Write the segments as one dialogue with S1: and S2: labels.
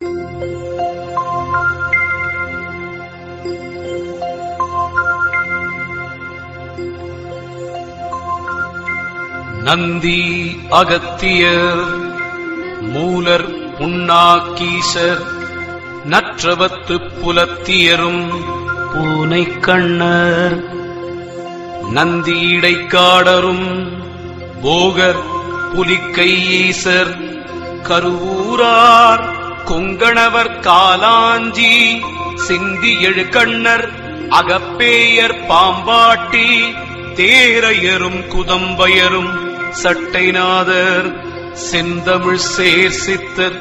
S1: நந்தி அகத்தியர், மூலர் புண்ணாக்கீசர், நற்றவத்து புலத்தியரும் பூனை கண்ணர், நந்தி இடைக்காடரும், போகர் புலிக்கை ஈசர், கருவூரார், கொங்கணவர் காலாஞ்சி, சிந்தி எழுகண்ணர், அகப்பேயர் பாம்பாட்டி, தேரையரும் குதம்பயரும், சட்டைநாதர், செந்தமிழ் சேர்சித்தர்,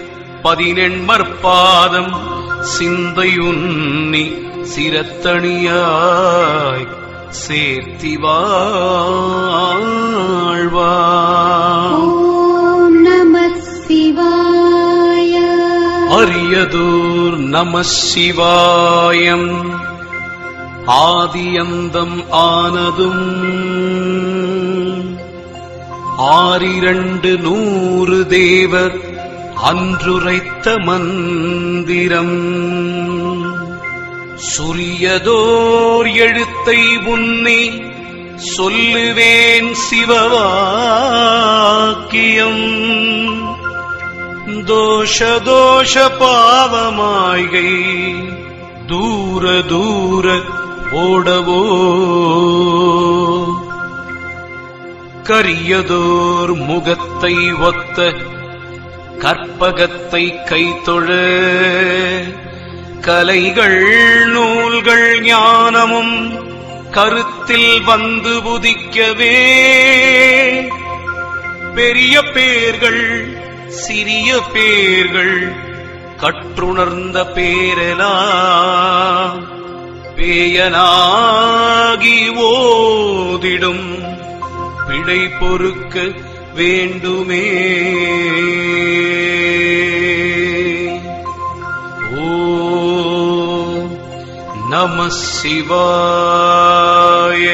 S1: 18 சிந்தையுன்னி சிரத்தணியாய் சேர்த்தி வாழ்வார்.
S2: ஓம் நமः சிவாய.
S1: அரியதோர் நம சிவாயம். ஆதியந்தம் ஆனதும் 600 தேவர் அன்றுரைத்த மந்திரம், சுரியதோர் எழுத்தை உன்னி சொல்லுவேன் சிவவாக்கியம், தோஷ பாவமாய்கை தூர தூர ஓடவோ, கரியதோர் முகத்தை ஒத்த கற்பகத்தை கைதொழ, கலைகள் நூல்கள் ஞானமும் கருத்தில் வந்து புதிக்கவே, பெரிய பேர்கள் சிறிய பேர்கள் கற்றுணர்ந்த பேரெலாம் பேயனாகி ஓதிடும் பிழை பொறுக்க வேண்டுமே. ஓம் நம சிவாய.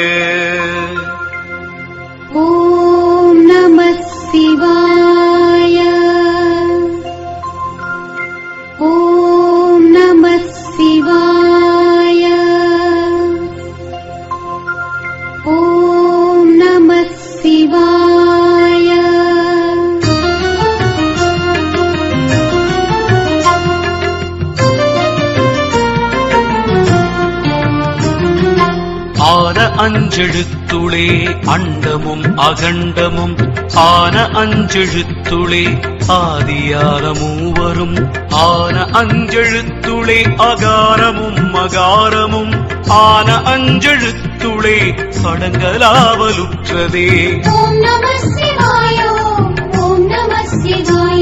S2: ஓம் நம சிவாய. ஓம் நம சிவாய. ஓம் நம சிவாய.
S1: ஆன அஞ்செழுத்துளே அண்டமும் அகண்டமும், ஆன அஞ்செழுத்துளே ஆதியான மூவரும், ஆன அஞ்செழுத்துளே அகாரமும் அகாரமும், ஆன அஞ்செழுத்துளே அடங்கலாவலுற்றதே.
S2: ஓம் நம சிவாய. ஓம் நம சிவாய.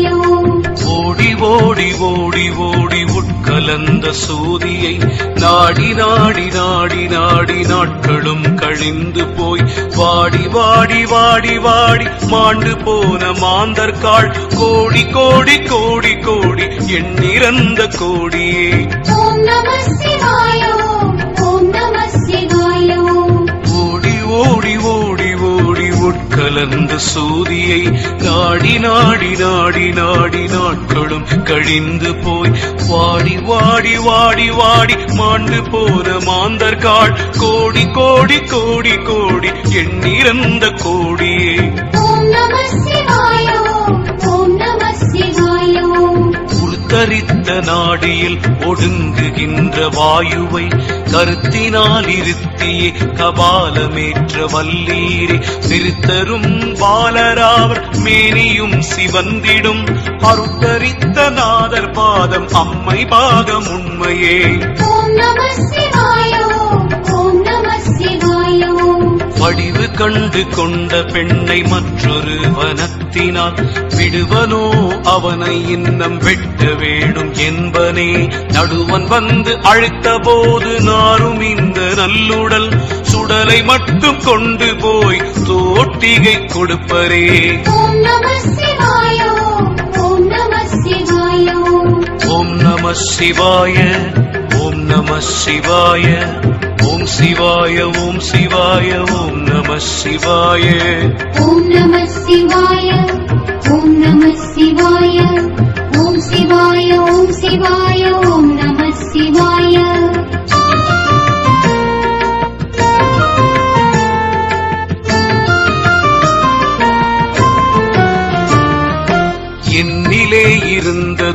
S1: ஓடி ஓடி ஓடி ஓடி உட்கலந்த சூதியை நாடி நாடி நாடி நாடி நாட்களும் கழிந்து போய், வாடி வாடி வாடி வாடி மாண்டு போன மாந்தர்காள் கோடி கோடி கோடி கோடி எண்ணிறந்த கோடியே.
S2: ஓம் நம சிவாய. ஓம் நம சிவாய.
S1: ஓடி ஓடி ஓடி ஓடி உட்கலந்த சூதியை நாடி நாடி நாடி நாடி நாட்களும் கழிந்து போய், வாடி வாடி வாடி வாடி மாண்டு போன மாந்தர்காள் கோடி கோடி கோடி கோடி எண்ணிறந்த கோடியே.
S2: ஓம் நம சிவாய. ஓம் நம சிவாய.
S1: உருத்தரித்த நாடியில் ஒடுங்குகின்ற வாயுவை கருத்தினால் இருத்தியே கபாலமேற்ற வல்லீரே, திருத்தரும் பாலராவர் மேனியும் சிவந்திடும், அருத்தரித்த நாதர் பாதம் அம்மை பாகம் உண்மையே.
S2: ஓம் நம சிவாய. ஓம் நம சிவாய.
S1: வடிவு கண்டு கொண்ட பெண்ணை மற்றொரு வனத்தினால் விடுவனோ அவனை இன்னம் வெட்ட வேணும் என்பனே, நடுவன் வந்து அழைத்த போது நாரும் இந்த நல்லுடல் சுடலை மட்டும் கொண்டு போய் தோட்டிகை கொடுப்பரே.
S2: ஓம் நம சிவாய. ஓம் நம சிவாய.
S1: ஓம் நம சிவாய. ஓம் நம சிவாய. ஓம் சிவாய. ஓம் சிவாய. ஓம் நம சிவாய.
S2: ஓம் நம சிவாய. ஓம் நம சிவாய. ஓம் சிவாய. ஓம் சிவாய.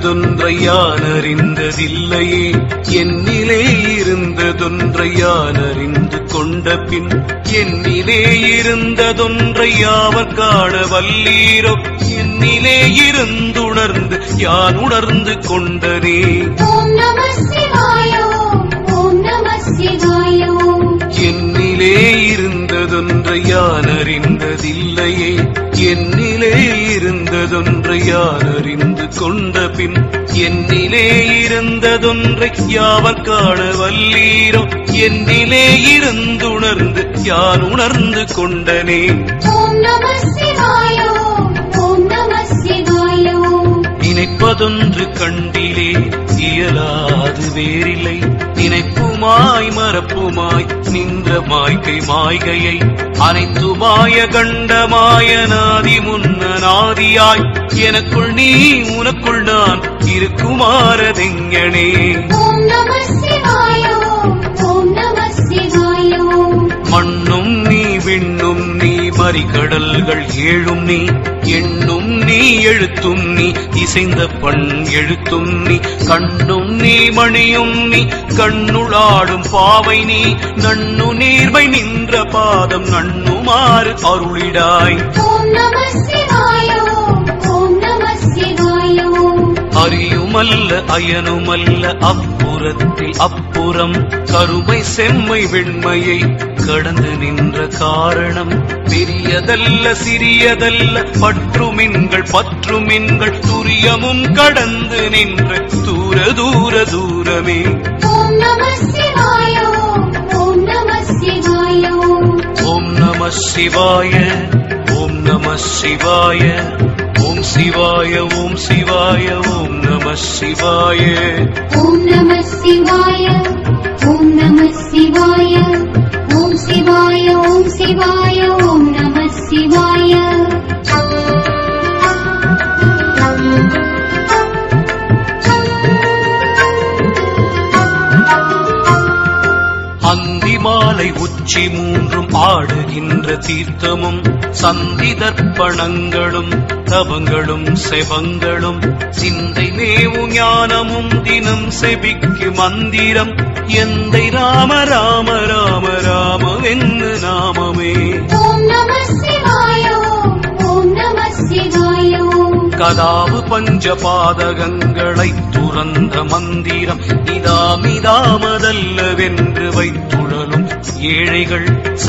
S1: இருந்ததொன்றை யான் அறிந்ததில்லையே, என்னிலே இருந்ததொன்றை யான் அறிந்து கொண்ட பின் என்னிலே இருந்ததொன்றை யாவர் காண வல்லீரோ, என்னிலே இருந்துணர்ந்து யான் உணர்ந்து கொண்டனே.
S2: ஓம் நம சிவாய ஓம் நம சிவாய.
S1: என்னிலே இருந்ததொன்றை யான் அறிந்ததில்லையே, என்னிலே இருந்ததொன்றை யான் அறிந்து கொண்ட பின் என்னிலே இருந்ததொன்றை யாவர் காண வல்லீரோ, என்னிலே இருந்துணர்ந்து யான் உணர்ந்து கொண்டனே.
S2: ஓம் நம சிவாய ஓம் நம சிவாய.
S1: நினைப்பதொன்று கண்டிலே இயலாது வேறில்லை, நினைப்புமாய் மறப்புமாய் நின்ற மாய்கை மாய்கையை அனைத்துமாய கண்டமாய நாதி முன்ன நாதியாய் எனக்குள் நீ உனக்குள் நான் இருக்குமாறதெங்கனே.
S2: ஓம் நம சிவாய ஓம் நம சிவாய.
S1: மண்ணும் நீ விண்ணும் நீ மறிகடல்கள் ஏழும் நீ, எண்ணும் நீ எழுத்தும் நீ இசைந்த பண் எழுத்தும் நீ, கண்ணும் நீ மணியும் நீ கண்ணுளாடும் பாவை நீ, நண்ணு நீர்மை நின்ற பாதம் நண்ணுமாறு அருளிடாய்.
S2: ஓம் நம சிவாய ஓம் நம சிவாய.
S1: அறியுமல்ல அயனுமல்ல அப்புறத்தில் அப்புறம் கருமை செம்மை வெண்மையை கடந்து நின்ற காரணம், பெரியதல்ல சிறியதல்ல பற்றுமின்கள் பற்றுமின்கள் துரியமும் கடந்து நின்ற தூர தூர தூரமே.
S2: ஓம் நம சிவாய ஓம் நம சிவாய.
S1: ஓம் நம சிவாய ஓம் நம சிவாய. ஓம் சிவாய ஓம் சிவாய ஓம் நம சிவாய.
S2: ஓம் நம சிவாய ஓம் நம சிவாய. ஓம் சிவாய ஓம் சிவாய ஓம் நம சிவாய.
S1: அந்தி மாலை உச்சி மூன்றும் ஆடுகின்ற தீர்த்தமும் சந்தி தர்ப்பணங்களும் தவங்களும் செவங்களும் சிந்தை மேவு ஞானமும் தினம் செபிக்கு மந்திரம் எந்தை ராம ராம ராம ராமவென்னு நாமமே.
S2: ஓம் நம சிவாய ஓம் நம சிவாய.
S1: கதாவு பஞ்சபாதகங்களை துறந்த மந்திரம் இதாமிதாமதல்லவென்று வைத்துழலும் ஏழைகள்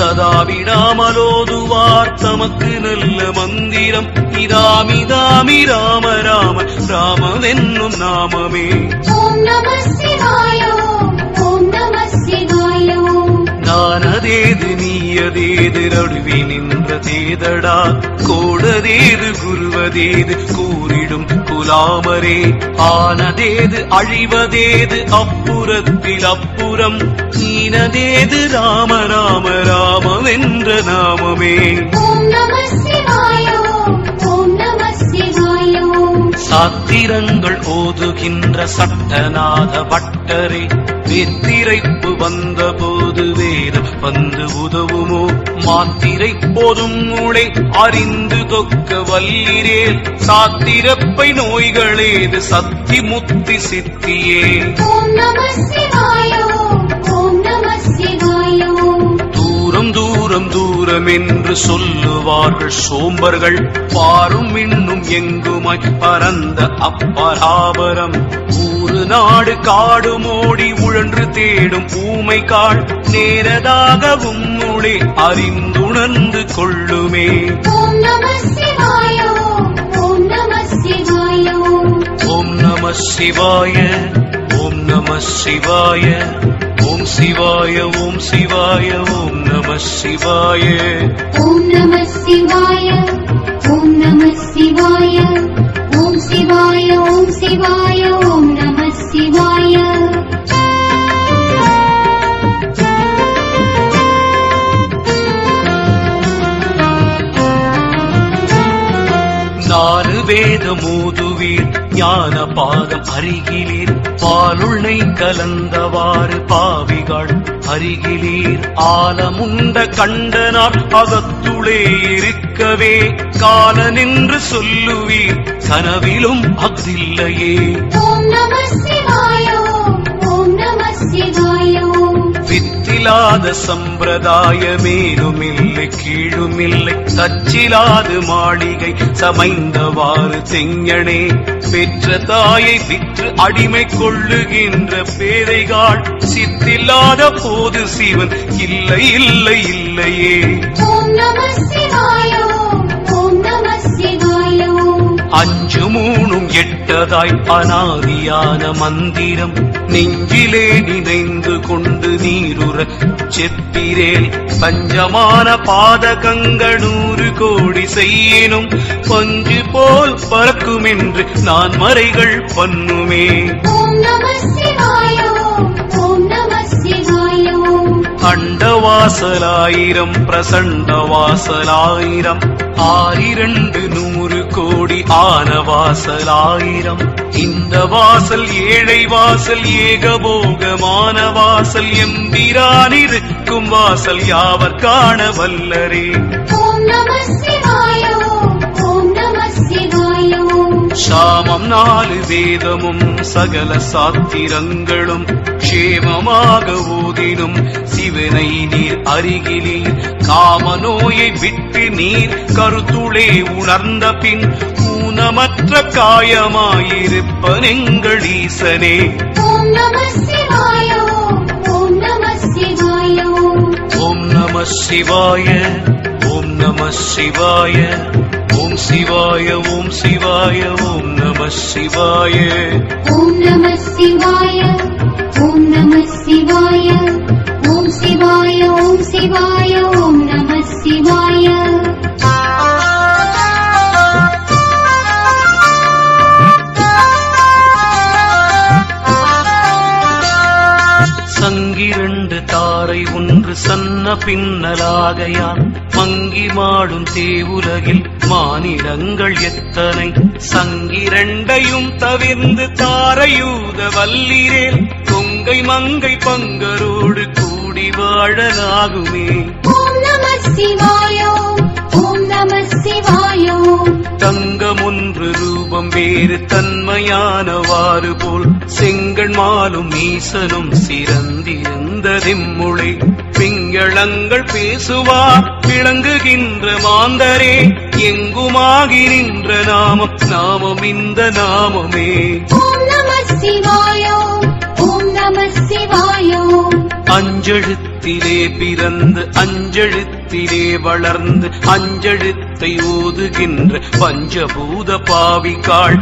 S1: சதாவிடாமலோதுவார் தமக்கு நல்ல மந்திரம் இதாமிதாமி ராம ராம ராமவென்னும் நாமமே.
S2: ஓம் நம சிவாய ஓம் நம சிவாய.
S1: நானதேது நீயதேது நடுவி நின்ற தேதடா, கோடதேது குருவதேது கூறிடும் குலாமரே, ஆனதேது அழிவதேது அப்புறத்தில் அப்புறம் ஈனதேது ராம ராம ராமவென்ற நாமமே.
S2: ஓம் நம சிவாய ஓம் நம சிவாய.
S1: சாத்திரங்கள் ஓதுகின்ற சட்டநாத பட்டரே, வெத்திரைப்பு வந்த போது வேதம் வந்து உதவுமோ, மாத்திரை போதும் மூளை அறிந்து தொக்க வல்லிரேல், சாத்திரப்பை நோய்களேது சத்தி முத்தி சித்தியே.
S2: ஓம் நம சிவாய ஓம் நம சிவாய.
S1: தூரம் தூரம் தூரம் என்று சொல்லுவார்கள் சோம்பர்கள், பாரும் இன்னும் எங்குமாய் பரந்த அப்பராபரம், ஊரு நாடு காடு மோடி உழன்று தேடும் ஊமை காள், நேரதாகவும் உளே அறிந்துணர்ந்து கொள்ளுமே.
S2: ஓம் நம சிவாய ஓம் நம சிவாய.
S1: ஓம் நம சிவாய ஓம் நம சிவாய. ஓம் சிவாய ஓம் சிவாய ஓம் நம சிவாய.
S2: ஓம் நம சிவாய ஓம் நம சிவாய. ஓம் சிவாய ஓம் சிவாய ஓம் நம சிவாய.
S1: ஆறு வேதம் ஓதுவீர் ஞான பாதம் அருகிலீர் பாலுள்ளை கலந்தவாறு பாவிகள் அருகிலீர் ஆலமுண்ட கண்டனார் அகத்துளே இருக்கவே காலனென்று சொல்லுவீர் கனவிலும் அஃதில்லையே.
S2: ஓம் நம சிவாய ஓம் நம சிவாய.
S1: வித்திலாத சம்பிரதாயமேலுமில்லை கீழுமில்லை தச்சிலாது மாளிகை சமைந்தவாறு செஞ்சனே பெற்ற தாயை விற்று அடிமை கொள்ளுகின்ற பேதைகள் சித்தில்லாத போது சிவன் இல்லை இல்லை இல்லையே.
S2: ஓம் நம சிவாய ஓம் நம சிவாய.
S1: அஞ்சு மூணும் எட்டதாய் அனாதியான மந்திரம் நெஞ்சிலே நினைந்து கொண்டு நீருற செப்பிரேல் பஞ்சமான பாதகங்கள் 100 கோடி செய்யினும் பஞ்சு போல் பறக்குமென்று நான் மறைகள் பண்ணுமே.
S2: ஓம் நம சிவாய ஓம் நம சிவாய.
S1: அண்டவாசலாயிரம் பிரசண்டவாசலாயிரம் 6,200 கோடி ஆனவாசலாயிரம் இந்த வாசல் ஏழை வாசல் ஏகபோகமான வாசல் எம்பிரானிருக்கும் வாசல் யாவர் காண வல்லரே.
S2: ஓம் நம சிவாய ஓம் நம சிவாய.
S1: சாமம் 4 வேதமும் சகல சாத்திரங்களும் க்ஷேமமாக ஓதினும் சிவனை நீர் அருகிலீர் காம நோயை விட்டு நீர் கருத்துளே உணர்ந்த பின் ஊனமற்ற காயமாயிருப்பனெங்கள் ஈசனே.
S2: ஓம் நம சிவாய ஓம் நம சிவாய.
S1: ஓம் நம சிவாய ஓம் நம சிவாய ஓம் சிவாய ஓம் சிவாய ஓம் நம சிவாய.
S2: ஓம் நம சிவாய ஓம் நம சிவாய. ஓம் சிவாய ஓம் சிவாய ஓம் நம சிவாய.
S1: சங்கிரண்டு தாரை ஒன்று சன்ன பின்னலாகையான் மங்கி மாடும் தேவுலகில் மானிடங்கள் எத்தனை சங்கிரண்டையும் தவிர்ந்து தாரையூத வல்லிரேல் கொங்கை மங்கை பங்கரோடு கூடி வாழலாகுமே.
S2: ஓம் நம சிவாய ஓம் நம சிவாய.
S1: தங்கம் ஒன்று ரூபம் வேறு தன்மையானவாறு போல் செங்கண் மாலும் ஈசனும் சிறந்திருந்த திம்முளை பிங்களங்கள் பேசுவார் விளங்குகின்ற மாந்தரே எங்குமாகி நின்ற நாமம் நாமம் இந்த நாமமே.
S2: ஓம் நம சிவாய ஓம் நம சிவாய.
S1: அஞ்செழுத்திலே பிறந்து அஞ்செழுத்திலே வளர்ந்து அஞ்செழுத்தை ஓதுகின்ற பஞ்சபூத பாவிகாள்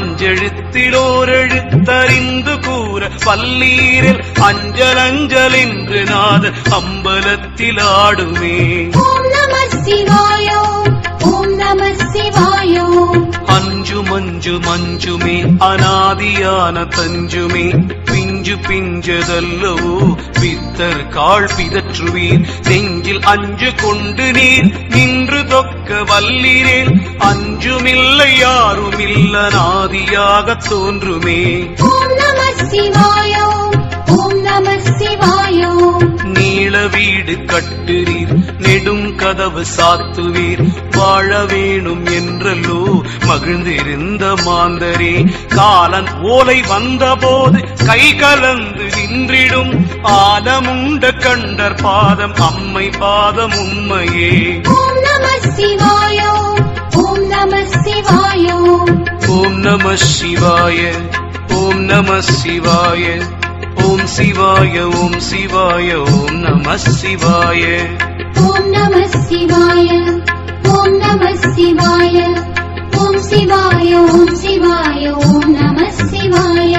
S1: அஞ்செழுத்திலோரெழுத்தறிந்து கூற பல்லீரில் அஞ்சல் அஞ்சல் என்று நாத அம்பலத்தில் ஆடுமே.
S2: ஓம் நம சிவாய ஓம் நம சிவாய.
S1: அஞ்சு மஞ்சு மஞ்சுமே அனாதியான தஞ்சுமே பிஞ்சு பிஞ்சதல்லவோ பித்தர் கால் பிதற்றுவீர் நெஞ்சில் அஞ்சு கொண்டு நீர் நின்று தொக்க வல்லிரேல் அஞ்சுமில்லை யாருமில்ல நாதியாக தோன்றுமே.
S2: ஓம் நம சிவாய ஓம் நம சிவாய.
S1: நீள வீடு கட்டுவீர் நெடும் கதவு சாத்துவீர் வாழ வேணும் என்றல்லோ மகிழ்ந்திருந்த மாந்தரே காலன் ஓலை வந்தபோது கை கலந்து நின்றிடும் ஆலமுண்ட கண்டர் பாதம் அம்மை பாதம் உண்மையே.
S2: ஓம் நம சிவாய ஓம் நம சிவாய.
S1: ஓம் நம சிவாய ஓம் நம சிவாய ஓம் சிவாய ஓம் சிவாய ஓம் நம சிவாய.
S2: ஓம் நம சிவாய ஓம் நம சிவாய. ஓம் சிவாய ஓம் சிவாய ஓம் நம சிவாய.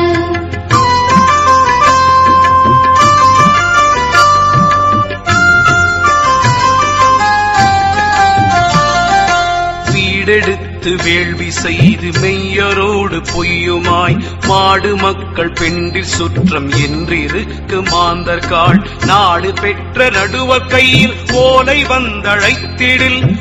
S1: வீடெடுத்து வேள்வி செய்து மெய்யரோடு பொய்யுமாய் மாடு மக்கள் பெண்டில் சுற்றம் என்றிருக்கு மாந்தர்காள் நாடு பெற்ற நடுவர் கையில் ஓலை வந்தழைத்திடில் ஓடு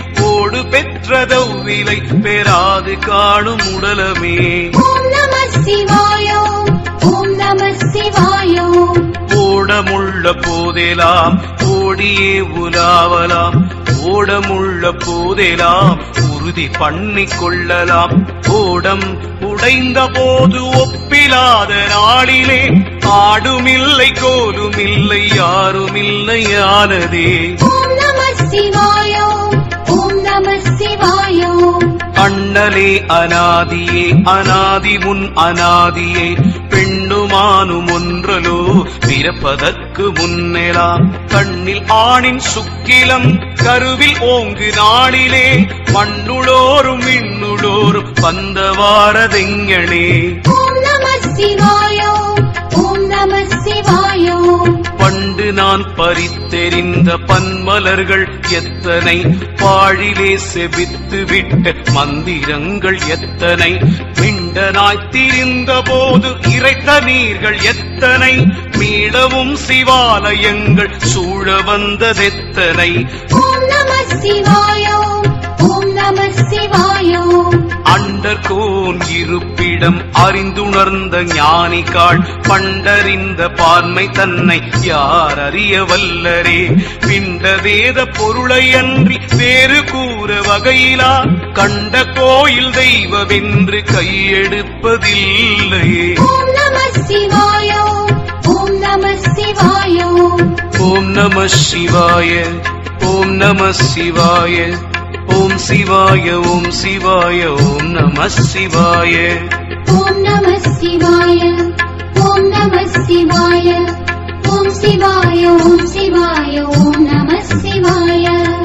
S1: கோடு பெற்றதவ்விலை பெறாது காணும் உடலமே.
S2: ஓம் நம சிவாய ஓம் நம சிவாய.
S1: ஓடமுள்ள போதெல்லாம் ஓடியே உலாவலாம், ஓடமுள்ள போதெல்லாம் உறுதி பண்ணிக் கொள்ளலாம். ஓடம் உடைந்த போது ஒப்பிலாத நாளிலே ஆடுமில்லை கோலுமில்லை யாருமில்லை ஆனதே.
S2: ஓம் நம சிவாய ஓம் நம சிவாய.
S1: அண்ணலே அநாதியே அநாதி முன் அநாதியே பெண்ணுமானும் ஒன்றலோ பிறப்பதற்கு முன்னெலாம். கண்ணில் ஆணின் சுக்கிலம் கருவில் ஓங்கு நாளிலே மண்ணுளோரும் விண்ணுளோரும் வந்தவாரதெங்கனே.
S2: ஓம் நம சிவாய ஓம் நம சிவாய.
S1: பண்டு நான் பறித்தெறிந்த பன்மலர்கள் எத்தனை, பாழிலே செபித்து விட்ட மந்திரங்கள் எத்தனை, மிண்டனாய் திரிந்த போது இறைத்த நீர்கள் எத்தனை, மீளவும் சிவாலயங்கள் சூழ வந்ததெத்தனை.
S2: ஓம் நம சிவாய ஓம் நம சிவாய.
S1: அண்டர்கோன் இருப்பிடம் அறிந்துணர்ந்த ஞானிகாள் பண்டறிந்த பான்மை தன்னை யார் அறிய வல்லரே. பிண்ட வேத பொருளை அன்றி வேறு கூற வகையிலா கண்ட கோயில் தெய்வமென்று கையெடுப்பதில்லையே.
S2: ஓம் நம சிவாய ஓம் நம சிவாய.
S1: ஓம் நம சிவாய ஓம் நம சிவாய. ஓம் சிவாய ஓம் சிவாய ஓம் நம சிவாய.
S2: ஓம் நம சிவாய ஓம் நம சிவாய. ஓம் சிவாய ஓம் சிவாய ஓம் நம சிவாய.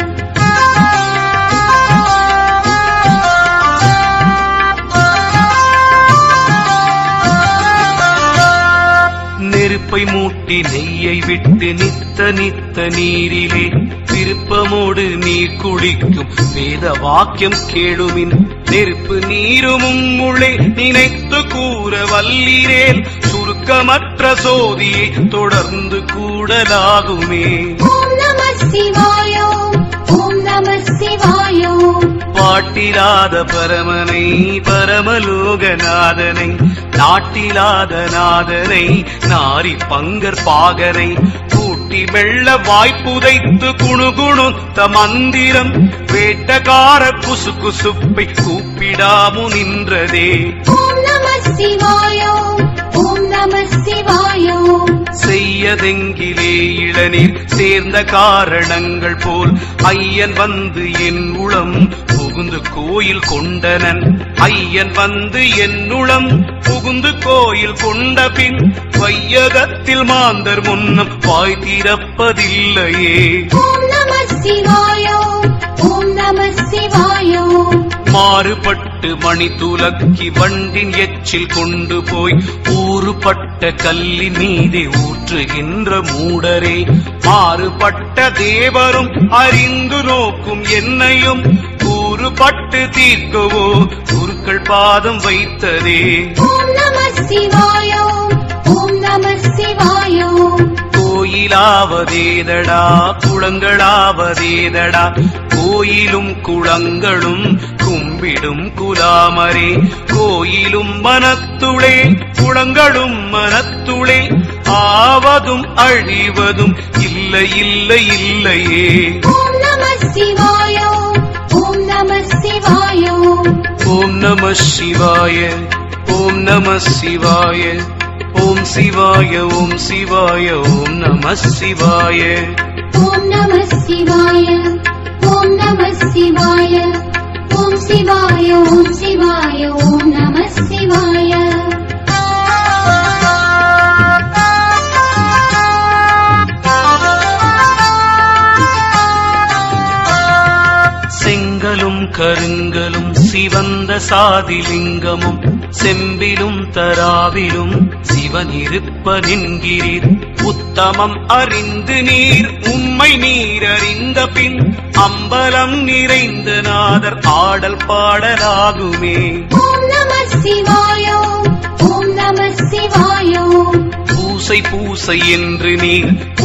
S1: நெருப்பை மூட்டி நெய்யை விட்டு நித்த நித்த நீரிலே விருப்பமோடு நீர் குளிக்கும் வேத வாக்கியம் கேளுமின். நெருப்பு நீருமும் உள்ளே நினைத்து கூற வல்லீரேல் சுருக்கமற்ற சோதியை தொடர்ந்து கூடலாகுமே.
S2: ஓம் நம சிவாய ஓம் நம சிவாய.
S1: பாட்டிலாத பரமனை பரமலோகநாதனை, நாட்டிலாத நாதனை நாரி பங்கர் பாகனை, கூட்டி வெள்ள வாய்ப்புதைத்து குணுகுணுத்த மந்திரம் வேட்டக்கார குசு குசுப்பை கூப்பிடாமு நின்றதே.
S2: ஓம் நம சிவாய ஓம் நம சிவாய.
S1: செய்யதெங்கிலே இளநீர் சேர்ந்த காரணங்கள் போல் ஐயன் வந்து என் உளம் புகுந்து கோயில் கொண்டனன். ஐயன் வந்து என் உளம் புகுந்து கோயில் கொண்ட பின் வையகத்தில் மாந்தர் முன்னம் வாய் திறப்பதில்லையே.
S2: ஓம் நம சிவாய ஓம் நம சிவாய.
S1: மாறுபட்டு மணி துலக்கி வண்டின் எச்சில் கொண்டு போய் ஊறுபட்ட கல்லின் மீதே ஊற்றுகின்ற மூடரே. மாறுபட்ட தேவரும் அறிந்து நோக்கும் என்னையும் கூறுபட்டு தீர்க்கவோ குருக்கள் பாதம் வைத்ததே.
S2: ஓம் நம சிவாய ஓம் நம சிவாய.
S1: கோயிலாவதேதடா குளங்களாவதேதடா, கோயிலும் குளங்களும் கும்பிடும் குலாமரே. கோயிலும் மனத்துளே குளங்களும் மனத்துளே, ஆவதும் அழிவதும் இல்லை இல்லை இல்லையே.
S2: ஓம் நம சிவாய ஓம் நம சிவாய.
S1: ஓம் நம சிவாய ஓம் நம சிவாய. ஓம் சிவாய ஓம் சிவாய ஓம் நம சிவாய.
S2: ஓம் நம சிவாய ஓம் நம சிவாய. ஓம் சிவாய ஓம் சிவாய ஓம் நம சிவாய.
S1: செங்கலும் கருங்கலும் சிவந்த சாதிலிங்கமும் செம்பிலும் தராவிலும் சிவன் இருப்பதென்கிறீர். உத்தமம் அறிந்து நீர் உம்மை நீர் அறிந்த பின் அம்பலம் நிறைந்த நாதர் ஆடல் பாடலாகுமே.
S2: ஓம் நம சிவாய ஓம் நம சிவாய.
S1: பூசை பூசை என்று நீர்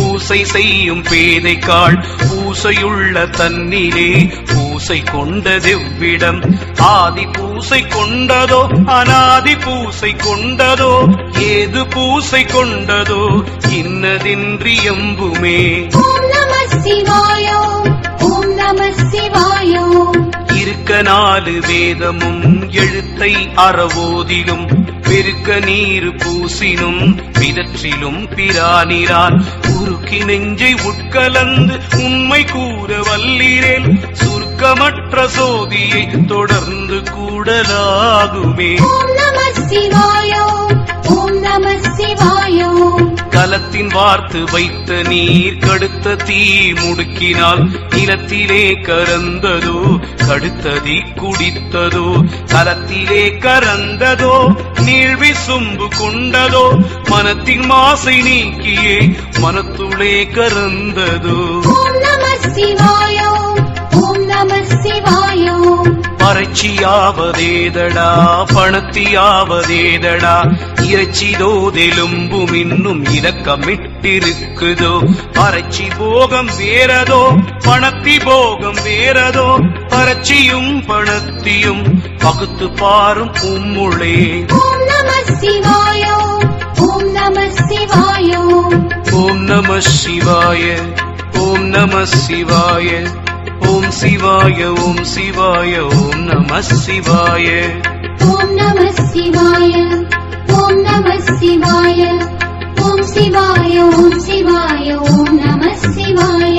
S1: பூசை செய்யும் பேதைக்காள் பூசையுள்ள தன்னிலே பூசை கொண்டதெவ்விடம் ஆதி பூசை கொண்டதோ அநாதி பூசை கொண்டதோ ஏது பூசை கொண்டதோ இன்னதென்றி எம்புமே.
S2: ஓம் நம சிவாய ஓம் நம சிவாய.
S1: இருக்க 4 வேதமும் எழுத்தை அறவோதிலும் பெருக்க நீர் பூசினும் பிதற்றிலும் பிரானிரான் உருக்கி நெஞ்சை உட்கலந்து உண்மை கூற வல்லீரேல் சுருக்கமற்ற சோதியை தொடர்ந்து கூடலாகுமே.
S2: ஓம் நம சிவாய ஓம் நம சிவாய.
S1: கலத்தின் வார்த்து வைத்த நீர் கடுத்த தீ முடுக்கினால் நிலத்திலே கரந்ததோ கடுத்ததி குடித்ததோ கலத்திலே கரந்ததோ நீழ்வி சொம்பு கொண்டதோ மனத்தின் மாசை நீக்கியே மனத்துளே கரந்ததோ.
S2: ஓம் நம சிவாய ஓம் நம சிவாய.
S1: பறட்சியாவதேதடா பணத்தியாவதேதடா இறைச்சிதோதெலும்பும் இன்னும் இலக்கமிட்டிருக்குதோ. பறட்சி போகம் வேறதோ பணத்தி போகம் வேறதோ பறட்சியும் பணத்தியும் பகுத்து பாரும் உம்முளே.
S2: ஓம் நம சிவாய ஓம் நம சிவாய.
S1: ஓம் நம சிவாய ஓம் நம சிவாய. ஓம் சிவாய ஓம் சிவாய ஓம் நம சிவாய.
S2: ஓம் நம சிவாய ஓம் நம சிவாய. ஓம் சிவாய ஓம் சிவாய ஓம் நம சிவாய.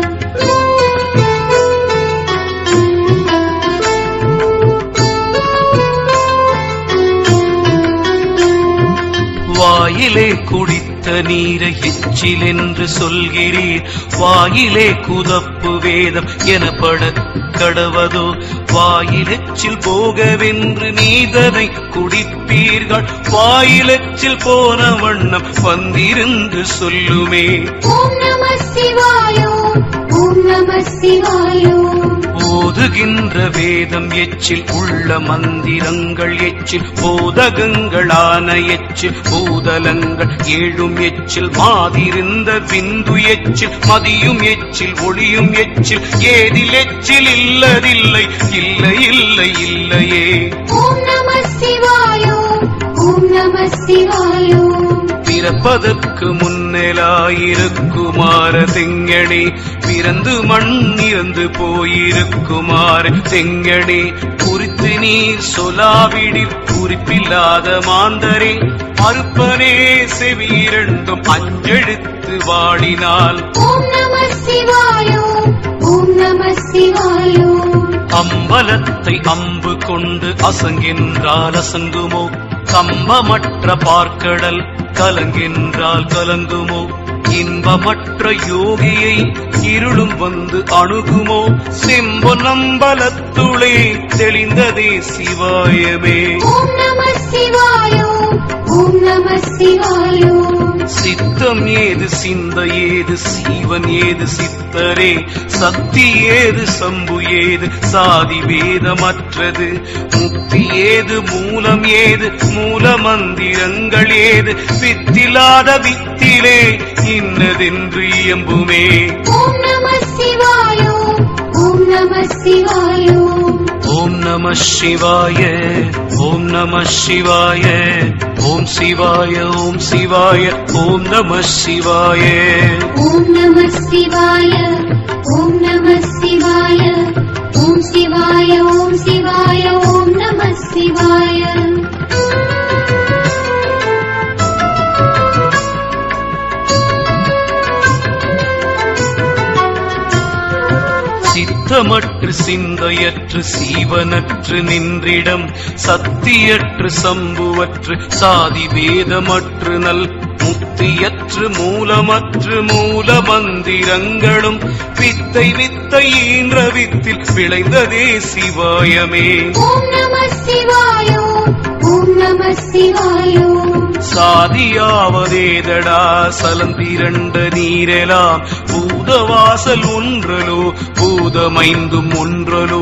S1: வாயிலே குடித்த நீரை எச்சில் என்று சொல்கிறீர் வாயிலே குதப்பு வேதம் எனப்பட கடவதோ வாயிலெச்சில் போகவென்று நீதனை குடிப்பீர்கள் வாயிலெச்சில் போன வண்ணம் வந்திருந்து சொல்லுமே.
S2: ஓம் நம சிவாய ஓம் நம சிவாய.
S1: ஓதுகின்ற வேதம் எச்சில் உள்ள மந்திரங்கள் எச்சில் போதகங்களான எச்சில் பூதலங்கள் 7 எச்சில் மாதிருந்த விந்து எச்சில் மதியும் எச்சில் ஒளியும் எச்சில் ஏதில் எச்சில் இல்லதில்லை இல்லை இல்லை இல்லையே.
S2: ஓம் நம சிவாய ஓம் நம சிவாய.
S1: பிறப்பதற்கு முன்னலாயிருக்குமாற தெங்கணே பிறந்து மண் இறந்து போயிருக்குமாற தெங்கணே குறித்து நீர் சொலாவிடில் குறிப்பில்லாத மாந்தரே மறுப்பனே செவியிரண்டும் அஞ்செழுத்து வாடினால்.
S2: ஓம் நம சிவாய ஓம் நம சிவாய.
S1: அம்பலத்தை அம்பு கொண்டு அசங்கின்றால் அசங்குமோ கம்பமற்ற பார்க்கடல் கலங்கின்றால் கலங்குமோ இன்பமற்ற யோகியை இருளும் வந்து அணுகுமோ செம்பொன்னம்பலத்துளே தெளிந்ததே சிவாயமே.
S2: ஓம் நம சிவாய ஓம் நம சிவாய.
S1: சித்தம் ஏது சிந்த ஏது சீவன் ஏது சித்தரே சக்தி ஏது சம்பு ஏது சாதி வேதமற்றது முக்தி ஏது மூலம் ஏது மூல மந்திரங்கள் ஏது வித்திலாத வித்திலே இன்னதென்று இயம்புமே.
S2: ஓம் நம சிவாய ஓம் நம சிவாய.
S1: ஓம் நம சிவாய ஓம் நம சிவாய. ஓம் சிவாய ஓம் சிவாய ஓம் நம சிவாய.
S2: ஓம் நம சிவாய ஓம் நம சிவாய. ஓம் சிவாய ஓம் சிவாய ஓம் நம சிவாய.
S1: சித்தமற்று சிந்தையற்று சீவனற்று நின்றிடம் சத்தியற்று சம்புவற்று சாதி வேதமற்று நல் முத்தியற்று மூலமற்று மூல மந்திரங்களும் வித்தை வித்தை ஈன்ற வித்தில் விளைந்ததே சிவாயமே.
S2: ஓம் நம சிவாய ஓம் நம சிவாய.
S1: சாதியாவதேதடா சலந்திரண்ட நீரெலாம் பூதவாசல் ஒன்றலோ பூதமைந்தும் ஒன்றலோ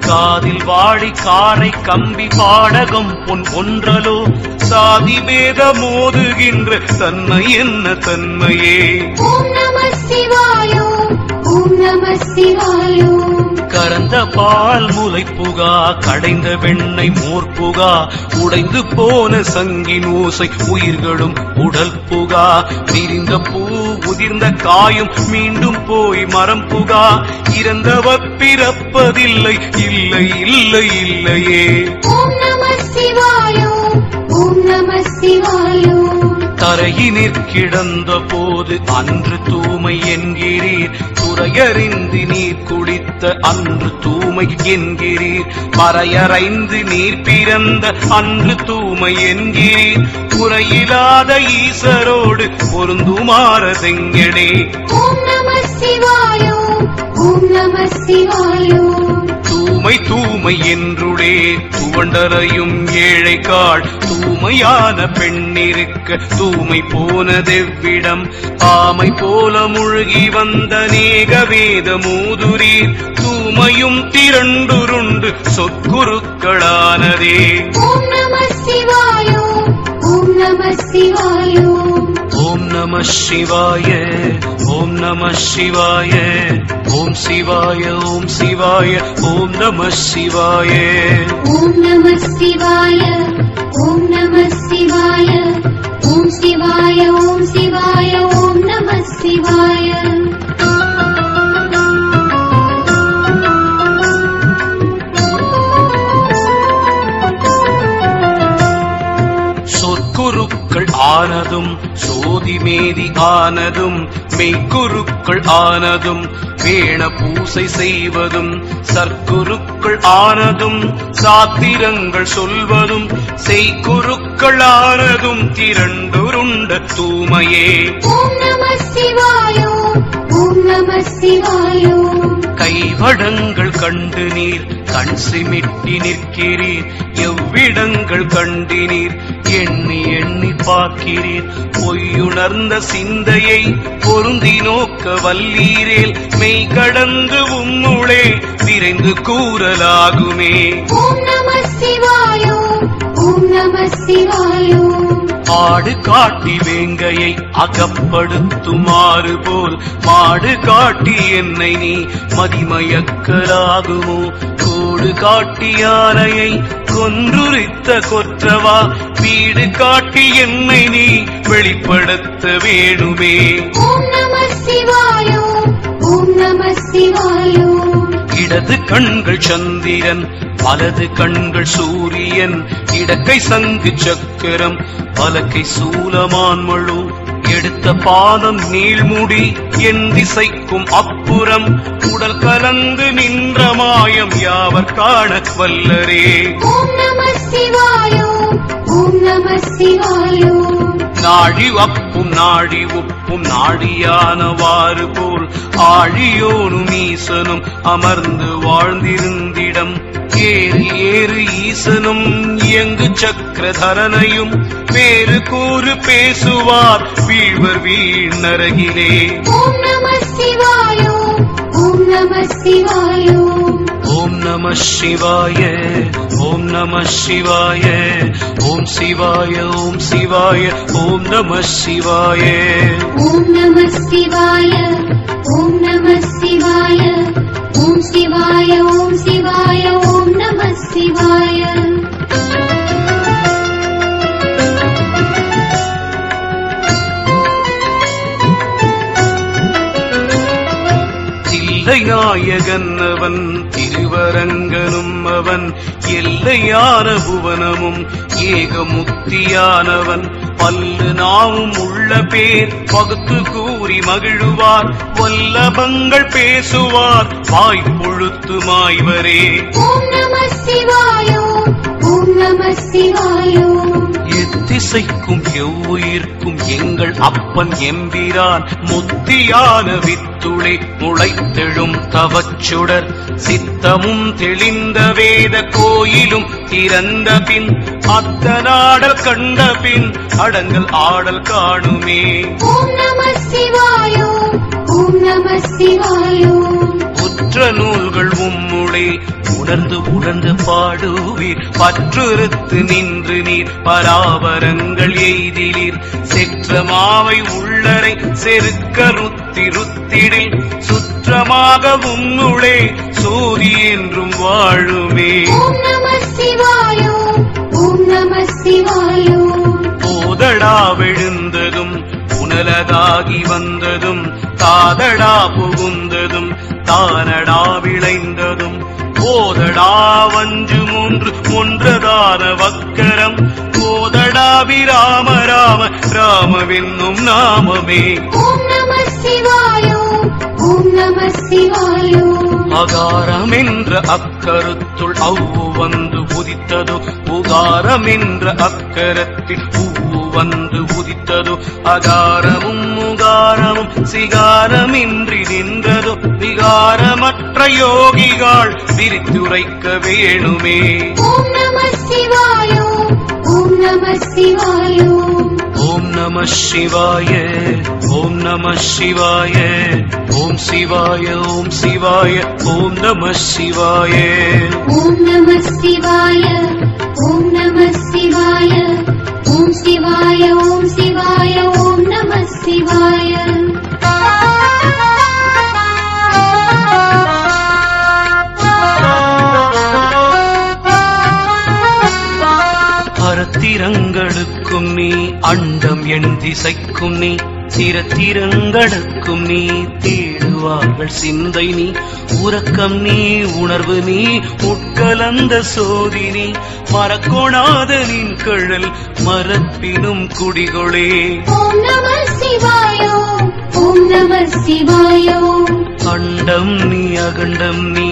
S1: காதில் வாழி காரை கம்பி பாடகம் பொன் ஒன்றலோ சாதி பேத மோதுகின்ற தன்மை என்ன தன்மையே.
S2: ஓம் நம சிவாய ஓம் நம சிவாய.
S1: கறந்த பால் முளைப்புகா கடைந்த வெண்ணெய் மோர்ப்புகா உடைந்து போன சங்கின் ஓசை உயிர்களும் உடல் புகா விரிந்த பூ உதிர்ந்த காயும் மீண்டும் போய் மரம் புகா இறந்தவர் பிறப்பதில்லை இல்லை இல்லை இல்லையே.
S2: ஓம் நம சிவாய ஓம் நம சிவாய.
S1: தரையினிற் கிடந்த போது அன்று தூமை என்கிறீர் துறையறிந்து நீர் குடித்த அன்று தூமை என்கிறீர் மறையறைந்து நீர் பிறந்த அன்று தூமை என்கிறீர் குறையில்லாத ஈசரோடு பொருந்துமாறதெங்கடே.
S2: ஓம் நம சிவாய ஓம் நம சிவாய.
S1: தூமை தூமை என்றுடே துவண்டரையும் ஏழை காள் தூமையான பெண்ணிருக்க தூமை போனதெவ்விடம் ஆமை போல முழுகி வந்த நேக வேத மூதுரீர் தூமையும் திரண்டுருண்டு சொற்குருக்களானதே.
S2: ஓம் நம சிவாய ஓம் நம சிவாய.
S1: ஓம் நம சிவாய ஓம் நம சிவாய ஓம் சிவாய ஓம் சிவாய ஓம் நம சிவாய.
S2: ஓம் நம சிவாய ஓம் நம சிவாய ஓம் சிவாய ஓம் சிவாய ஓம் நம சிவாய.
S1: சொற்குருக்கள் ஆனதும் சோதி மேதி ஆனதும் மெய்க்குருக்கள் ஆனதும் வேண பூசை செய்வதும் சற்குருக்கள் ஆனதும் சாத்திரங்கள் சொல்வதும் செய்குருக்கள் ஆனதும் திரண்டுருண்ட தூமையே.
S2: ஓம் நம சிவாய ஓம் நம சிவாய.
S1: கைவடங்கள் கண்டு நீர் கண் சிமிட்டி நிற்கிறீர் எவ்விடங்கள் கண்டினீர் எண்ணி எண்ணி பார்க்கிறீர் பொய்யுணர்ந்த சிந்தையை பொருந்தி நோக்க வல்லீரேல் மெய் கடந்து உம்முளே விரைந்து கூறலாகுமே.
S2: ஓம் நம சிவாய ஓம் நம சிவாய.
S1: ஆடு காட்டி வேங்கையை அகப்படுத்துமாறு போல் மாடு காட்டி என்னை நீ மதிமயக்கலாகுமோ கோடு காட்டி யானையை கொன்றுரித்த கொற்றவா வீடு காட்டி என்னை நீ வெளிப்படுத்த வேணுமே.
S2: ஓம் நம சிவாய ஓம் நம சிவாய.
S1: இடது கண்கள் சந்திரன் வலது கண்கள் சூரியன் இடக்கை சங்கு சக்கரம் வலக்கை சூலமான் மழு எடுத்த பாதம் நீள்முடி என் திசைக்கும் அப்புறம் உடல் கலந்து நின்ற மாயம் யாவர் காண வல்லரே.
S2: ஓம் நம சிவாய ஓம் நம சிவாய.
S1: நாடி அப்பும் நாடி உப்பும் நாடியானவாறு போல் ஆழியோனும் ஈசனும் அமர்ந்து வாழ்ந்திருந்திடம் ஏறு ஏறு ஈசனும் இயங்கு சக்கரதரனையும் வேறு கூறு பேசுவார் வீழ்வர் வீணரகிலே.
S2: ஓம் நம சிவாய ஓம் நம சிவாய.
S1: ஓம் நம சிவாய ஓம் நம சிவாய ஓம் சிவாய ஓம் சிவாய ஓம் நம சிவாய.
S2: ஓம் நம சிவாய ஓம் நம சிவாய ஓம் சிவாய ஓம் சிவாய ஓம் நம சிவாய.
S1: தில்லைநாயகன் அவன் திருவரங்கனும் அவன் எல்லையான புவனமும் ஏகமுக்தியானவன் பல்லு நாவும் உள்ள பேர் பகுத்து கூறி மகிழுவார் வல்லபங்கள் பேசுவார் வாய்ப்பொழுத்து மாய்வரே.
S2: ஓம் நம சிவாய ஓம் நம சிவாய.
S1: எத்திசைக்கும் எவ்வுயிர்க்கும் எங்கள் அப்பன் எம்பிரான் முத்தியான வித்துளை முளைத்தெழும் தவச்சுடர் சித்தமும் தெளிந்த வேத கோயிலும் திறந்த பின் அத்தனாடல் கண்ட பின் அடங்கல் ஆடல் காணுமே.
S2: ஓம் நம சிவாய ஓம் நம சிவாய.
S1: மற்ற நூல்கள் உம்முளே உணர்ந்து உணர்ந்து பாடுவீர் பற்றுறுத்து நின்று நீர் பராபரங்கள் எய்திலீர் செற்றமாவை உள்ளரை செருக்க ருத்திடில் சுற்றமாக உம்முளே சோதி என்றும் வாழுமே.
S2: ஓம் நம சிவாய ஓம் நம சிவாய.
S1: போதடா விழுந்ததும் புனலதாகி வந்ததும் தாதடா புகுந்ததும் தானடா விளைந்ததும் போதடா வஞ்சு மூன்று ஒன்றதான வக்கரம் போதடா விராம ராம ராமவென்னும் நாமமே.
S2: ஓம் நம சிவாய ஓம் நம சிவாய.
S1: அகாரம் என்ற அக்கருத்துள் அவ்வு வந்து உதித்ததோ உகாரம் என்ற அக்கரத்தில் உவ்வு வந்து உதித்ததோ அகாரமும் உகாரமும் சிகாரமின்றி நின்றதோ விகாரமற்ற யோகிகள் விரித்துரைக்க வேணுமே.
S2: ஓம் நம சிவாய ஓம் நம சிவாய.
S1: ஓம் நம சிவாய ஓம் நம சிவாய ஓம் சிவாய ஓம் சிவாய ஓம் நம சிவாய.
S2: ஓம் நம சிவாய ஓம் நம சிவாய ஓம் சிவாய ஓம் சிவாய ஓம் நம சிவாய.
S1: அறத்திரங்களுக்கும் நீ அண்டம் என் திசைக்கும் நீ திறத்திரங்களுக்கும் நீ தேடுவார்கள் சிந்தை நீ உறக்கம் நீ உணர்வு நீ உட்கலந்த சோதி நீ மறக்கொணாத நின் கழல் மரப்பினும் குடிகளே.
S2: ஓம் நம சிவாய ஓம் நம சிவாய.
S1: அண்டம் நீ அகண்டம் நீ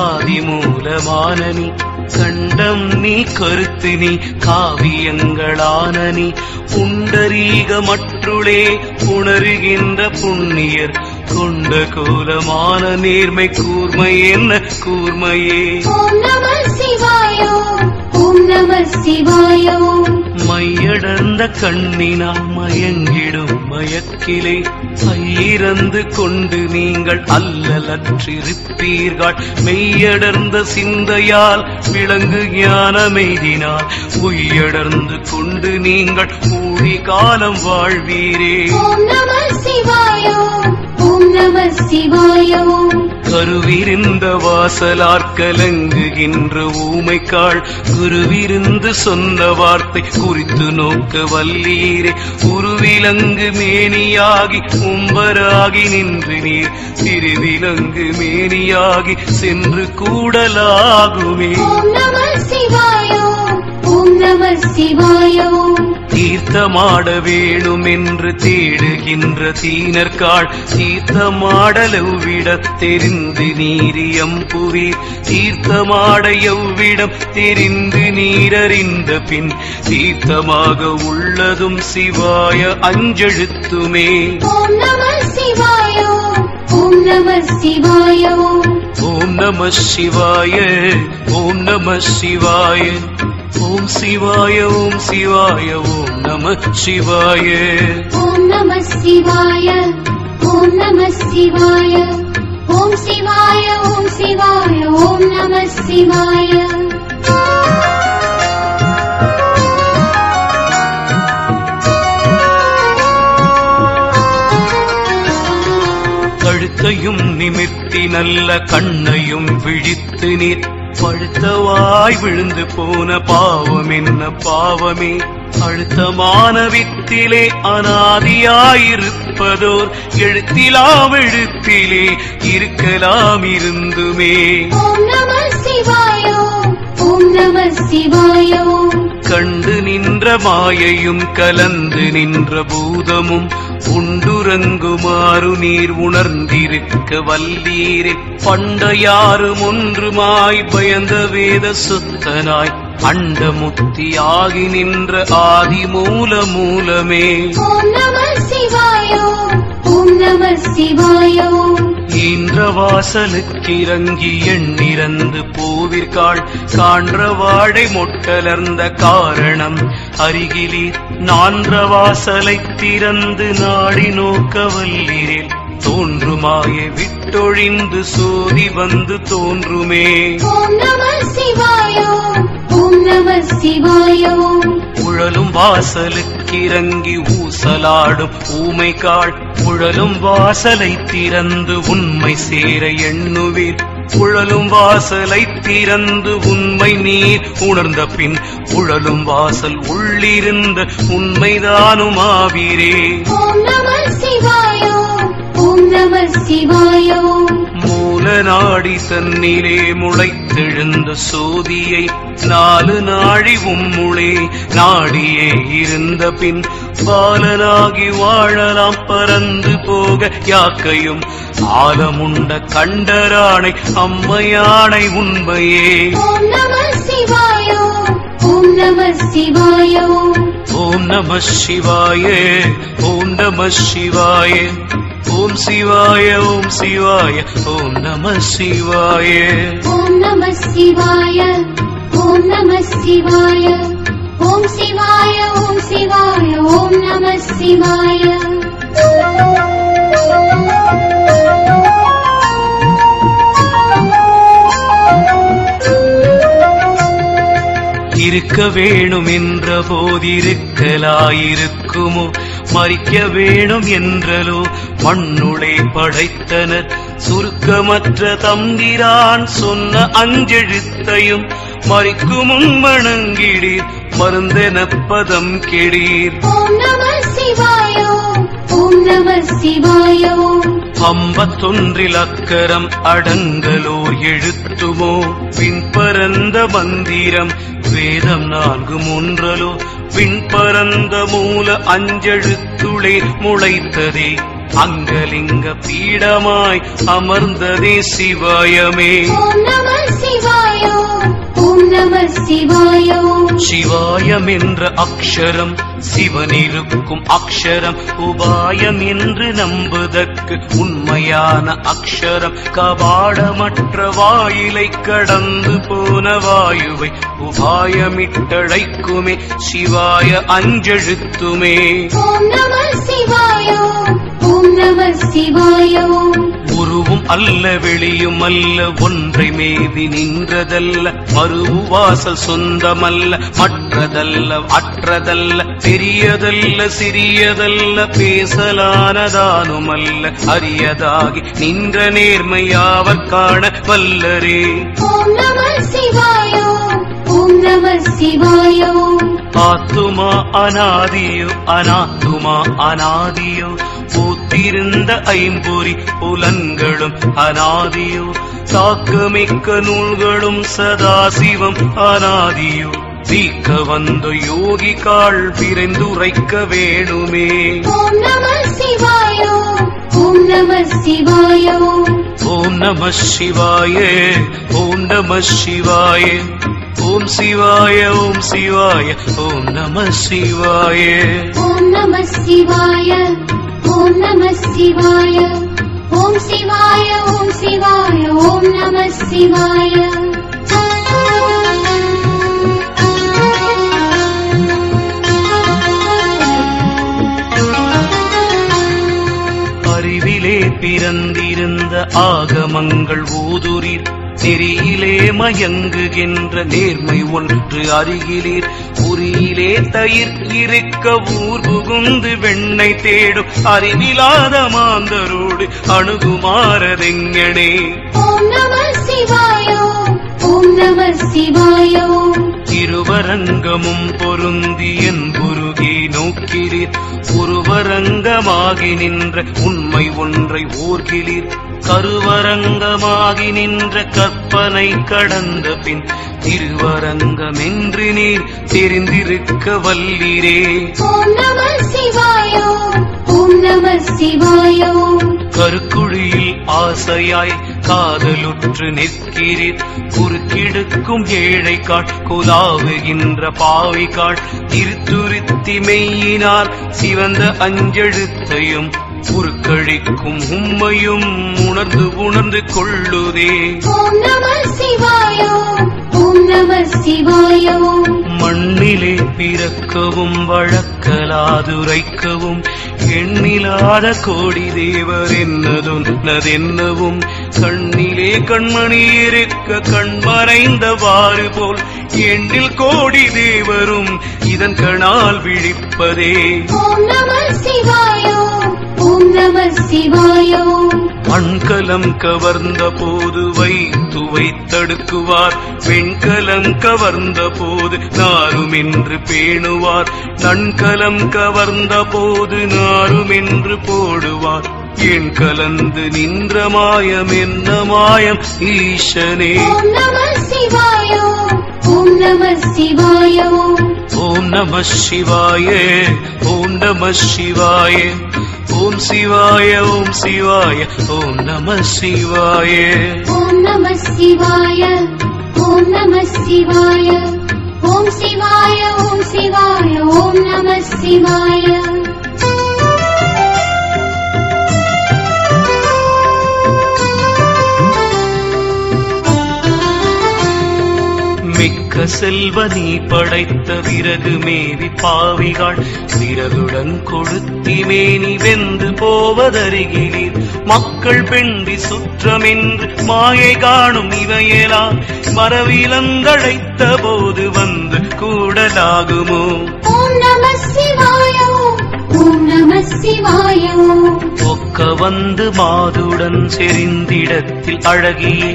S1: ஆதிமூலமான நீ கண்டம் நீ கருத்து நீ காவியங்களான நீ புண்டரீக மற்றுளே உணர்கின்ற புண்ணியர் கொண்ட கோலமான நேர்மை கூர்மை என்ன கூர்மையே.
S2: ஓம் நம சிவாய ஓம் நம சிவாய.
S1: மையடர்ந்த கண்ணினால் மயங்கிடும் மயக்கிலே ஐயிறந்து கொண்டு நீங்கள் அல்லலற்றிருப்பீர்கள் மெய்யடர்ந்த சிந்தையால் விளங்கு ஞானமெய்தினால் உய்யடர்ந்து கொண்டு நீங்கள் ஊழி காலம் வாழ்வீரே.
S2: ஓம் நம சிவாய ஓம் நம சிவாய.
S1: கருவிருந்த வாசலார் கலங்குகின்ற ஊமைக்காள் குருவிருந்து சொந்த வார்த்தை குறித்து நோக்க வல்லீரே உருவிலங்கு மேனியாகி உம்பராகி நின்று நீர் திருவிலங்கு மேனியாgi சென்று கூடலாகுமே.
S2: ஓம் நம சிவாய ஓம் நம சிவாய.
S1: தீர்த்தமாட வேணும் என்று தேடுகின்ற தீனர்காள் தீர்த்தமாடல் எவ்விடம் தெரிந்து நீரியம் புவீர் தீர்த்தமாட எவ்விடம் தெரிந்து நீரறிந்த பின் தீர்த்தமாக உள்ளதும் சிவாய அஞ்செழுத்துமே.
S2: ஓம் நம சிவாய ஓம் நம சிவாய.
S1: ஓம் நம சிவாய ஓம் நம சிவாய ஓம் சிவாய ஓம் சிவாய ஓம் நம சிவாய.
S2: ஓம் நம சிவாய ஓம் நம சிவாய ஓம் சிவாய ஓம் சிவாய ஓம் நம சிவாய.
S1: கழுத்தையும் நிமிர்த்தி நல்ல கண்ணையும் விழித்து நீர் பழுத்தவாய் விழுந்து போன பாவம் என்ன பாவமே அழுத்தமான வித்திலே அநாதியாயிருப்பதோர் எழுத்திலாம் எழுத்திலே இருக்கலாம் இருந்துமே.
S2: ஓம் நம சிவாய ஓம் நம சிவாய.
S1: கண்டு நின்ற மாயையும் கலந்து நின்ற பூதமும் உண்டுறங்குமாறு நீர் உணர்ந்திருக்க வல்லீரில் பண்டையாரும் ஒன்றுமாய் பயந்த வேத சுத்தனாய் அண்டமுத்தியாகி நின்ற ஆதி மூல மூலமே.
S2: ஓம் நம சிவாய ஓம் நம சிவாய.
S1: ஈன்ற வாசலுக்கு இறங்கி எண்ணிறந்து பூவிற்காள் கான்ற வாடை மொட்டலர்ந்த காரணம் அருகிலீர் நான்ற வாசலை திறந்து நாடி நோக்க வல்லீரில் தோன்றுமாயை விட்டொழிந்து சோதி வந்து தோன்றுமே.
S2: ஓம் நம சிவாய ஓம் நம சிவாய.
S1: உழலும் வாசலுக்கிறங்கி ஊசலாடும் ஊமைக்காள் உழலும் வாசலை திறந்து உண்மை சேர எண்ணுவீர். உழலும் வாசலை திறந்து உண்மை நீர் உணர்ந்த பின் உழலும் வாசல் உள்ளிருந்த உண்மைதானுமாவீரே.
S2: ஓம் நம சிவாய ஓம் நம சிவாய.
S1: மூல நாடி தன்னிலே முளைத்தெழுந்த சோதியை 4 நாழி உம்முளே நாடியே இருந்த பின் பாலனாகி வாழலாம் பறந்து போக யாக்கையும் ஆலமுண்ட கண்டரானை அம்மையானை உண்மையே.
S2: ஓம் நம சிவாய ஓம் நம சிவாய.
S1: ஓம் நம சிவாய ஓம் நம சிவாய. ஓம் சிவாய ஓம் சிவாய ஓம் நம சிவாய.
S2: ஓம் நம சிவாய ஓம் நம சிவாய. ஓம் சிவாய ஓம் சிவாய ஓம் நம சிவாய.
S1: இருக்க வேணும் என்ற போதிருக்கலாயிருக்குமோ மறிக்க வேணும் என்றலோ மண்ணுளே படைத்தனர். சுருக்கமற்ற தம்பிரான் சொன்ன அஞ்செழுத்தையும் மறிக்குமுன் வணங்கிடீர் மருந்தென பதம் கெடீர்.
S2: ஓம் நம சிவாய ஓம் நம சிவாய.
S1: 51 அக்கரம் அடங்கலோ எழுத்துமோ பின்பரந்த மந்திரம் வேதம் 4 மூன்றலோ பின்பரந்த மூல அஞ்செழுத்துளே முளைத்ததே அங்கலிங்க பீடமாய் அமர்ந்ததே சிவாயமே.
S2: ஓம் நம சிவாய ஓம் நம சிவாய.
S1: சிவாயம் என்ற அக்ஷரம் சிவனிருக்கும் அக்ஷரம் உபாயம் என்று நம்புதற்கு உண்மையான அக்ஷரம் கபாடமற்ற வாயிலை கடந்து போன வாயுவை உபாயமிட்டழைக்குமே சிவாய அஞ்செழுத்துமே.
S2: ஓம் நம சிவாய ஓம் நம சிவாய.
S1: உருவும் அல்ல வெளியும் அல்ல ஒன்றை மேவி நின்றதல்ல மறுவு வாசல் சொந்தமல்ல மற்றதல்ல அற்றதல்ல பெரியதல்ல சிறியதல்ல பேசலானதானுமல்ல அரியதாகி நின்ற நேர்மையாவர் காண வல்லரே.
S2: ஓம் நம சிவாய ஓம் நம சிவாய.
S1: ஆத்துமா அநாதியோ அநாத்துமா அநாதியோ பூத்திருந்த ஐம்பொறி புலன்களும் அநாதியோ தாக்கமிக்க நூல்களும் சதாசிவம் அநாதியோ தீக்க வந்த யோகிகாள் விரைந்துரைக்க வேணுமே.
S2: ஓம் நம சிவாய ஓம் நம சிவாய.
S1: ஓம் நம சிவாய ஓம் நம சிவாய. ஓம் சிவாய ஓம் சிவாய ஓம் நம சிவாய.
S2: ஓம் நம சிவாய ஓம் நம சிவாய. ஓம் சிவாய ஓம் சிவாய ஓம் நம சிவாய.
S1: அறிவிலே பிறந்திருந்த ஆகமங்கள் ஊதுரீர் நெறியிலே மயங்குகின்ற நேர்மை ஒன்று அருகிலீர். உரியிலே தயிர் இருக்க ஊர் புகுந்து வெண்ணெய் தேடும் அறிவிலாத மாந்தரோடு அணுகுமாறதெங்கனே.
S2: ஓம் நம சிவாய ஓம் நம சிவாய.
S1: இருவரங்கமும் பொருந்தி என் குருகி நோக்கிறீர் உருவரங்கமாகி நின்ற உண்மை ஒன்றை ஓர்கிலீர். கருவரங்கமாகி நின்ற கற்பனை கடந்த பின் திருவரங்கமென்று நீர் தெரிந்திருக்க வல்லீரே.
S2: ஓம் நம சிவாய ஓம் நம சிவாய.
S1: கருக்குழியில் ஆசையாய் காதலுற்று நிற்கிறீர் குறுக்கிடுக்கும் ஏழைக்காள் குலாவுகின்ற பாவிக்காள் திருத்துருத்தி மெய்யினால் சிவந்த அஞ்செழுத்தையும் உருக்கழிக்கும் உம்மையும் உணர்ந்து உணர்ந்து கொள்ளுதே.
S2: ஓம் நம சிவாய ஓம் ஓம் நம சிவாய ஓம்.
S1: மண்ணிலே பிறக்கவும் வழக்கலாதுரைக்கவும் எண்ணிலாத கோடி தேவர் என்னதுன்னதென்னவும் கண்ணிலே கண்மணி இருக்க கண்மறைந்தவாறு போல் எண்ணில் கோடி தேவரும் இதன் கணால் விழிப்பதே.
S2: ஓம் நம சிவாய ஓம் நம சிவாய ஓம்.
S1: மண்கலம் கவர்ந்த போது வைத்து வைத்தடுக்குவார், வெண்கலம் கவர்ந்த போது நாருமென்று பேணுவார், நன்கலம் கவர்ந்த போது நாருமென்று போடுவார். என் கலந்து நின்ற மாயம் என்ன மாயம் ஈசனே.
S2: ஓம் நம சிவாய ஓம் நம சிவாய ஓம்.
S1: ஓம் நம சிவாய ஓம் நம சிவாய ஓம் சிவாய ஓம் சிவாய ஓம் நம சிவாய.
S2: ஓம் நம சிவாய ஓம் நம சிவாய ஓம் சிவாய ஓம் சிவாய ஓம் நம சிவாய.
S1: மிக்க செல்வ நீ படைத்த விறகு மேவி பாவிகள் விறகுடன் கொளுத்தி மேனி வெந்து போவதருகிலீர். மக்கள் பெண்டி சுற்றமென்று மாயை காணும் இவையெல்லாம் மரவிலங்கழைத்த போது வந்து கூடலாகுமோ.
S2: ஓம் நம சிவாய ஓம் நம சிவாய ஓம்.
S1: ஒக்க வந்து மாதுடன் செறிந்திடத்தில் அழகியே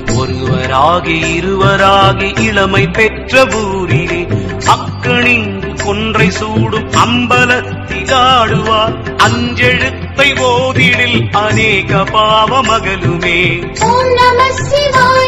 S1: ஒருவராகி இருவராகி இளமை பெற்ற பூரிலே அக்கணிந்து கொன்றை சூடும் அம்பலத்தில் ஆடுவார். அஞ்செழுத்தை ஓதிடில் அநேக பாவமகலுமே.
S2: ஓம் நம சிவாய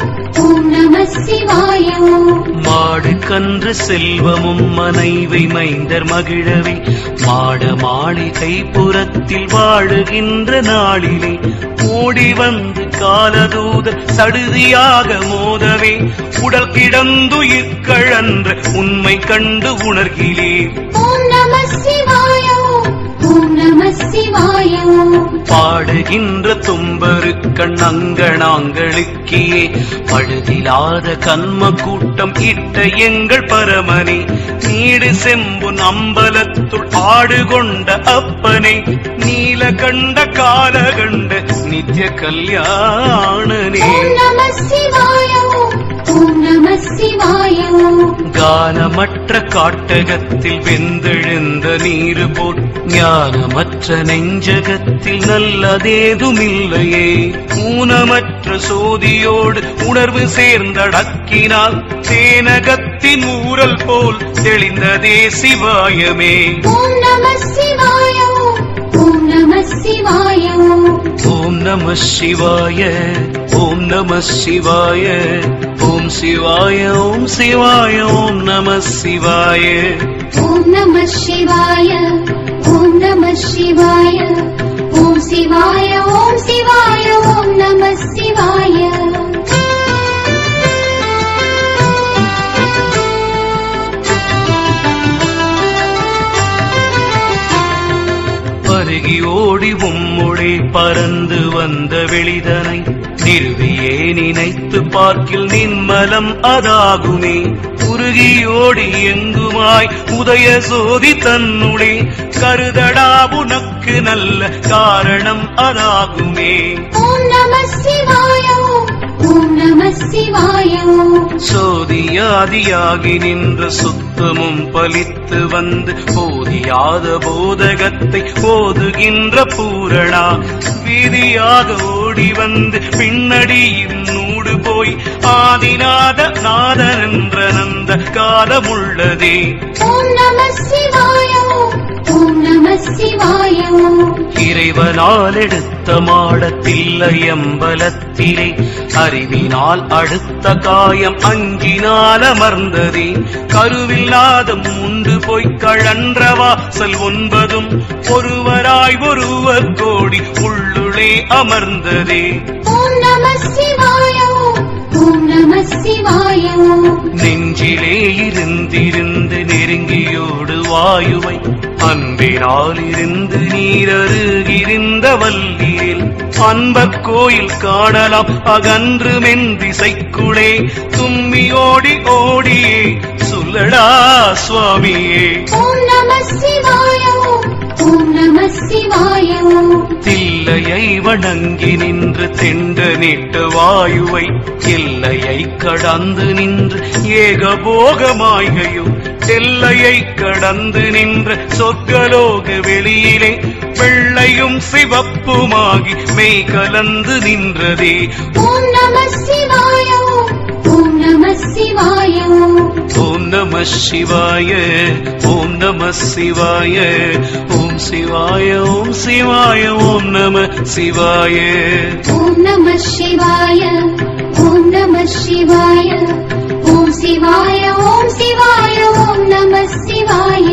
S2: ஓம் நம சிவாய ஓம்.
S1: மாடு கன்று செல்வமும் மனைவி மைந்தர் மகிழவே மாட மாளிகை புறத்தில் வாழுகின்ற நாளிலே ஓடி வந்து காலதூத சடுதியாக மோதவே உடல் கிடந்துயிர் கழன்ற உண்மை கண்டு உணர்கிறீர்.
S2: ஓம் நம சிவாய ஓம் நம சிவாய ஓம்.
S1: பாடுகின்ற தும்பருக்கண் அங்கணாங்களுக்கியே பழுதிலாத கன்ம கூட்டம் இட்ட எங்கள் பரமனே நீடு செம்புன் அம்பலத்துள் ஆடு கொண்ட அப்பனே நீல கண்ட கால கண்ட நித்ய கல்யாணனே.
S2: ஓம் நம சிவாய ஓம் நம சிவாய ஓம்.
S1: கானமற்ற காட்டகத்தில் வெந்தெழுந்த நீரு போல் ஞானமற்ற நெஞ்சகத்தில் நல்லதேதுமில்லையே. ஊனமற்ற சோதியோடு உணர்வு சேர்ந்தடக்கினால் தேனகத்தின் ஊரல் போல் தெளிந்ததே சிவாயமே.
S2: ஓம் நம சிவாய ஓம் நம சிவாய ஓம்.
S1: ஓம் நம சிவாய ஓம் நம சிவாய ஓம் சிவாய ஓம் சிவாய ஓம் நம சிவாய.
S2: ஓம் நம சிவாய ஓம் நம சிவாய ஓம் சிவாய ஓம் சிவாய ஓம் நம சிவாய.
S1: பருகி ஓடி உம்முடே பறந்து வந்த வெளிதனை நிறுவியே நினைத்து பார்க்கில் நின்மலம் அதாகுமே. உருகியோடி எங்குமாய் உதய சோதி தன்னுடே கருதடா உனக்கு நல்ல காரணம் அதாகுமே.
S2: ஓம் நம சிவாய ஓம் நம சிவாய ஓம்.
S1: சோதியாதியாகி நின்ற சுத்தமும் பலித்து வந்து போதியாத போதகத்தை போதுகின்ற பூரணா வீதியாக ஓடி வந்து பின்னடியின் நூடு போய் ஆதிநாத நாதன் என்ற நந்த காலமுள்ளதே.
S2: ஓம் நம சிவாய ஓம் நம சிவாய ஓம்.
S1: இறைவனால் எடுத்த மாடத்தில்லையம்பலத்திலே அறிவினால் அடுத்த காயம் அஞ்சினால் அமர்ந்ததே. கருவில்லாத உண்டு போய் கழன்ற வாசல் 9 ஒருவராய் ஒருவர் கோடி உள்ளுளே அமர்ந்ததே.
S2: ஓம் நம சிவாய ஓம் நம சிவாய ஓம்.
S1: நெஞ்சிலே இருந்திருந்து நெருங்கியோடு வாயுவை அன்பினால் இருந்து நீரருகிருந்த வல்லியில் அன்பர் கோயில் காணலாம் அகன்று மென்திசைக்குளே தும்மி ஓடி ஓடியே சொல்லடா சுவாமியே.
S2: ஓம் நம சிவாய ஓம் நம சிவாய.
S1: தில்லையை வணங்கி நின்று தெண்ட நீட்ட வாயுவை எல்லையை கடந்து நின்று ஏகபோகமாய்கையும் எல்லையை கடந்து நின்ற சொர்க்கலோக வெளியிலே வெள்ளையும் சிவப்புமாகி மெய் கலந்து நின்றதே.
S2: ஓம் நம சிவாய ஓம் நம சிவாய.
S1: ஓம் நம சிவாய ஓம் நம சிவாய. ஓம் சிவாய ஓம் சிவாய ஓம் நம சிவாய.
S2: ஓம் நம சிவாய ஓம் நம சிவாய. ஓம் சிவாய ஓம் சிவாய ஓம் நம சிவாய.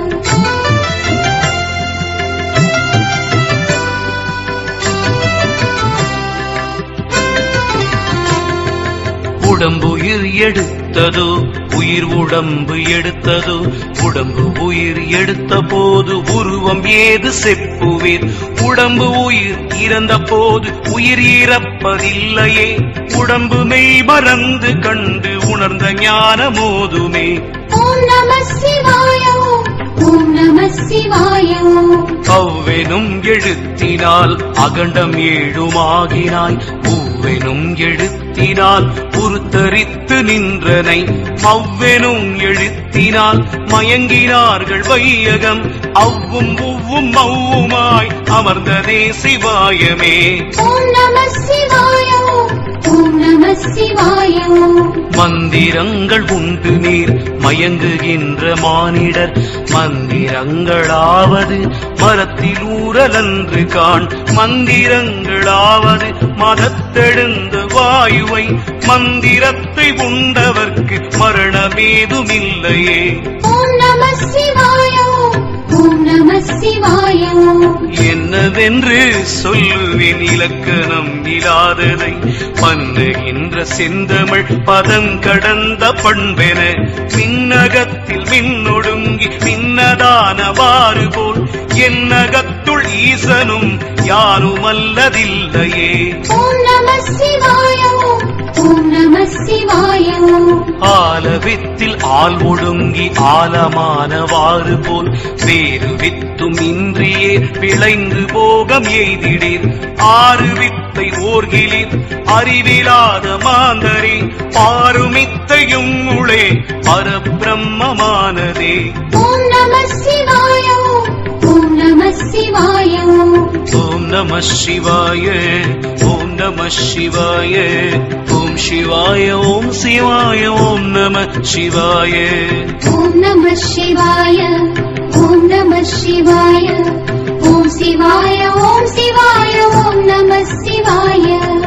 S1: உடம்புயிர் எடுத்ததோ உயிர் உடம்பு எடுத்ததோ உடம்பு உயிர் எடுத்த போது உருவம் ஏது செப்புவீர். உடம்பு உயிர் இறந்த போது உயிர் இறப்பதில்லையே உடம்பு மெய் மறந்து கண்டு உணர்ந்த ஞான மோதுமே.
S2: ஓம் நம சிவாய ஓம் நம சிவாய.
S1: அவ்வெனும் எழுத்தினால் அகண்டம் ஏழுமாகினாய் பூவெனும் எழுத்தினால் உருத்தரித்து நின்றனை அவ்வெனும் எழுத்தினால் மயங்கினார்கள் வையகம் அவ்வும் உவ்வும் மவ்வுமாய் அமர்ந்ததே சிவாயமே.
S2: ஓம் நம சிவாய ஓம் நம சிவாய.
S1: மந்திரங்கள் உண்டு நீர் மயங்குகின்ற மானிடர் மந்திரங்களாவது மரத்தில் ஊரலன்று காண். மந்திரங்களாவது மதத்தெழுந்த வாயுவை மந்திரத்தை உண்டவர்க்கு மரணமேதுமில்லையே.
S2: ஓம் நம சிவாய ஓம் நம சிவாய.
S1: என்னவென்று சொல்லுவேன் இலக்கணம் இல்லாததை பண்ணுகின்ற செந்தமிழ் பதங்கடந்த பண்பென மின்னகத்தில் மின்னொடுங்கி மின்னதானவாறு போல் என்னகத்துள் ஈசனும் யாருமல்லதில்லையே.
S2: ஓம் நம சிவாய ஓம் நம சிவாய.
S1: ஆலவித்தில் ஆள் ஒடுங்கி ஆலமானவாறு போல் வேறு வித்தும் இன்றியே விளைந்து போகம் எய்திடீர். ஆறு வித்தை ஓர்கிலீர் அறிவிலாத மாந்தரே பாருமித்தையும் உளே பரபிரம்மமானதே.
S2: ஓம் நம சிவாய ஓம் நம சிவாய.
S1: ஓம் நம சிவாய ஓம் நம சிவாய. ஓம் சிவாய ஓம் சிவாய ஓம் நம சிவாய.
S2: ஓம் நம சிவாய ஓம் நம சிவாய. ஓம் சிவாய ஓம் சிவாய ஓம் நம சிவாய.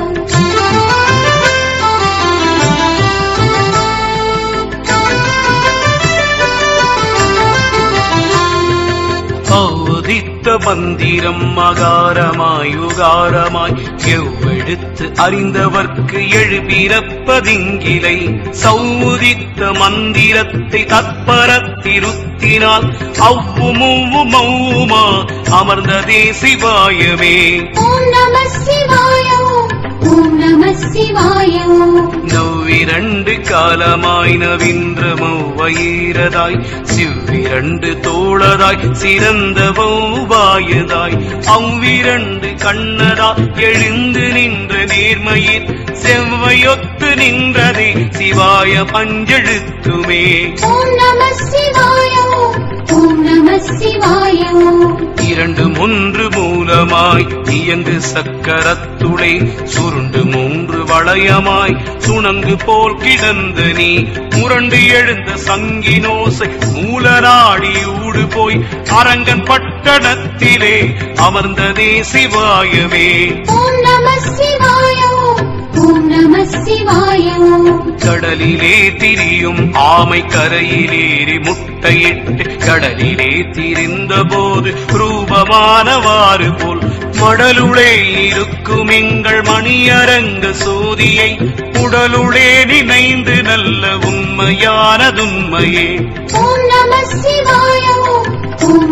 S1: உதித்த மந்திரம் மகாரமாயுகாரமாய் எவ்வெடுத்து அறிந்தவர்க்கு எழுபிறப்பதிங்கிலை. சௌதித்த மந்திரத்தை தற்பரத்திருத்தினால் அவ்வுமௌவுமௌவுமா அமர்ந்ததே சிவாயமே.
S2: ஓம் நம சிவாய ஓம் நம சிவாய.
S1: நவ்விரண்டு காலமாய் நவீன்ற மௌவயிரதாய் சிவ்விரண்டு தோளதாய் சிறந்த மௌவாயதாய் அவ்விரண்டு கண்ணதா எழுந்து நின்ற நேர்மையில் செவ்வையொத்து நின்றதே சிவாய பஞ்செழுத்துமே.
S2: ஓம் நம சிவாய ஓம் நம சிவாய.
S1: இரண்டு மூன்று மூலமாய் இயங்கு சக்கரத்துளே சுருண்டு மூன்று வளையமாய் சுணங்கு போல் கிடந்த நீ முரண்டு எழுந்த சங்கினோசை மூலநாடி ஊடு போய் அரங்கன் பட்டணத்திலே அமர்ந்ததே சிவாயமே.
S2: ஓம் நம சிவாய ஓம் நம சிவாய.
S1: கடலிலே திரியும் ஆமை கரையிலேறி முட்டையிட்டு கடலிலே திரிந்த போது ரூபமானவாறு போல் மடலுளே இருக்கும் எங்கள் மணியரங்க சோதியை உடலுளே நினைந்து நல்ல உண்மையானதுண்மையே.
S2: ஓம் நம சிவாய ஓம் நம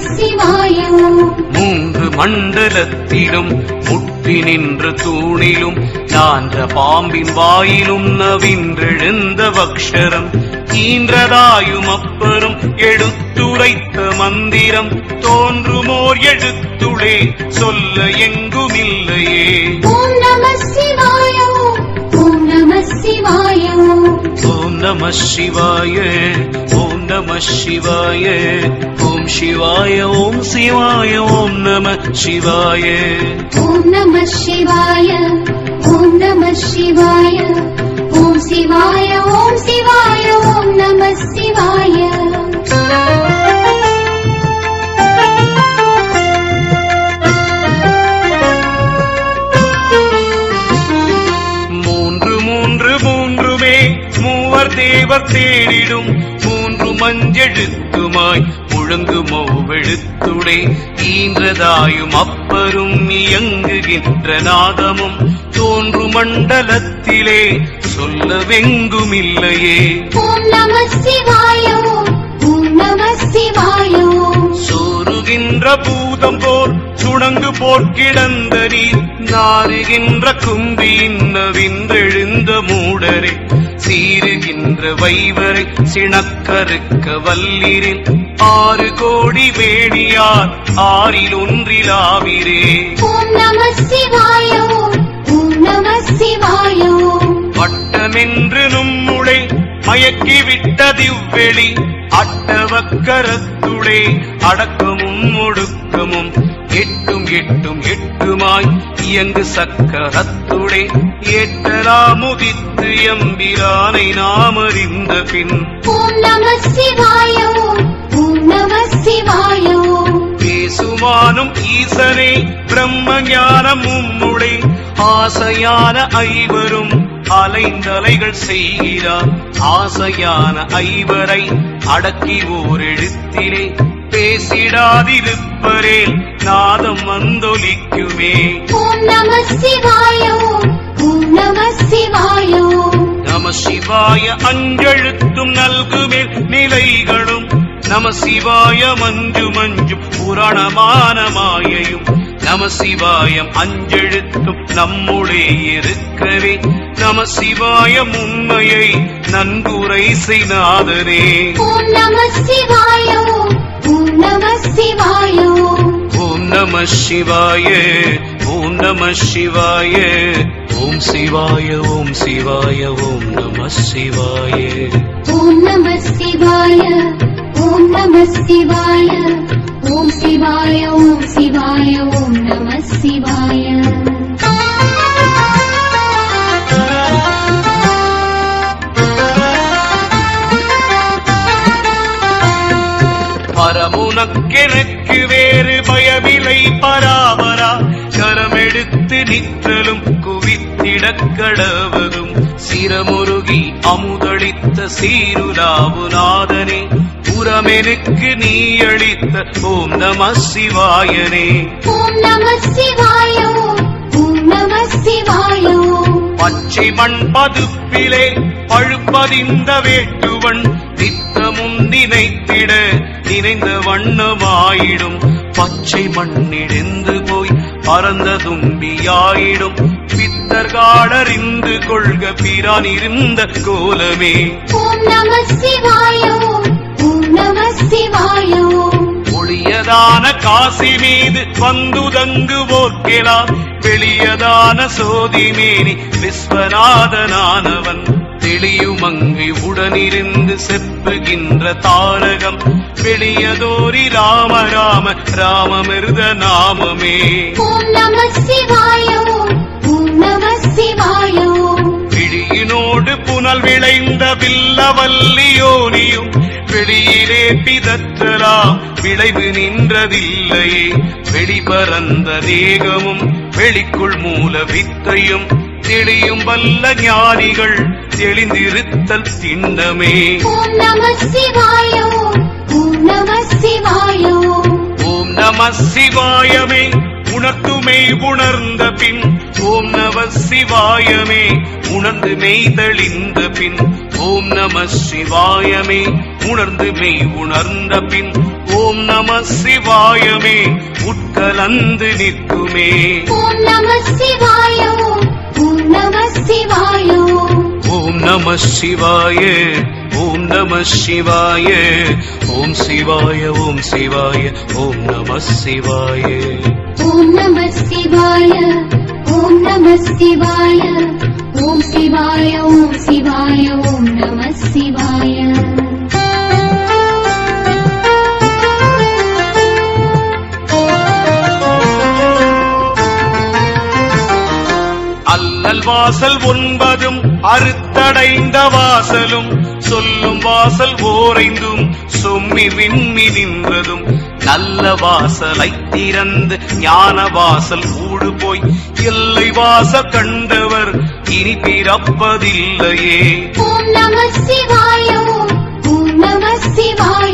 S2: சிவாய ஓம்.
S1: மூன்று மண்டலத்திலும் முட்டி நின்று தூணிலும் நான்ற பாம்பின் வாயிலும் நவின்றெழுந்த வக்ஷரம் ஈன்றதாயும் அப்பரும் எடுத்துரைத்த மந்திரம் தோன்றுமோர் எழுத்துளே சொல்ல எங்குமில்லையே.
S2: ஓம் நம சிவாய ஓம். ஓம் நம சிவாய ஓம்.
S1: ஓம் நம சிவாய ஓம் நம சிவாய ஓம் சிவாய ஓம் சிவாய ஓம் நம சிவாய.
S2: ஓம் நம சிவாய ஓம் நம சிவாய ஓம் சிவாய ஓம் சிவாய ஓம் நம சிவாய.
S1: மூன்றுமே மூவர் தேவர் தேடிடும் மூன்று மஞ்செழுத்துமாய் முழங்குமோ வெழுத்துளே ஈன்றதாயும் அப்பரும் இயங்குகின்ற நாதமும் தோன்று மண்டலத்திலே சொல்லவெங்குமில்லையே.
S2: ஓம் நம சிவாய ஓம். ஓம் நம சிவாய ஓம்.
S1: சோறுகின்ற பூதம் போர் சுணங்கு போர் கிடந்த நீர் நாறுகின்ற கும்பியின் நவின்றெழுந்த மூடரே சீருகின்ற வைவரை சிணக்கறுக்க வல்லிரில் 6 கோடி வேணியார் ஆறில் ஒன்றிலாவிரே.
S2: ஓம் நம சிவாய ஓம். ஓம் நம சிவாய ஓம்.
S1: வட்டமென்று நும்முளை மயக்கிவிட்ட திவ்வெளி அட்டவக்கரத்துளே அடக்கமும் ஒடுக்கமும் எட்டுமாய் இயங்கு சக்கரத்துளே ஏற்றலாமுதித்து எம்பிரானை நாம் அறிந்த பின்.
S2: ஓம் நம சிவாய ஓம். ஓம் நம சிவாய ஓம்.
S1: பேசுமானும் ஈசனே பிரம்ம ஞானம் உம்முளே ஆசையான ஐவரும் அலைந்தலைகள் செய்கிறார் ஆசையான ஐவரை அடக்கி ஓர் எழுத்திலே பேசிடாதிருப்பரேல் நாதம் வந்தொலிக்குமே.
S2: ஓம் நம சிவாய ஓம். ஓம் நம சிவாய ஓம்.
S1: நம சிவாய அஞ்செழுத்தும் நல்குமேல் நிலைகளும் நம சிவாய மஞ்சு புராணமான மாயையும் நம சிவாயம் அஞ்செழுத்தும் நம்முளே இருக்கவே நம சிவாயம் உண்மையை நன்குரை செய்நாதனே.
S2: ஓம் நம சிவாய ஓம். ஓம் நம சிவாய ஓம்.
S1: ஓம் நம சிவாய ஓம் நம சிவாய ஓம் சிவாய ஓம் சிவாய ஓம் நம சிவாய.
S2: ஓம் நம சிவாய ஓம் நம சிவாய ஓம் சிவாய ஓம் சிவாய ஓம் நம சிவாய.
S1: பரமுனக்கெனக்கு வேறு பயமில்லை பராபரா கரமெடுத்து நிற்றலும் குவித்திடக் கடவதும் சிரமுருகி அமுதளித்த சீருலாவுநாதனே புறமெனுக்கு நீ அளித்த ஓம் நம சிவாயனே.
S2: ஓம் நம சிவாய ஓம். ஓம் நம சிவாய ஓம்.
S1: பச்சை மண் பதுப்பிலே பழுப்பதிந்த வேட்டுவன் நித்தமும் நினைத்திட நினைந்த வண்ணமாயிடும் பச்சை மண்ணிழந்து போய் பறந்த தும்பியாயிடும் பித்தர்காடறிந்து கொள்க பிரான் இருந்த கோலமே.
S2: ஓம் நம சிவாய ஓம். ஓம் நம சிவாய ஓம்.
S1: ஒளியதான காசி மீது வந்துதங்குவோர்க்கெல்லாம் வெளியதான சோதிமேனி விஸ்வநாதனானவன் தெளியுமங்கை உடனிருந்து செப்புகின்ற தாரகம் வெளியதோரி ராம ராம ராமமிருத நாமமே.
S2: ஓம் நம சிவாய ஓம். ஓம் நம சிவாய ஓம்.
S1: விழியினோடு புனல் விளைந்த வில்லவல்லியோனியும் வெளியிலே பிதற்றலாம் விளைவு நின்றதில்லையே வெளிபரந்த தேகமும் வெளிக்குள் மூல வித்தையும் தெளியும் வல்ல ஞானிகள் தெளிந்திருத்தல் திண்ணமே.
S2: ஓம் நம சிவாய ஓம். ஓம் நம சிவாய ஓம்.
S1: ஓம் நம சிவாயமே உணர்த்துமே உணர்ந்த பின் ஓம் நம சிவாயமே உணர்ந்து மெய்தளிந்த பின் ஓம் நம சிவாயமே உணர்ந்து மெய் உணர்ந்த பின் ஓம் நம சிவாயமே உட்கலந்து நிற்குமே.
S2: ஓம் நம சிவாய ஓம் நம சிவாய
S1: ஓம் நம சிவாய ஓம் நம சிவாய ஓம் சிவாய ஓம் சிவாய ஓம் நம சிவாய.
S2: ஓம் நம சிவாய ஓம் நம சிவாய ஓம் சிவாய ஓம் சிவாய ஓம் நம சிவாய.
S1: அல்லல் வாசல் 9 அறுத்தடைந்த வாசலும் சொல்லும் வாசல் ஓரைந்தும் சொம்மி விம்மி நின்றதும் நல்ல வாசலை திறந்து ஞான வாசல் ஊடு போய் எல்லை வாச கண்டவர் இனி பிறப்பதில்லையே.
S2: ஓம் நம சிவாய ஓம் நம சிவாய.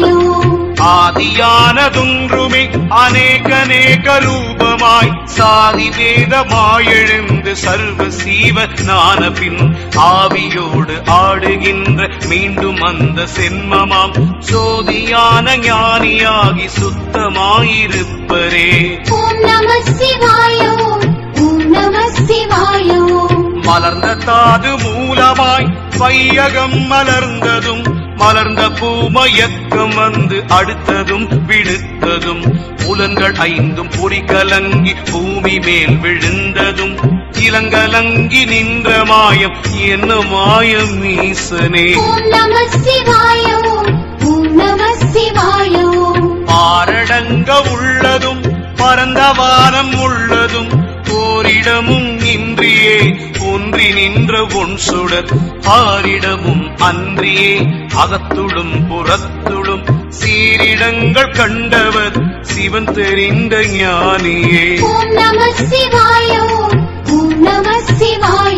S1: ஆதியானதொன்றுமே அநேக ரூபமாய் சாதி வேதமாயெழுந்து சர்வ சீவ நான பின் ஆவியோடு ஆடுகின்ற மீண்டும் அந்த சென்மமாம் சோதியான ஞானியாகி சுத்தமாயிருப்பரே.
S2: ஓம் நம சிவாய ஓம் நம சிவாய.
S1: மலர்ந்த தாது மூலமாய் வையகம் மலர்ந்ததும் மலர்ந்த பூமயக்கம் வந்து அடுத்ததும் விடுத்ததும் புலன்கள் 5 பொறி கலங்கி பூமி மேல் விழுந்ததும் இளங்கலங்கி நின்ற மாயம் என்ன மாயம் ஈசனே.
S2: ஓம் நம சிவாய ஓம் நம சிவாய.
S1: பாரடங்க உள்ளதும் பரந்த வானம் உள்ளதும் ஓரிடமும் இன்றியே ஒன்றி நின்ற ஒன் சுடர் ஆரிடமும் அன்றியே அகத்துளும் புறத்துளும் சீரிடங்கள் கண்டவர் சிவன் தெரிந்த ஞானியே.
S2: ஓம் நம சிவாய ஓம் நம சிவாய.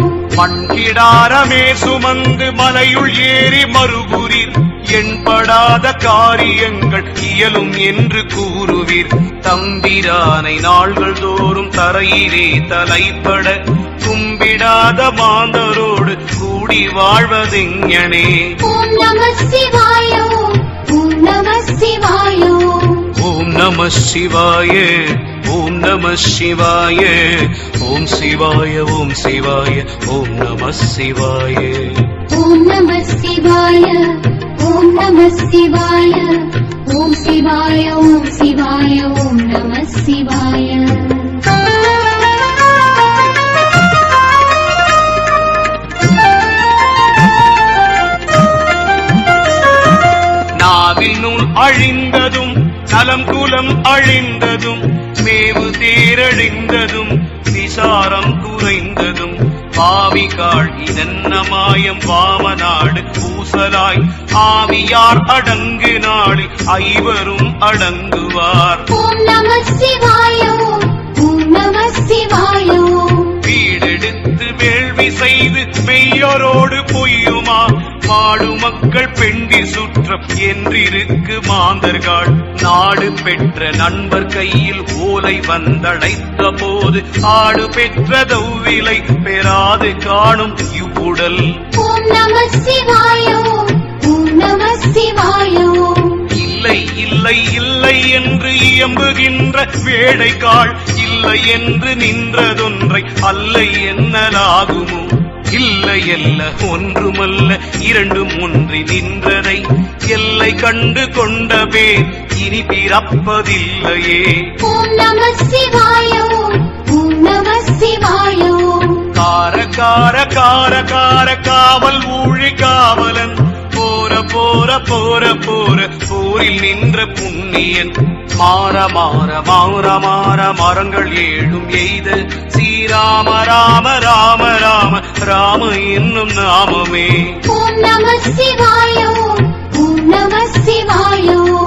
S1: மண்கிடாரமே சுமந்து மலையுள் ஏறி மறுகுறீர் என்படாத காரியங்கள் இயலும் என்று கூறுவீர். தம்பிரானை நாள்கள் தோறும் தரையிலே தலைப்பட கும்பிடாத மாந்தரோடு கூடி வாழ்வதெங்கனே.
S2: ஓம் நம சிவாய ஓம் நம சிவாய.
S1: ஓம் நம சிவாய ஓம் நம சிவாய ஓம் சிவாய ஓம் சிவாய ஓம் நம சிவாய.
S2: ஓம் நம சிவாய ஓம் நம சிவாய ஓம் சிவாய ஓம் சிவாய ஓம் நம சிவாய.
S1: நாவில் நூல் அழிந்ததும் நலம் குலம் அழிந்ததும் மேவு தேரழிந்ததும் விசாரம் குறைந்ததும் பாவிகாள் இதென்ன மாயம் வாமநாடு பூசலாய் ஆவியார் அடங்கு நாளில் ஐவரும் அடங்குவார்.
S2: ஓம் நம சிவாய ஓம் நம சிவாய.
S1: வீடெடுத்து வேள்வி செய்து மெய்யோரோடு பொய்யுமா மாடு மக்கள் பெண்டி சுற்றம் என்றிருக்கு மாந்தர்கள் நாடு பெற்ற நண்பர் கையில் ஓலை வந்தடைத்த போது ஆடு பெற்ற தௌவிலை பெறாது காணும் இவ்வுடல்.
S2: ஓம் நம சிவாய ஓம் நம சிவாய.
S1: இல்லை இல்லை இல்லை என்று இயம்புகின்ற வேடைக்காள் இல்லை என்று நின்றதொன்றை அல்லை என்னலாகுமோ. இல்லை அல்ல ஒன்றுமல்ல இரண்டும் ஒன்றி நின்றதை எல்லை கண்டு கொண்ட பேர் இனி பிறப்பதில்லையே.
S2: ஓம் நம சிவாய ஓம் நம சிவாய.
S1: கார கார கார கார காவல் ஊழி காவலன் போர போர போர போர போரில் நின்ற புண்ணியன் மாற மாற மாற மாற மரங்கள் 7 எய்த ஸ்ரீராம ராம ராம ராம ராம என்னும் நாமமே.
S2: ஓம் நம சிவாய ஓம் நம சிவாய.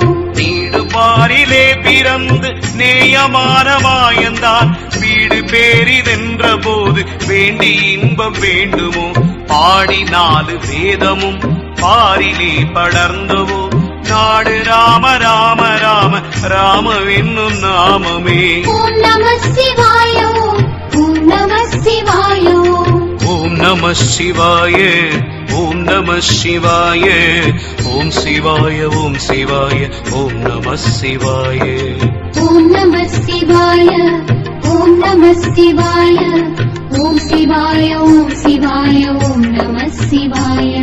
S1: நீடு பாரிலே பிறந்து நேயமான மாயந்தான் வீடு பேரிதென்ற போது வேண்டி இன்பம் வேண்டுமோ. பாடி 4 வேதமும் பாரிலே படர்ந்தவோ நாடு ராம ராம ராம ராம என்னும் நாமமே.
S2: ஓம் நம சிவாய ஓம் நம சிவாய.
S1: ஓம் நம சிவாய ஓம் நம சிவாய. ஓம் சிவாய ஓம் சிவாய ஓம் நம சிவாய.
S2: ஓம் நம சிவாய ஓம் நம சிவாய ஓம் சிவாய ஓம் சிவாய ஓம் நம சிவாய.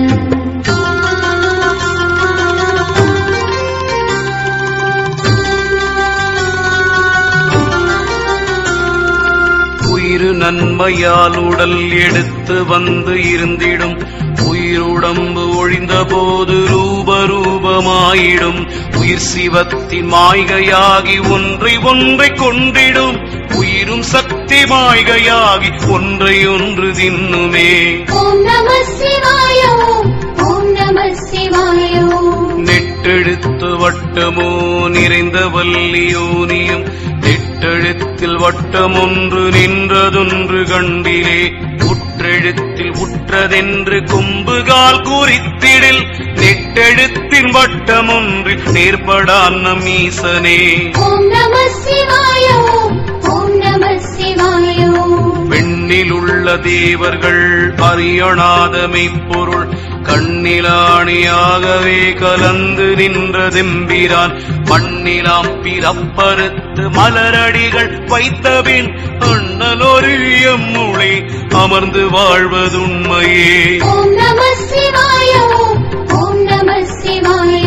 S1: உயிர் நன்மையால் உடல் எடுத்து வந்து இருந்திடும். உயிருடம்பு ஒழிந்த போது ரூபரூபமாயிடும். உயிர் சிவத்தின் மாய்கையாகி ஒன்றை ஒன்றை கொண்டிடும். உயிரும் சக்தி மாய்கையாகி ஒன்றை ஒன்று தின்னுமே.
S2: ஓம் நம சிவாய ஓம் நம சிவாய.
S1: நெட்டெழுத்து வட்டமோ நிறைந்த வல்லியோனியும் நெட்டெழுத்தில் வட்டம் ஒன்று நின்றதொன்று கண்டிலே. உற்றெழுத்தில் உற்றதென்று கொம்புகால் குறித்திடில். நெட்டெழுத்தின் வட்டம் ஒன்று நேர்படான் நம் ஈசனே.
S2: ஓம் நம சிவாய ஓம் நம சிவாய.
S1: பெண்ணில் உள்ள தேவர்கள் அறியணாத மெய்ப்பொருள் கண்ணிலாணியாகவே கலந்து நின்றதெம்பிரான். மண்ணிலாம் பிறப்பறுத்து மலரடிகள் வைத்தபின் அண்ணலொரு எம்முளை அமர்ந்து வாழ்வதுண்மையே.
S2: ஓம் நம சிவாய ஓம் நம சிவாய.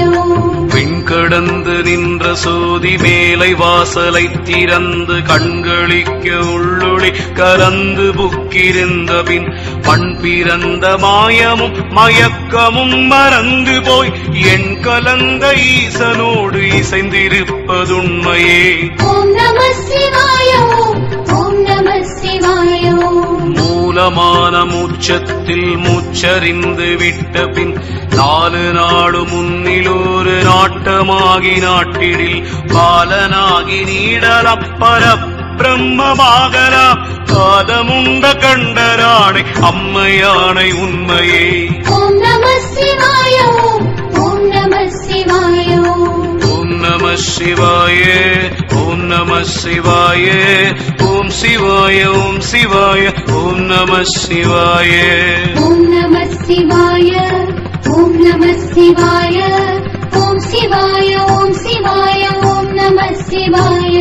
S1: கடந்து நின்ற சோதி மேலை வாசலை திறந்து கண்களிக்க உள்ளொளி கலந்து புக்கிருந்த பின் மண் பிறந்த மாயமும் மயக்கமும் மறந்து போய் என் கலந்த ஈசனோடு இசைந்திருப்பதுண்மையே.
S2: ஓம் நம சிவாய ஓம் நம சிவாய.
S1: மூலமான மூச்சத்தில் மூச்சறிந்து விட்ட பின் 4 நாடு முன்னிலோரு நாட்டமாகி நாட்டிடில் பாலனாகி நீடலாம் பரபிரம்மமாகலாம். காதமுண்ட கண்டரானை அம்மையானை உண்மையே.
S2: ஓம் நம சிவாய ஓம் நம சிவாய.
S1: ஓம் நம சிவாய ஓம் நம சிவாய ஓம் சிவாய ஓம் சிவாய ஓம் நம சிவாய.
S2: ஓம் நம சிவாய ஓம் நம சிவாய ஓம் சிவாய ஓம் சிவாய ஓம் நம சிவாய.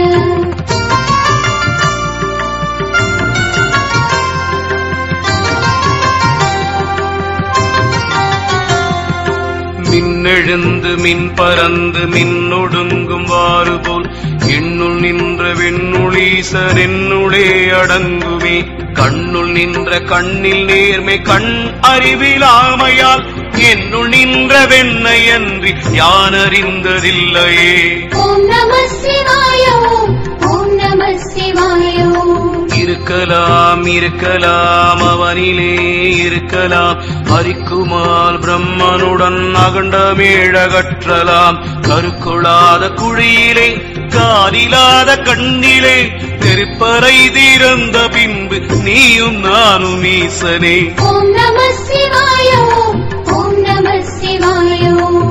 S1: மின்னெழுந்து மின் பறந்து மின்னொடுங்கும் வாறு போல் என்னுள் நின்ற வெண்ணுளீசர் என்னுளே அடங்குமே. கண்ணுள் நின்ற கண்ணில் நேர்மை கண் அறிவிலாமையால் என்னுள் நின்ற வெண்ணை அன்றி யான் அறிந்ததில்லையே.
S2: ஓம் நம சிவாய ஓம் நம சிவாய.
S1: இருக்கலாம் இருக்கலாம் அவனிலே இருக்கலாம். ஹரிக்குமால் பிரம்மனுடன் அகண்டமேழகற்றலாம். கருக்குளாத குழியிலே காலிலாத கண்ணிலே நெருப்பறை திறந்த பின்பு நீயும் நானும் ஈசனே.
S2: ஓம் நம சிவாய ஓம் நம சிவாய.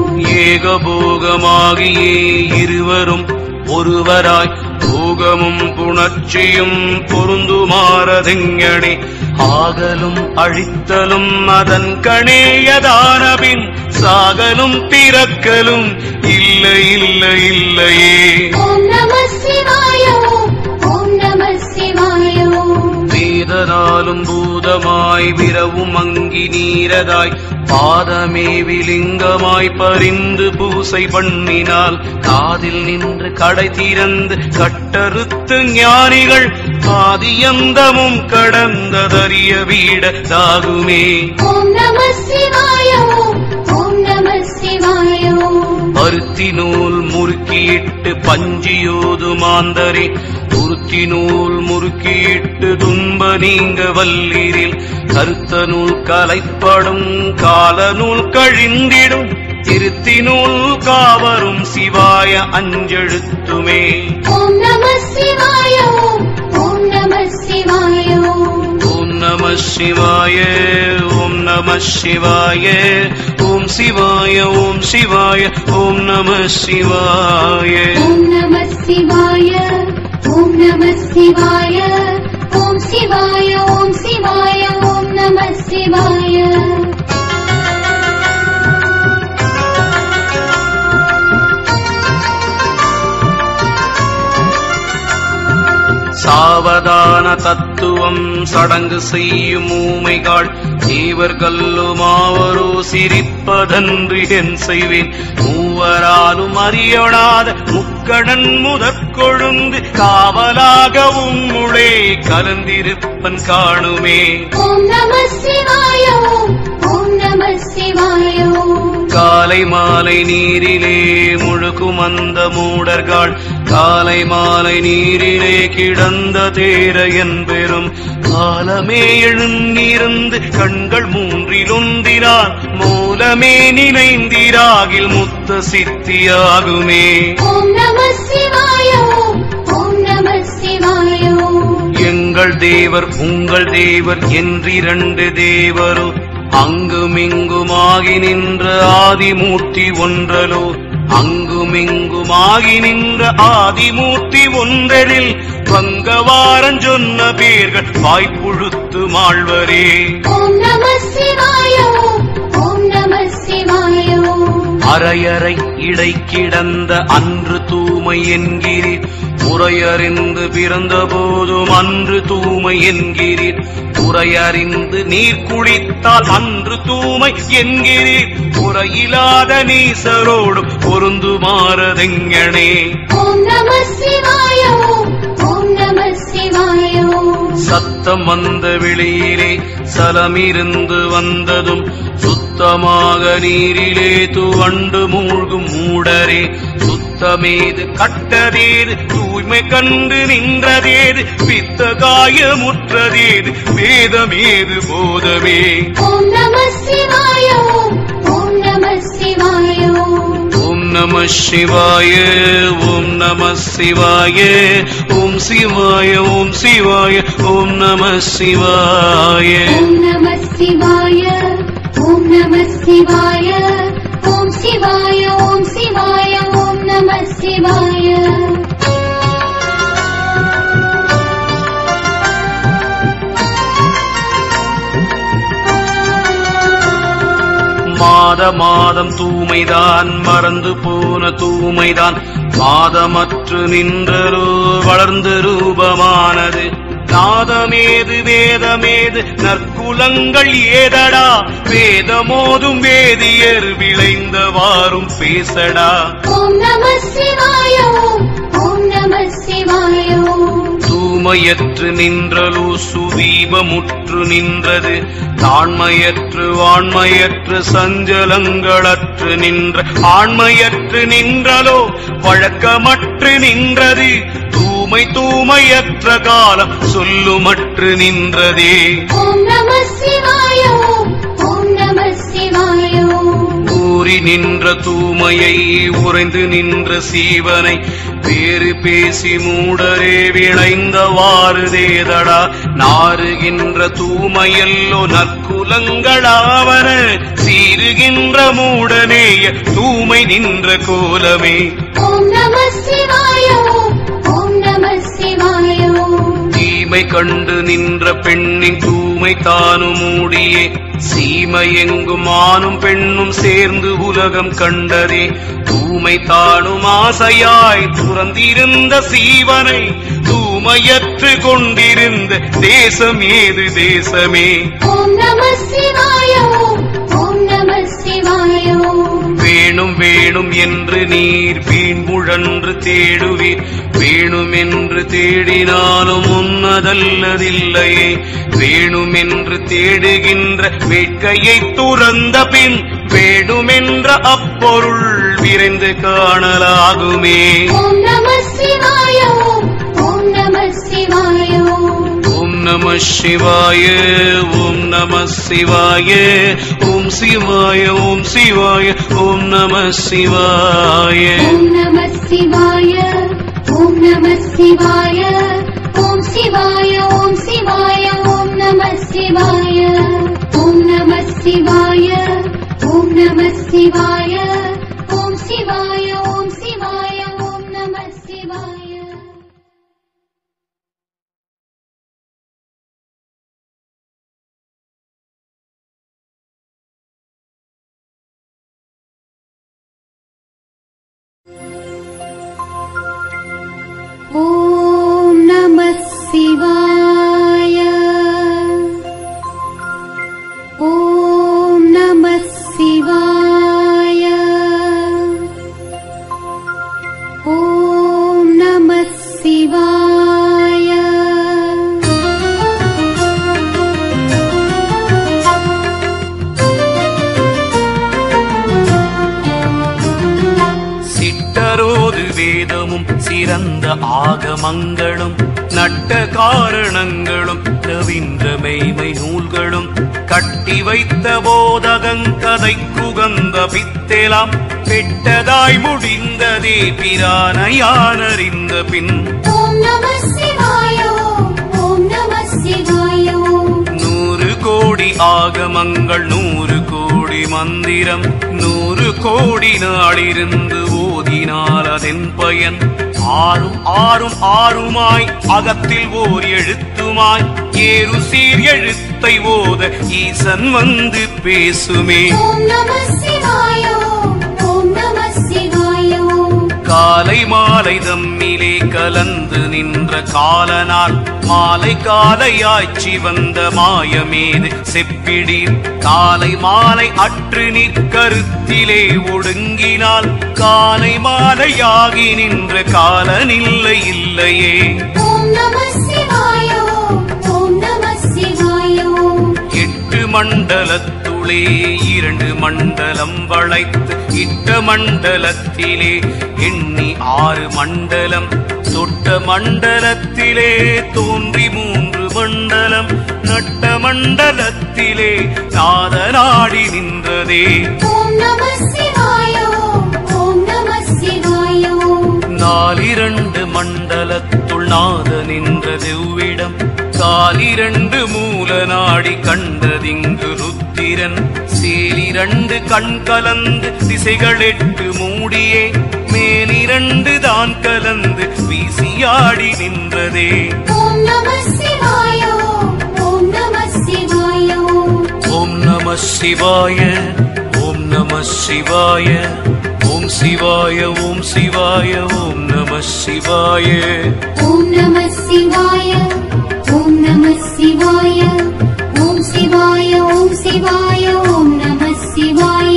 S1: ஏகபோகமாகியே இருவரும் ஒருவராய் போகமும் புணர்ச்சியும் பொருந்துமாறதெங்கனே. ஆகலும் அழித்தலும் அதன் கணேயதானபின் சாகலும் பிறக்கலும் இல்லை இல்லை இல்லையே.
S2: ஓம் நம சிவாய ஓம் நம சிவாய.
S1: வேதனாலும் பூதமாய் விரவும் அங்கி நீரதாய் பாதமே விலிங்கமாய் பரிந்து பூசை பண்ணினால் காதில் நின்று கடை திறந்து கட்டறுத்து ஞானிகள் ஆதியந்தமும் கடந்ததறிய வீடதாகுமே.
S2: ஓம் நம சிவாய ஓம் நம சிவாய.
S1: பருத்தி நூல் முறுக்கியிட்டு பஞ்சியோது மாந்தரே துருத்தி நூல் முறுக்கியிட்டு துன்ப நீங்க வல்லீரில் கருத்த நூல் கலைப்படும் கால நூல் கழிந்திடும் திருத்தி நூல் காவரும் சிவாய அஞ்செழுத்துமே.
S2: ஓம் நம சிவாய ஓம் நம சிவாய.
S1: ஓம் நம சிவாய ஓம் நம சிவாய ஓம் சிவாய ஓம் சிவாய ஓம் நம சிவாய.
S2: ஓம் நம சிவாய ஓம் நம சிவாய ஓம் சிவாய ஓம் சிவாய ஓம் நம சிவாய.
S1: சாவதான தத்துவம் சடங்கு செய்யும் ஊமைகள் தேவர்கள்லுமாவரோ சிரிப்பதன்று என் செய்வேன். மூவராலும் அறியொணாத முக்கடன் முதற்கொழுந்து காவலாகவும் முளே கலந்திருப்பன் காணுமே.
S2: ஓம் நம சிவாய ஓம் நம சிவாய.
S1: காலை மாலை நீரிலே முழுகும் அந்த மூடர்கள் காலை மாலை நீரிலே கிடந்த தேர என்பெரும் காலமே எழுந்திருந்து கண்கள் மூன்றிலொன்றினார் மூலமே நினைந்திராகில் முத்த சித்தியாகுமே.
S2: ஓம் நம சிவாய ஓம் நம சிவாய.
S1: எங்கள் தேவர் உங்கள் தேவர் என்றிரண்டு தேவரோ அங்குமிங்குமாகி நின்ற ஆதிமூர்த்தி ஒன்றலோ. அங்குமிங்குமாகி நின்ற ஆதிமூர்த்தி ஒன்றரில் பங்கவாரன் சொன்ன பேர்கள் வாய்ப்புழுத்து மாழ்வரே.
S2: ஓம் நம சிவாய ஓம் நம சிவாய.
S1: அரையறை இடை கிடந்த அன்று தூமை என்கிறீர் முறையறிந்து பிறந்த போதும் அன்று தூமை என்கிறீர். முறையறிந்து நீர் குளித்தால் அன்று தூமை என்கிறீர். முறையில்லாத நீசரோடும் பொருந்து மாறதெங்கனே.
S2: ஓம் நம சிவாய ஓம் நம சிவாய.
S1: சத்தம் வந்த வெளியிலே சலமிருந்து வந்ததும் சுத்தமாக நீரிலே துவண்டு மூழ்கும் மூடரே. சுத்தமேது கட்டதேது தூய்மை கண்டு நின்றதேது பித்த காயமுற்றதேது வேதமேது போதமே.
S2: ஓம் நம சிவாய ஓம் நம சிவாய.
S1: ஓம் நம சிவாய ஓம் நம சிவாய. ஓம் சிவாய ஓம் சிவாய ஓம் நம சிவாய.
S2: ஓம் நம சிவாய ஓம் நம சிவாய. ஓம் சிவாய ஓம் சிவாய ஓம் நம சிவாய.
S1: மாதம் தூமைதான் மறந்து போன தூமைதான் மாதமற்று நின்றரோ வளர்ந்து ரூபமானது. நாதமேது வேதமேது நற்குலங்கள் ஏதடா வேதமோதும் வேதியர் விளைந்தவாறும் பேசடா.
S2: ஓம் நம சிவாய ஓம் நம சிவாய.
S1: தூமையற்று நின்றலோ சுதீபமுற்று நின்றது தாண்மையற்று வாண்மையற்று சஞ்சலங்களற்று நின்ற ஆண்மையற்று நின்றலோ வழக்கமற்று நின்றது. தூமை தூமையற்ற காலம் சொல்லுமற்று நின்றதே.
S2: ஓம் நம சிவாய ஓம் நம சிவாய.
S1: ஊறி நின்ற தூமையை உறைந்து நின்ற சீவனை வேறு பேசி மூடரே விளைந்தவாறு தேதடா. நாறுகின்ற தூமையல்லோ நற்குலங்களாவன சீருகின்ற மூடனேய தூமை நின்ற கோலமே.
S2: ஓம் நம சிவாய ஓம் நம சிவாய.
S1: தீமை கண்டு நின்ற பெண்ணின் தூமை தானும் மூடியே சீமை எங்கும் ஆணும் பெண்ணும் சேர்ந்து உலகம் கண்டதே. தூமை தானும் ஆசையாய் துறந்திருந்த சீவனை தூமையற்று கொண்டிருந்த தேசம் ஏது தேசமே.
S2: ஓம் நம சிவாய ஓம் நம சிவாய.
S1: வேணும் வேணும் என்று நீர் வீண் முழன்று தேடுவீர். வேணும் என்று தேடினாலும் உன்னதல்லதில்லையே. வேணும் என்று தேடுகின்ற வேட்கையை துறந்த பின் வேணுமென்ற அப்பொருள் விரைந்து காணலாகுமே.
S2: ஓம் நம சிவாய ஓம் நம சிவாய.
S1: ஓம் நம சிவாய ஓம் நம சிவாய. ஓம் சிவாய ஓம் சிவாய ஓம் நம சிவாய.
S2: ஓம் நம சிவாய ஓம் நம சிவாய. ஓம் சிவாய ஓம் சிவாய ஓம் நம சிவாய. ஓம் நம சிவாய ஓம் நம சிவாய. ஓம் சிவாய ஓம் சிவாய ஓம் நம சிவாய. ஓம் நம சிவாய. சிவாய. ஓம் நம சிவாய. ஓம் நம சிவாய.
S1: சிட்டரோது வேதமும் சிறந்த ஆகமங்களும் நட்ட காரணங்களும் ரவீந்திர மெய்மை நூல்களும் கட்டி வைத்த போதகங்கதை குகந்த பித்தெலாம் பெட்டதாய் முடிந்ததே பிரானையானறிந்த பின்.
S2: ஓம் நம சிவாய. ஓம் நம சிவாய.
S1: 100 கோடி ஆகமங்கள் 100 கோடி மந்திரம் 100 கோடி நாளிருந்து ஓதினால் அதன் பயன். ஆறும் ஆறும் ஆறுமாய் அகத்தில் ஓர் எழுத்துமாய் ஏறு சீர் எழுத்தை ஓத ஈசன் வந்து பேசுமே.
S2: ஓம் நம சிவாய. ஓம் நம சிவாய.
S1: காலை மாலை தம்மிலே கலந்து நின்ற காலனார் மாலை காலையாய்ச்சி வந்த மாயமேது செப்பிடீர். காலை மாலை அற்று நிற்கருத்திலே ஒடுங்கினால் காலை மாலையாகி நின்ற காலனில்லை இல்லையே.
S2: ஓம் நம சிவாய. ஓம் நம சிவாய.
S1: 8 மண்டலத்துளே 2 மண்டலம் வளைத்து இட்ட மண்டலத்திலே எண்ணி 6 மண்டலம் தொட்ட மண்டலத்திலே தோன்றி 3 மண்டலம் நட்ட மண்டலத்திலே நாதனாடி நின்றதே.
S2: ஓம் நம சிவாய. ஓம் நம சிவாய.
S1: 4 மண்டலத்துள் நாத நின்ற தெவ்விடம் 4 மூல நாடி கண்டதிங்கு ருத்திரன். சேலி 2 கண் கலந்து திசைகள் 8 மூடியே மேலிரண்டு தான் கலந்து வீசியாடி நின்றதே.
S2: ஓம் நம சிவாய. ஓம் நம சிவாய.
S1: ஓம் நம சிவாய. ஓம் நம சிவாய. ஓம் சிவாய. ஓம் சிவாய. ஓம் நம சிவாய.
S2: ஓம் நம சிவாய. ஓம் நம சிவாய. ஓம் சிவாய. ஓம் சிவாய. ஓம் நம சிவாய.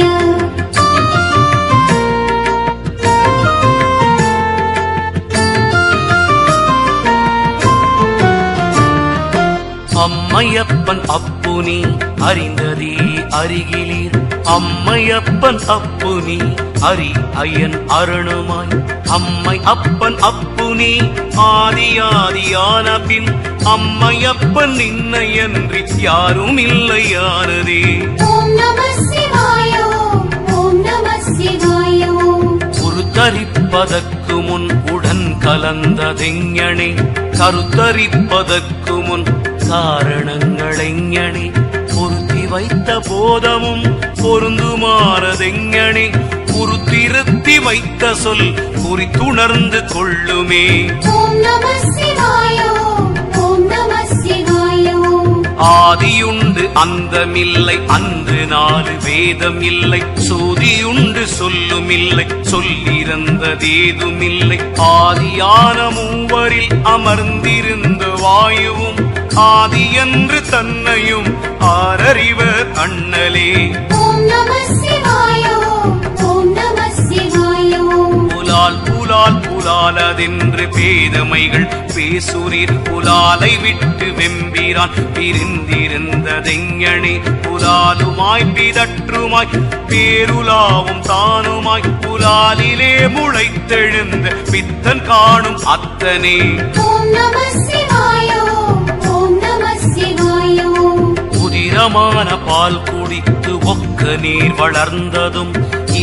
S1: அம்மையப்பன் அப்புனி அறிந்ததே அருகிலீர். அம்மையப்பன் அப்புனி அரி ஐயன் அருணுமாய். அம்மை அப்பன் அப்புனி ஆதியாதியான பின் அம்மையப்பன் நின்னையன்றி யாரும் இல்லையானதே.
S2: ஓம் நம சிவாய. ஓம் நம சிவாய.
S1: கருத்தரிப்பதற்கு முன் உடன் கலந்ததெங்கனே கருத்தரிப்பதற்கு முன் காரணங்களெங்கனே பொருத்தி வைத்த போதமும் பொருந்துமாறதெங்கனே பொருத்திருத்தி வைத்த சொல் குறித்துணர்ந்து கொள்ளுமே.
S2: ஓம் நம சிவாய. ஓம் நம சிவாய.
S1: ஆதியுண்டு அந்தமில்லை அன்று 4 வேதம் இல்லை சோதியுண்டு சொல்லுமில்லை சொல்லிருந்ததேதுமில்லை. ஆதியான மூவரில் அமர்ந்திருந்த வாயுவும் ஆதி என்று தன்னையும் ஆரறிவர் அண்ணலே.
S2: ஓம் நம சிவாய. ஓம் நம சிவாய.
S1: புலால் புலால் புலாலதென்று பேதமைகள் பேசுரீர். புலாலை விட்டு வெம்பிரான் பிரிந்திருந்ததெங்கனே புலாலுமாய் பிதற்றுமாய் பேருலாவும் தானுமாய் புலாலிலே முளைத்தெழுந்த பித்தன் காணும் அத்தனே.
S2: ஓம் நம சிவாய. ஓம் நம சிவாய.
S1: உதிரமான பால் குடித்து ஒக்க நீர் வளர்ந்ததும்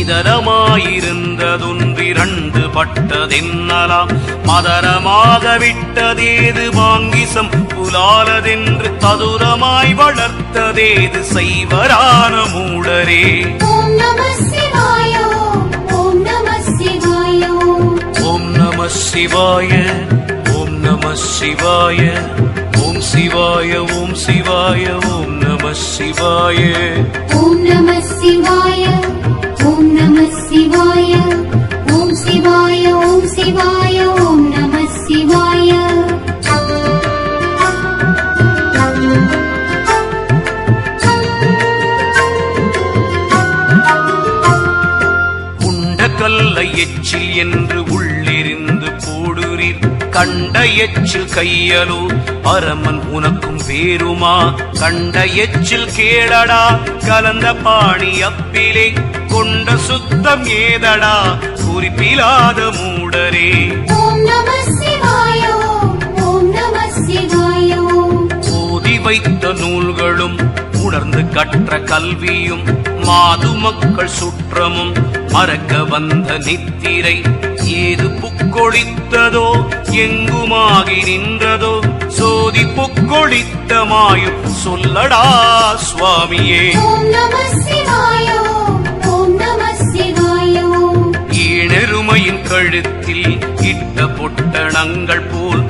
S1: இதரமாயிருந்ததொன்றிரண்டு பட்டதென்னலாம். மதரமாக விட்டதேது வாங்கிசம் புலாலதென்று ததுரமாய் வளர்த்ததேது சைவரான மூடரே.
S2: ஓம் நம சிவாய. ஓம் நம சிவாய.
S1: ஓம் நம சிவாய. ஓம் நம சிவாய. ஓம் சிவாய. ஓம் சிவாய. ஓம் நம சிவாய.
S2: ஓம் நம சிவாய. ஓம் நம சிவாய. ஓம் சிவாய. ஓம் சிவாய. ஓம் நம சிவாய.
S1: என்று உள்ளிருந்து போடுறீர். கண்ட எச்சில் கையலோ பரமன் உனக்கும் வேறுமா? கண்ட எச்சில் கேளடா கலந்த பாணி அப்பிலே, கொண்ட சுத்தம் ஏதடா குறிப்பிலாத மூடரே.
S2: ஓம் நம சிவாய ஓம் நம சிவாய.
S1: ஓதி வைத்த நூல்களும் உணர்ந்து கற்ற கல்வியும் மாது மக்கள் சுற்றமும் மறக்க வந்த நித்திரை ஏது புக்கொழித்ததோ எங்குமாகி நின்றதோ? சோதி புக்கொழித்த மாயும் சொல்லடா சுவாமியே.
S2: ஓம் நம சிவாய ஓம் நம சிவாய.
S1: ஈனெருமையின் கழுத்தில் இட்ட பொட்டணங்கள் போல்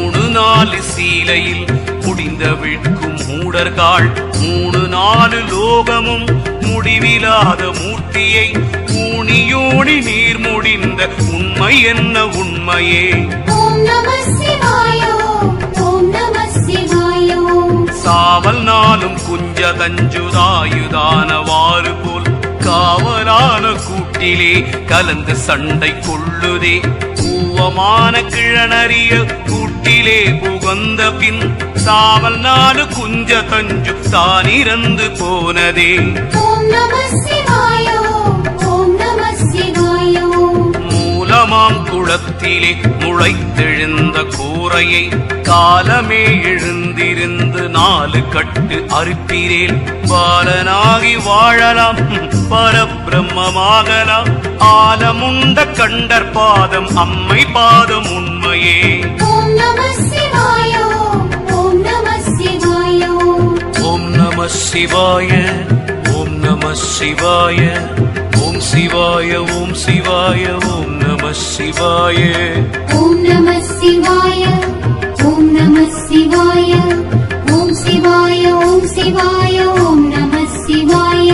S1: 3-4 சீலையில் முடிந்த விழ்க்கும் மூடர்கள் 3-4 லோகமும் முடிவிலாத மூர்த்தியை ஊனியோடி நீர் முடிந்த உண்மை என்ன உண்மையே?
S2: ஓம் நம சிவாய ஓம் நம சிவாய.
S1: சாவல் நாளும் குஞ்ச தஞ்சுதாயுதானவாறு போல் காவலான கூட்டிலே கலந்து சண்டை கொள்ளுதே. கூவமான கிழனறிய கூட்டிலே புகந்த பின் சாவல் நாலு குஞ்ச தஞ்சு தானிறந்து போனதே.
S2: ஓம் நம சிவாய ஓம் நம சிவாய.
S1: மூலமாம் குளத்திலே முளைத்தெழுந்த கூரையை காலமே எழுந்திருந்து 4 கட்டு அறுப்பிரேல். பாலனாகி வாழலாம் பரபிரம்மமாகலாம், ஆலமுண்ட கண்டர் பாதம் அம்மை பாதம் உண்மையே.
S2: ஓம் நம சிவாய ஓம் நம சிவாய.
S1: ஓம் நம சிவாய ஓம் நம சிவாய. ஓம் சிவாய ஓம் சிவாய ஓம் நம சிவாய.
S2: ஓம் நம சிவாய ஓம் நம சிவாய. ஓம் சிவாய ஓம் சிவாய ஓம் நம சிவாய.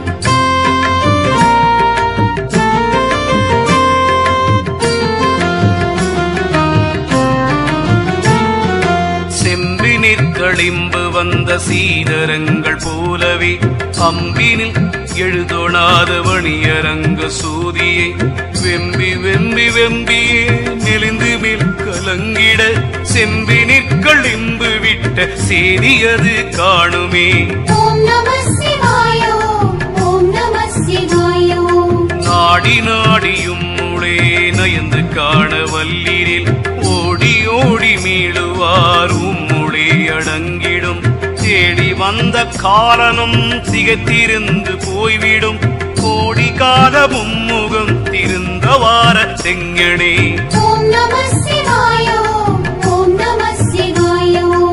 S1: செம்பினிற் களிம்பு வந்த சீதரங்கள் போலவே அம்பினில் எழுதொணாத வணியரங்க சூதியை வெம்பி வெம்பி வெம்பியே நெளிந்து மேல் கலங்கிட செம்பினிற் களிம்பு விட்ட செய்தியது காணுமே.
S2: ஓம் நம சிவாய ஓம் நம சிவாய.
S1: நாடி நாடியும் முளே நயந்து காண வல்லிரில் ஓடி ஓடி மீளுவார் உம்முளே அடங்கிடும். தேடி வந்த காலனும் திகைத்திருந்து போய்விடும். கோடி காலமும் முகம் திருந்தவார செங்கனே.
S2: ஓம் நம சிவாய ஓம் நம சிவாய.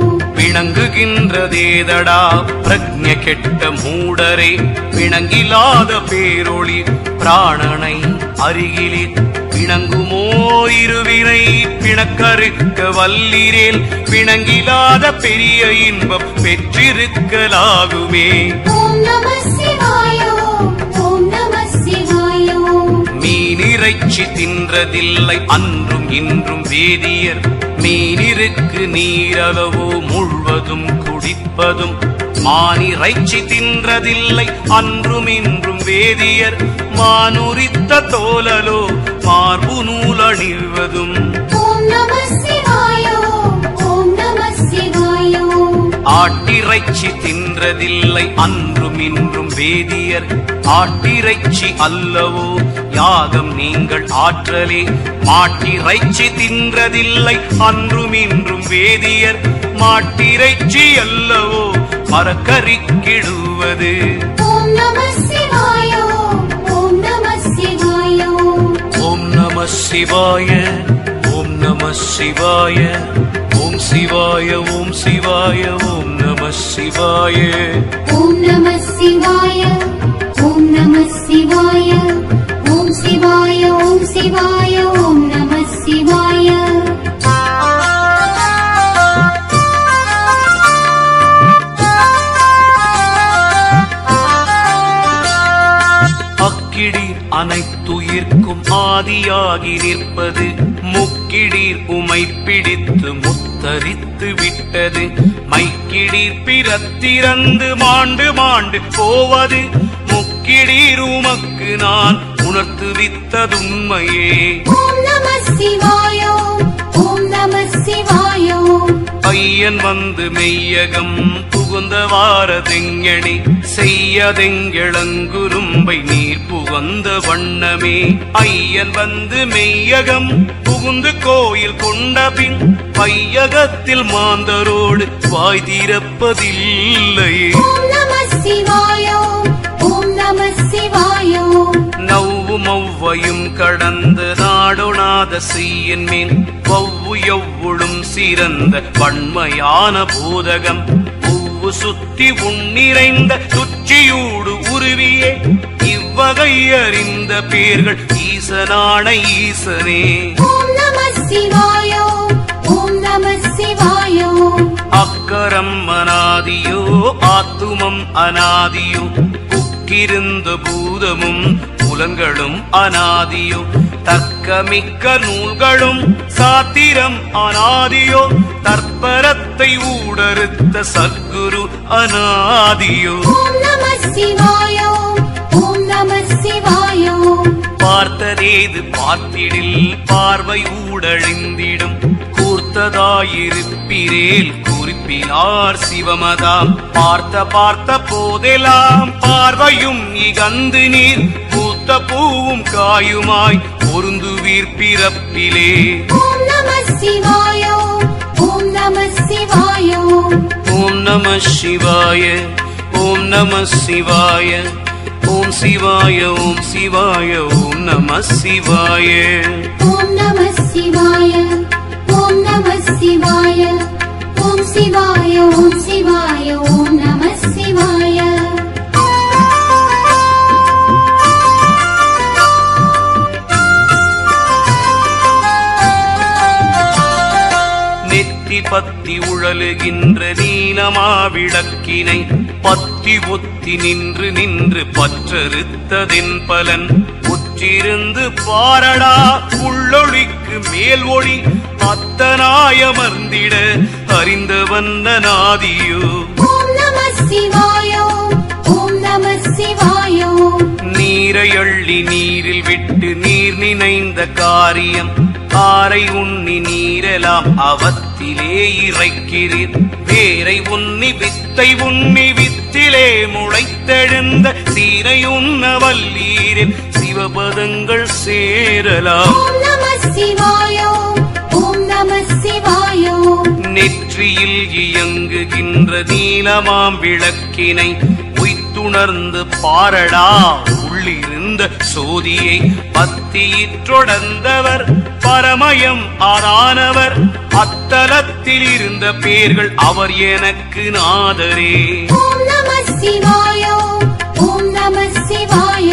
S1: பிணங்குகின்றதேதடா பிரக்ஞ கெட்ட மூடரே, பிணங்கிலாத பேரொளி பிராணனை அருகிலே பிணங்குமோ இருவினை பிணக்கறுக்க வல்லிரேல். பிணங்கிலாத பெரிய இன்பம் பெற்றிருக்கலாகுமே.
S2: ஓம் நம சிவாய ஓம் நம சிவாய.
S1: மீனிறைச்சி தின்றதில்லை அன்றும் இன்றும் வேதியர், மீனிருக்கு நீரளவோ முழுவதும் குடிப்பதும். மானிறைச்சி தின்றதில்லை அன்றும் இன்றும் வேதியர், மானுரித்த தோலலோ மார்பு நூலணிவதும்.
S2: ஓம் நம சிவாய ஓம் நம சிவாய.
S1: ஆட்டிறைச்சி தின்றதில்லை அன்றும் இன்றும் வேதியர், ஆட்டிறைச்சி அல்லவோ யாகம் நீங்கள் ஆற்றலே. மாட்டிறைச்சி தின்றதில்லை அன்றும் இன்றும் வேதியர், மாட்டிறைச்சி அல்லவோ மரக்கறிக்கிடுவது.
S2: ஓம் நம சிவாய ஓம் நம சிவாய.
S1: ஓம் நம சிவாய ஓம் நம சிவாய. ஓம் சிவாய ஓம் சிவாய ஓம் நம சிவாய.
S2: ஓம் நம சிவாய ஓம் நம சிவாய. ஓம் சிவாய ஓம் சிவாய ஓம் நம சிவாய.
S1: அக்கிடீர் அனைத்துயிர்க்கும் ஆதியாகி நிற்பது, முக்கிடீர் உமை பிடித்து முத்தரித்து விட்டது. மைக்கிடீர் பிறத்திறந்து மாண்டு மாண்டு போவது, முக்கிடீர் உமக்கு நான் உணர்த்துவித்ததுண்மையே.
S2: ஓம் நம சிவாய ஓம் நம சிவாய.
S1: ஐயன் வந்து மெய்யகம் புகுந்தவாரதெங்கணி செய்யதெங்களங்குரும்பை நீர் புகுந்த வண்ணமே. ஐயன் வந்து மெய்யகம் புகுந்து கோயில் கொண்டபின் பையகத்தில் மாந்தரோடு வாய் தீரப்பதில்லையே.
S2: ஓம் நம சிவாய ஓம் நம சிவாய.
S1: நவ்வும் ஒவ்வையும் கடந்து நாடொணாத செய்யன் மேல் வவ்வு எவ்வுளும் சிறந்த வன்மையான போதகம் ஒவ்வு சுத்தி உன்னிறைந்த துச்சியூடு உருவியே. இவ்வகை அறிந்த பேர்கள் ஈசனான ஈசனே.
S2: ஓம் நம சிவாய ஓம் நம சிவாய.
S1: அக்கரம் அநாதியோ ஆத்துமம் அநாதியோ உக்கிருந்த பூதமும் புலன்களும் அநாதியோ தர்க்கமிக்க நூல்களும் சாத்திரம் அநாதியோ தற்பரத்தை ஊடறுத்த சத்குரு அநாதியோ.
S2: ஓம் நம சிவாய ஓம் நம சிவாய.
S1: பார்த்ததேது பார்த்திடில் பார்வை ஊடழிந்திடும் கூர்த்ததாயிருப்பிரேல் குறிப்பினார் சிவமதாம். பார்த்த போதெல்லாம் பார்வையும் இகந்து நீர் பூத்த பூவும் காயுமாய் பொருந்துவீர் பிறப்பிலே.
S2: ஓம் நம சிவாய ஓம் நம சிவாய.
S1: ஓம் நம சிவாய ஓம் நம சிவாய. ஓம் சிவாய ஓம் சிவாய ஓம் நம சிவாய.
S2: ஓம் நம சிவாய ஓம் நம சிவாய. ஓம் சிவாய ஓம் சிவாய ஓம் நம சிவாய.
S1: நெத்தி பத்தி உழலுகின்ற நீலமாவிளக்கினை பத்தி ஒத்தி நின்று நின்று பற்றறுத்ததென் பலன் உற்றிருந்து பாரடா உள்ளொளிக்கு மேல் ஒளி அத்தனாயமர்ந்திட அறிந்தவன் நாதியோ.
S2: ஓம் நம சிவாய ஓம் நம சிவாய.
S1: நீரை அள்ளி நீரில் விட்டு நீர் நினைந்த காரியம் ஆரை உண்ணி நீரெலாம் அவத்திலே இறைக்கிறீர். வேரை உண்ணி வித்தை உண்ணி வித்திலே முளைத்தெழுந்த சீரை உண்ண வல்லீரில் சிவபதங்கள் சேரலாம்.
S2: ஓம் நம சிவாய ஓம் நம சிவாய.
S1: நெற்றியில் இயங்குகின்ற நீலமாம் விளக்கினை உய்த்துணர்ந்து பாரடா உள்ளிருந்த சோதியை பத்தியிற்றொடர்ந்தவர் பரமயம் ஆரானவர் அத்தலத்தில் இருந்த பேர்கள் அவர் எனக்கு நாதரே.
S2: ஓம் நம சிவாய ஓம் நம சிவாய.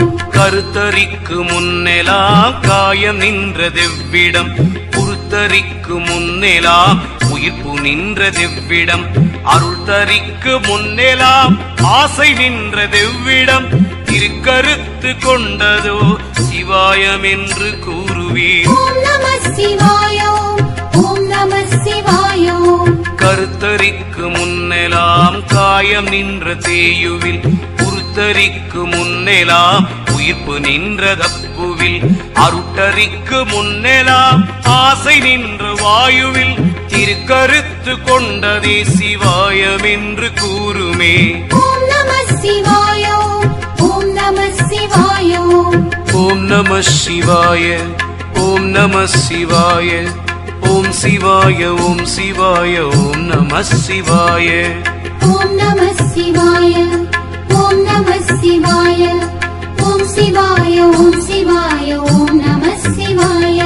S1: கருத்தரிக்கு முன்னெலாம் காயம் நின்ற தெவ்விடம் குருத்தரிக்கு முன்னெலாம் உயிர்ப்பு நின்ற தெவ்விடம் அருள் தரிக்கு முன்னெலாம் ஆசை நின்ற தெவ்விடம் திருக்கருத்து கொண்டதோ சிவாயம் என்று கூறுவீர்.
S2: ஓம் நம சிவாய ஓம் நம சிவாய.
S1: கருத்தரிக்கு முன்னெலாம் காயம் நின்ற தேயுவில் குருத்தரிக்கு முன்னெலாம் உயிர்ப்பு நின்ற தப்புவில் அருட்டரிக்கு முன்னெலாம் ஆசை நின்ற வாயுவில் திருக்கருத்து கொண்டதே சிவாயம் என்று கூறுமே.
S2: ஓம் நம சிவாய ஓம் நம சிவாய.
S1: ஓம் நம சிவாய ஓம் நம சிவாய. ஓம் சிவாய ஓம் சிவாய ஓம் நம சிவாய.
S2: ஓம் நம சிவாய ஓம் நம சிவாய. ஓம் சிவாய ஓம் சிவாய ஓம் நம சிவாய.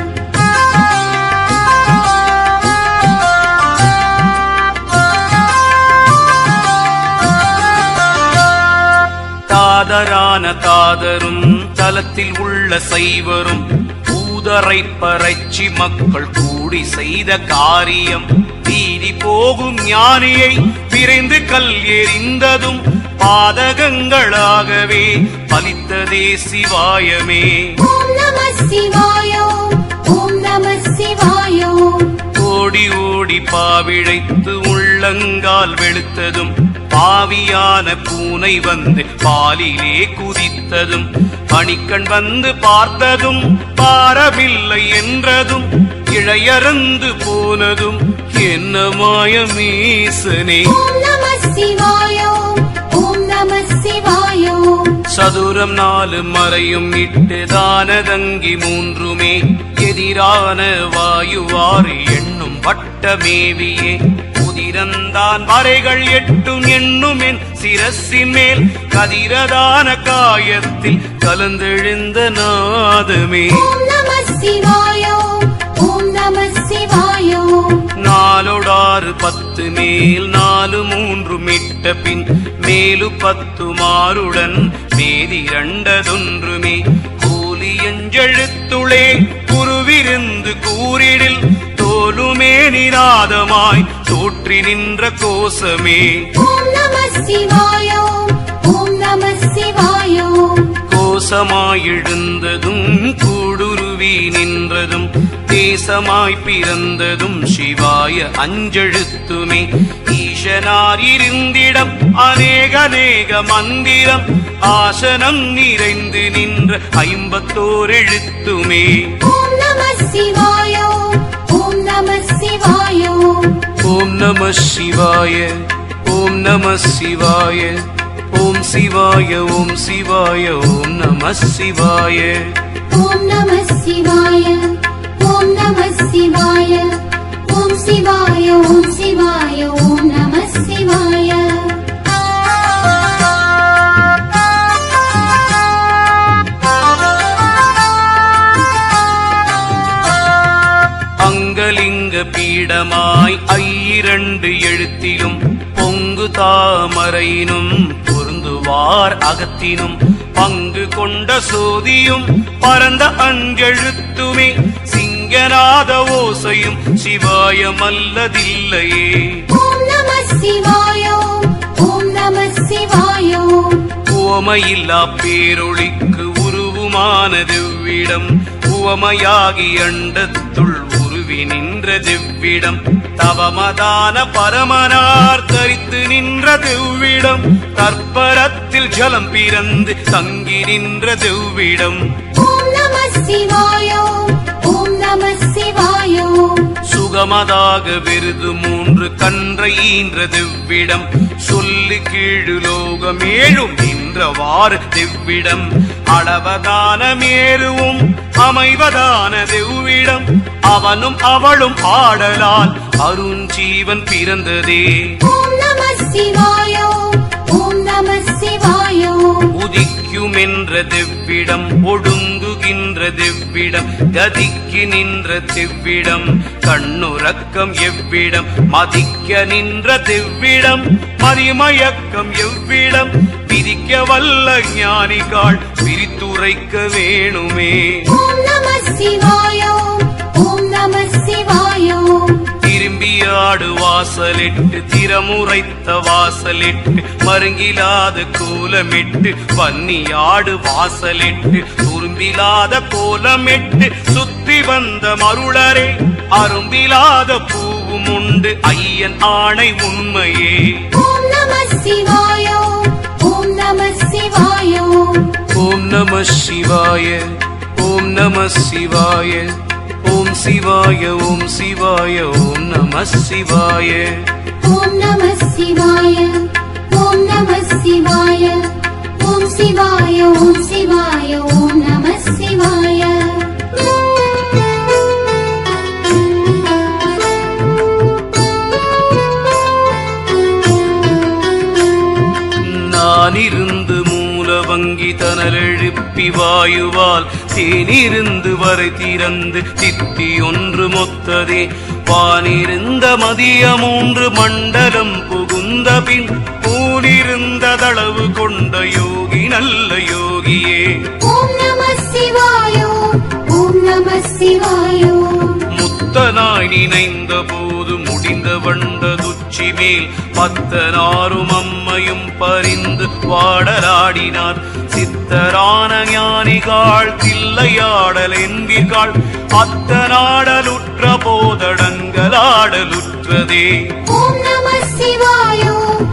S1: தாதரான தாதரும் தலத்தில் உள்ள சைவரும் பூதரை பறைச்சி மக்கள் கூடி செய்த காரியம் வீதி போகும் ஞானியை விரைந்து கல் எறிந்ததும் பாதகங்களாகவே பலித்ததே சிவாயமே.
S2: ஓம் நம சிவாய ஓம் நம சிவாய.
S1: ஓடி ஓடி பாவிழைத்து உள்ளங்கால் வெளுத்ததும் பாவியான பூனை வந்து பாலிலே குதித்ததும் பணிக்கண் வந்து பார்த்ததும் பாரமில்லை என்றதும் இழையறந்து போனதும் என்ன மாயமீசனே.
S2: ஓம் நம சிவாய ஓம் நம சிவாய.
S1: சதுரம் 4 மறையும் இட்டு தானதங்கி 3மே எதிரான வாயுவாறு எண்ணும் வட்டமேவியே உதிரந்தான் வரைகள் 8 எண்ணும் என் சிரசின் மேல் கதிரதான காயத்தில் கலந்தெழுந்த நாதமே.
S2: ஓம் நம சிவாய ஓம் நம சிவாய.
S1: 4 10 மேல் 4 3 மிட்ட பின் மேலு 10 மாறுடன் மேதி 2 கூலி எஞ்செழுத்துளே குருவிருந்து கூறிடில் தோலுமே நிநாதமாய் தோற்றி நின்ற கோசமே.
S2: ஓம் நம சிவாய ஓம் நம சிவாய.
S1: கோசமாய் எழுந்ததும் கூடுருவி நின்றதும் தேசமாய் பிறந்ததும் சிவாய அஞ்செழுத்துமே. ஈசனார் இருந்திடம் அநேக மந்திரம் ஆசனம் நிறைந்து நின்ற 51 எழுத்துமே.
S2: ஓம் நம சிவாய ஓம் நம சிவாய.
S1: ஓம் நம சிவாய ஓம் நம சிவாய. ஓம் சிவாய ஓம் சிவாய ஓம் நம சிவாய.
S2: ஓம் நம சிவாய ஓம் நம சிவாய. ஓம் சிவாய ஓம் சிவாய ஓம் நம சிவாய.
S1: அங்கலிங்க பீடமாய் 2 எழுத்திலும் பொங்கு தாமரையினும் பொருந்துவார் அகத்தினும் பங்கு கொண்ட சோதியும் பரந்த அஞ்செழுத்துமே சிங்கநாத ஓசையும் சிவாயமல்லதில்லையே.
S2: ஓம் நம சிவாய ஓம் நம சிவாய.
S1: உவமையில்லா பேரொளிக்கு உருவுமான திவ்விடம் உவமையாகி அண்டத்துள் உருவி நின்ற திவ்விடம் தவமதான பரமனார் தரித்து நின்ற திவ்விடம் தற்பரத்தில் ஜலம் பிறந்து தங்கி நின்ற திவ்விடம்.
S2: ஓம் நம சிவாய ஓம் நம சிவாய.
S1: சுகமதாக விருது 3 கன்றை ஈன்ற திவ்விடம் சொல்லி கீழு லோகம் 7 நின்றவாறு திவ்விடம் அளவதான மேருவும் அமைவதான திவ்விடம் அவனும் அவளும் ஆடலால் அருஞ்சீவன் பிறந்ததே.
S2: ஓம் நம சிவாய ஓம் நம சிவாய.
S1: உதிக்கும் என்ற திவ்விடம் ஒடுங்குகின்ற திவ்விடம் கதிக்கு நின்ற திவ்விடம் கண்ணுறக்கம் எவ்விடம் மதிக்க நின்ற திவ்விடம் மதிமயக்கம் எவ்விடம் பிரிக்க வல்ல ஞானிகாள் பிரித்துரைக்க வேணுமே.
S2: ஓம் நம சிவாய ஓம் நம சிவாய.
S1: திரும்பியாடு வாசலிட்டு திறமுறைத்த வாசலிட்டு மருங்கிலாத கோலமிட்டு வன்னியாடு வாசலிட்டு துரும்பிலாத கோலமிட்டு சுத்தி வந்த மருளரே அரும்பிலாத பூவும் உண்டு ஐயன் ஆணை உண்மையே.
S2: ஓம் நம சிவாய ஓம் நம சிவாய.
S1: ஓம் நம சிவாய ஓம் நம சிவாய. ஓம் சிவாய ஓம் சிவாய ஓம் நம சிவாய.
S2: ஓம் நம சிவாய ஓம் நம சிவாய. ஓம் சிவாய ஓம் சிவாய ஓம் நம சிவாய.
S1: நானிருந்து மூல வங்கி தனல் எழுப்பி வாயுவால் தேனிருந்து வரை திறந்து தித்தி 1 மொத்ததே வானிருந்த மதிய 3 மண்டலம் புகுந்த பின் பூனிருந்ததளவு கொண்ட யோகி நல்ல யோகியே.
S2: ஓம் நம சிவாய ஓம் நம சிவாய.
S1: முத்தனாய் நினைந்த போது முடிந்த வண்டதுச்சி மேல் 10 அம்மையும் பரிந்து வாடலாடினார் சித்தரான ஞானிகாள் தில்லையாடல் என்கிறாள் அத்தனாடலுற்ற போதடங்கலாடலுற்றதே.
S2: ஓம் நம சிவாய ஓம்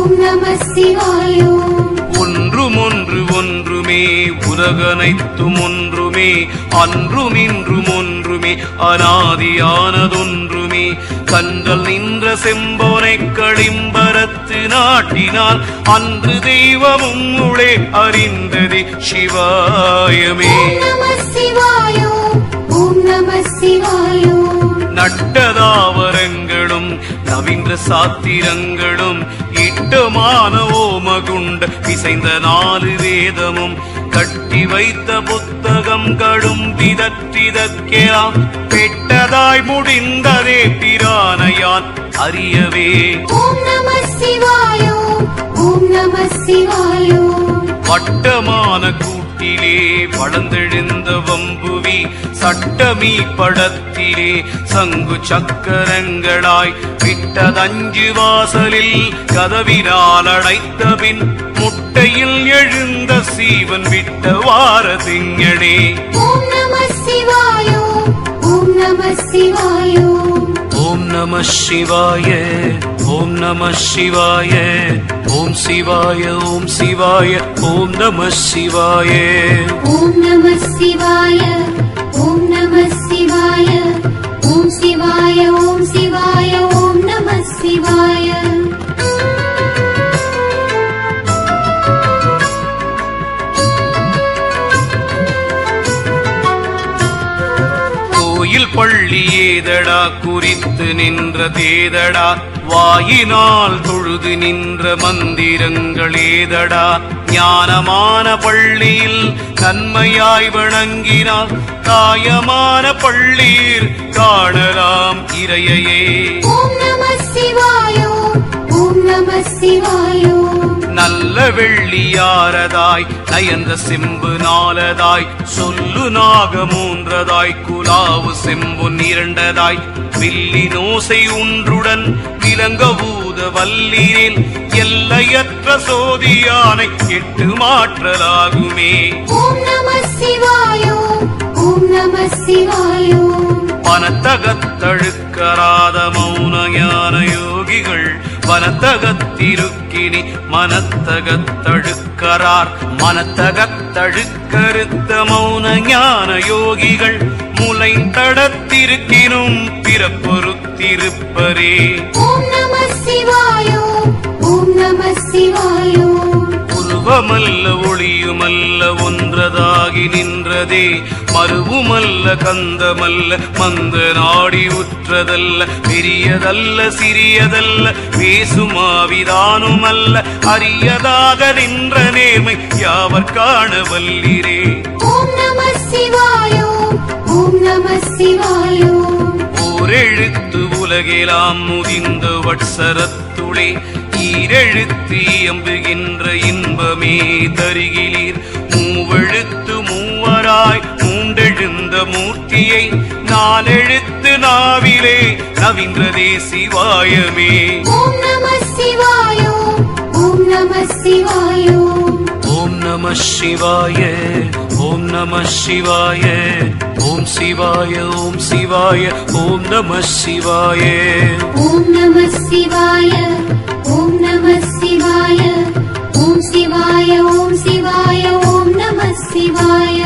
S2: ஓம் நம சிவாய
S1: ஒன்றும் ஒன்று ஒன்றுமே உலகனைத்தும் ஒன்றுமே அன்றும் இன்றும் ஒன்றுமே அநாதியானதொன்றுமே கன்றல் நின்ற செம்போனை களிம்பரத்து நாட்டினால் அன்று தெய்வமும் உளே அறிந்ததே சிவாயமே
S2: ஓம் நம சிவாய ஓம் நம சிவாய
S1: நட்டதாவரங்களும் நவீன்ற சாத்திரங்களும் இட்டமான ஓமகுண்ட இசைந்த 4 வேதமும் கட்டி வைத்த புத்தகம் கடும் திதற்றிதற்கெல்லாம் பெட்டதாய் முடிந்ததே பிரானையான் அறியவே
S2: ஓம் நம சிவாய ஓம் நம சிவாய
S1: வட்டமான கூட்டிலே வளர்ந்தெழுந்த வம்புவி சட்டமீ படத்திலே சங்கு சக்கரங்களாய் விட்டதஞ்சு வாசலில் கதவினால் அடைத்த பின் முட்டையில் எழுந்த சீவன் விட்ட வார திங்களே
S2: ஓம் நம சிவாய ஓம் நம சிவாய
S1: ஓம் நம சிவாய ஓம் நம சிவாய ஓம் சிவாய ஓம் சிவாய ஓம் நம சிவாய
S2: ஓம் நம சிவாய ஓம் நம சிவாய ஓம் சிவாய ஓம் சிவாய ஓம் நம சிவாய
S1: கோயில் பள்ளி ஏதடா குறித்து நின்ற தேதடா வாயினால் தொழுது நின்ற மந்திரங்கள் ஏதடா ஞானமான பள்ளியில் நன்மையாய் வணங்கினால் காயமான பள்ளியில் காணலாம் இறையையே
S2: ஓம் நம சிவாய ஓம் நம சிவாய
S1: நல்ல வெள்ளியாரதாய் நயந்த செம்பு நாலதாய் சொல்லு நாக மூன்றதாய் குலாவு செம்பொன் இரண்டதாய் வில்லி நோசை ஒன்றுடன் விலங்க பூத வல்லினில் எல்லையற்ற சோதியானை 8 மாற்றலாகுமே
S2: ஓம் நம சிவாய ஓம் நம சிவாய
S1: பனத்தகத்தழுக்கராத மௌன ஞான யோகிகள் வனத்தகத்திருக்கினி மனத்தகத்தழுக்கரார் மனத்தகத்தழுக்கறுத்த மௌன ஞான யோகிகள் முலை தடத்திருக்கினும் பிறப்பொருத்திருப்பரே
S2: ஓம் நம சிவாய ஓம் நம சிவாய
S1: உருவமல்ல ஒளியுமல்ல ஒன்றதாகி நின்றதே மருவுமல்ல கந்தமல்ல மந்த நாடி உற்றதல்ல பெரியதல்ல சிறியதல்ல பேசுமாவிதானுமல்ல அரியதாக நின்ற நேர்மை யாவர் காண வல்லிரே
S2: ஓம் நம சிவாய ஓம் நம சிவாய
S1: ஓரெழுத்து உலகெலாம் முதிந்த வட்சரத்துளே ஈரெழுத்து எம்புகின்ற இன்பமே தருகிலீர் மூவெழுத்து மூவராய் மூண்டெழுந்த மூர்த்தியை 4 எழுத்து நாவிலே நவின்றதே சிவாயமே
S2: ஓம் நம சிவாய ஓம் நம சிவாய
S1: ஓம் நம சிவாய ஓம் நம சிவாய ஓம் சிவாய ஓம் சிவாய ஓம் நம சிவாய
S2: ஓம் நம சிவாய ஓம் நம சிவாய ஓம் சிவாய ஓம் சிவாய ஓம் நம சிவாய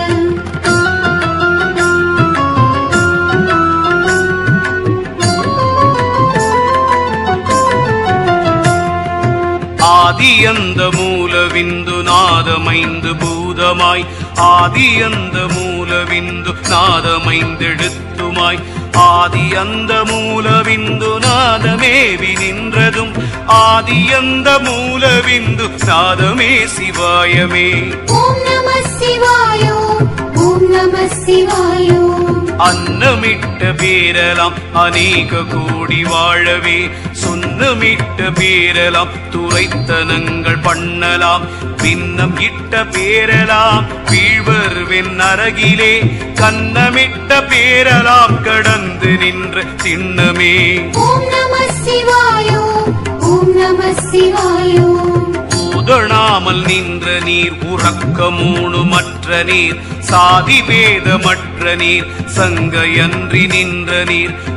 S1: ஆதியந்த மூலவிந்து நாதமைந்து பூதமாய் ஆதியந்த மூலவிந்து நாதமைந்தெழுத்துமாய் ஆதியந்த மூலவிந்து நாதமேவி நின்றதும் ஆதியந்த மூலவிந்து நாதமே சிவாயமே
S2: ஓம் நம சிவாய ஓம் நம சிவாய
S1: அன்னமிட்ட பேரலாம் அநேக கோடி வாழவே சொன்னமிட்ட பேரலாம் துரைத்தனங்கள் பண்ணலாம் பின்னம் இட்ட பேரலாம் வீழ்வர் வெண்ணரகிலே கன்னமிட்ட பேரலாம் கடந்து நின்ற சின்னமே
S2: ஓம் நம சிவாய ஓம் நம சிவாய
S1: ஊதணாமல் நின்ற நீர் உறக்கமூணு மற்ற நீர் சாதி பேதமற்ற நீர் சங்கையன்றி நின்ற நீர்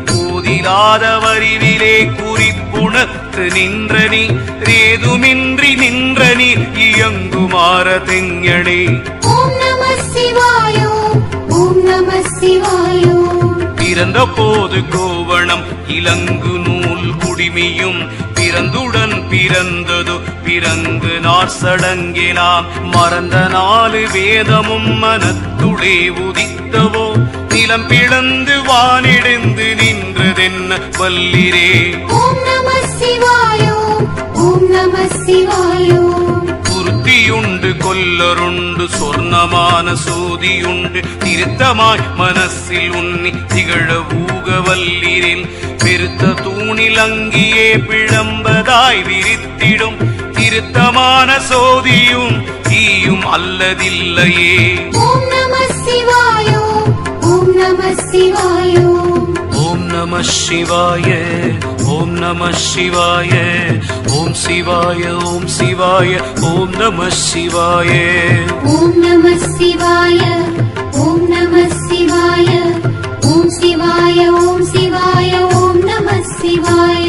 S1: கூதிலாத வரிவிலே குறிப்புணர்த்து நின்ற நீ ரேதுமின்றி நின்ற நீர் இயங்குமாற தெங்கடே.
S2: ஓம் நம சிவாய ஓம் நம சிவாய.
S1: பிறந்த போது கோவணம் இலங்கு நூல் குடிமியும் பிறந்துடன் பிறந்தது பிறங்கு நார் சடங்கெலாம் மறந்த 4 வேதமும் மனத்துளே உதித்தவோ நிலம் பிளந்து வானிடிந்து நின்றதென்ன வல்லிரே.
S2: ஓம் நம சிவாய ஓம் நம சிவாய.
S1: குருத்தியுண்டு கொல்லருண்டு சொர்ணமான சோதியுண்டு திருத்தமாய் மனசில் உன்னி திகழ ஊக வல்லிரில் பெருத்த தூணில் அங்கியே பிழம்பதாய் விரித்திடும் திருத்தமான சோதியும் தீயும் அல்லதில்லையே.
S2: ஓம் நம சிவாய ஓம் நம சிவாய.
S1: ஓம் நம சிவாய ஓம் நம சிவாய. ஓம் சிவாய ஓம் சிவாய ஓம் நம சிவாய.
S2: ஓம் நம சிவாய ஓம் நம சிவாய. ஓம் சிவாய ஓம் சிவாய ஓம் நம சிவாய.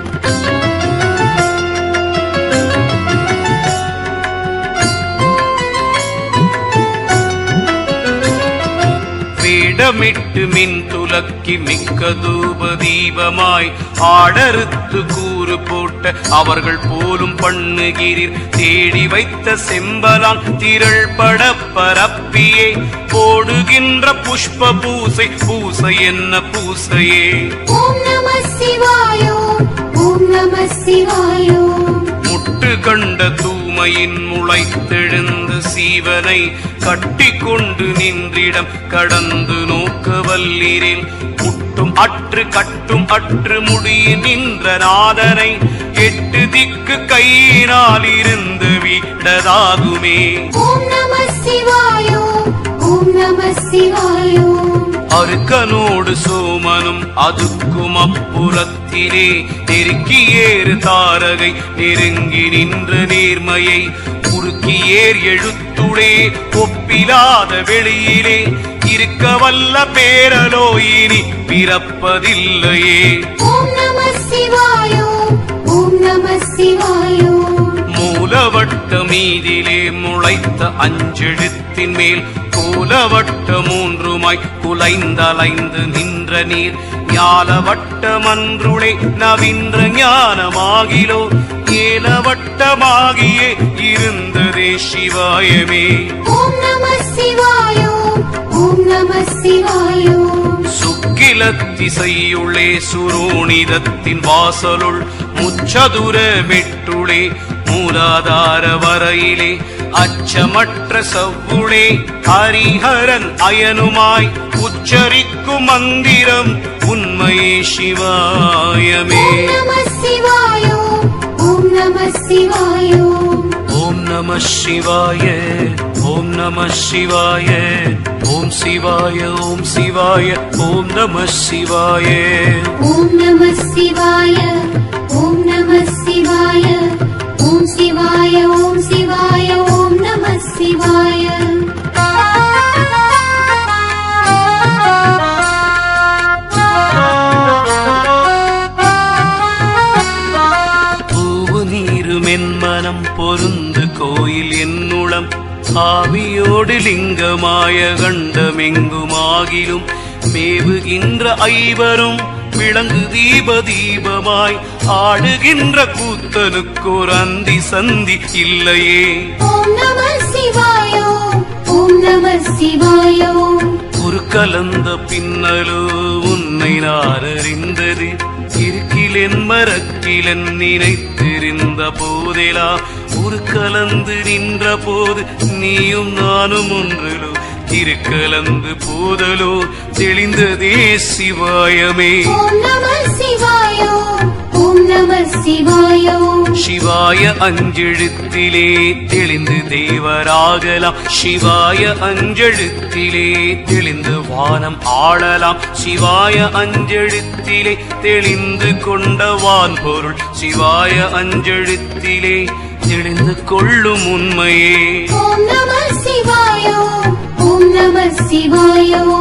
S1: வேடமிட்டு மின் துலக்கி மிக்க தூப தீபமாய் ஆடறுத்து கூறு போட்ட அவர்கள் போலும் பண்ணுகிறீர் தேடி வைத்த செம்பலான் திரள் பட பரப்பியே போடுகின்ற புஷ்ப பூசை பூசை என்ன பூசையே.
S2: ஓம் நம சிவாய ஓம் நம சிவாய.
S1: முட்டு கண்ட தூமையின் முளைத்தெழுந்த சீவனை கட்டி கொண்டு நின்றிடம் கடந்து நோக்க வல்லிரில் முட்டும் அற்று கட்டும் அற்று முடிய நின்ற நாதனை 8 திக்கு கையினால் இருந்து விடதாகுமே.
S2: ஓம் நம சிவாய ஓம் நம சிவாய.
S1: அருக்கனோடு சோமனும் அதுக்கும் அப்புறத்திலே நெருக்கி ஏறு தாரகை நெருங்கி நின்ற நேர்மையை உருக்கியேர் எழுத்துளே ஒப்பிலாத வெளியிலே இருக்க வல்ல பேரலோ இனி பிறப்பதில்லையே.
S2: ஓம் நம சிவாய ஓம் நம சிவாய.
S1: மூலவட்ட மீதிலே முளைத்த 5 எழுத்தின் மேல் கோலவட்ட 3மாய் குலைந்தலைந்து நின்ற நீர் ஞாலவட்ட மன்றுளே நவீன்ற ஞானமாகிலோ ஏலவட்டமாகியே இருந்ததே சிவாயமே.
S2: ஓம் நம சிவாய ஓம் நம சிவாய.
S1: சுக்கிலத்திசையுளே சுரோணிதத்தின் வாசலுள் முச்சதுர மெட்டுளே மூலாதார வரையிலே அச்சமற்ற சவ்வுளே ஹரிஹரன் அயனுமாய் உச்சரிக்கும் மந்திரம் உண்மையே சிவாயமே.
S2: ஓம் நம சிவாய ஓம் நம சிவாய.
S1: ஓம் நம சிவாய ஓம் நம சிவாய. ஓம் சிவாய ஓம் சிவாய ஓம் நம சிவாய.
S2: ஓம் நம சிவாய ஓம் நம சிவாய. ஓம் சிவாய ஓம் சிவாய ஓம் நம சிவாய.
S1: பூவு நீரும் என் மனம் பொருந்து கோயில் என்னுளம் ஆவியோடு லிங்கமாய கண்டமெங்குமாகிலும் மேவுகின்ற ஐவரும் விளங்கு தீப தீபமாய் ஆடுகின்ற கூத்தனுக்கோர் அந்தி சந்தி இல்லையே.
S2: ஓம் நம சிவாய ஓம் நம சிவாய.
S1: ஒரு கலந்த பின்னலோ உன்னை நான் அறிந்தது இருக்கிலென் மரக்கிலன் நினைத்திருந்த போதெலா ஒரு கலந்து நின்ற போது நீயும் நானும் ஒன்றலோ இருக்கலந்து போதலோ தெளிந்ததே சிவாயமே.
S2: ஓம் நம சிவாய ஓம் நம சிவாய.
S1: சிவாய 5 எழுத்திலே தெளிந்து தேவராகலாம் சிவாய 5 எழுத்திலே தெளிந்து வானம் ஆளலாம் சிவாய 5 எழுத்திலே தெளிந்து கொண்ட வான் பொருள் சிவாய 5 எழுத்திலே தெளிந்து கொள்ளும் உண்மையே.
S2: ஓம் நம சிவாய ஓம் நம சிவாய.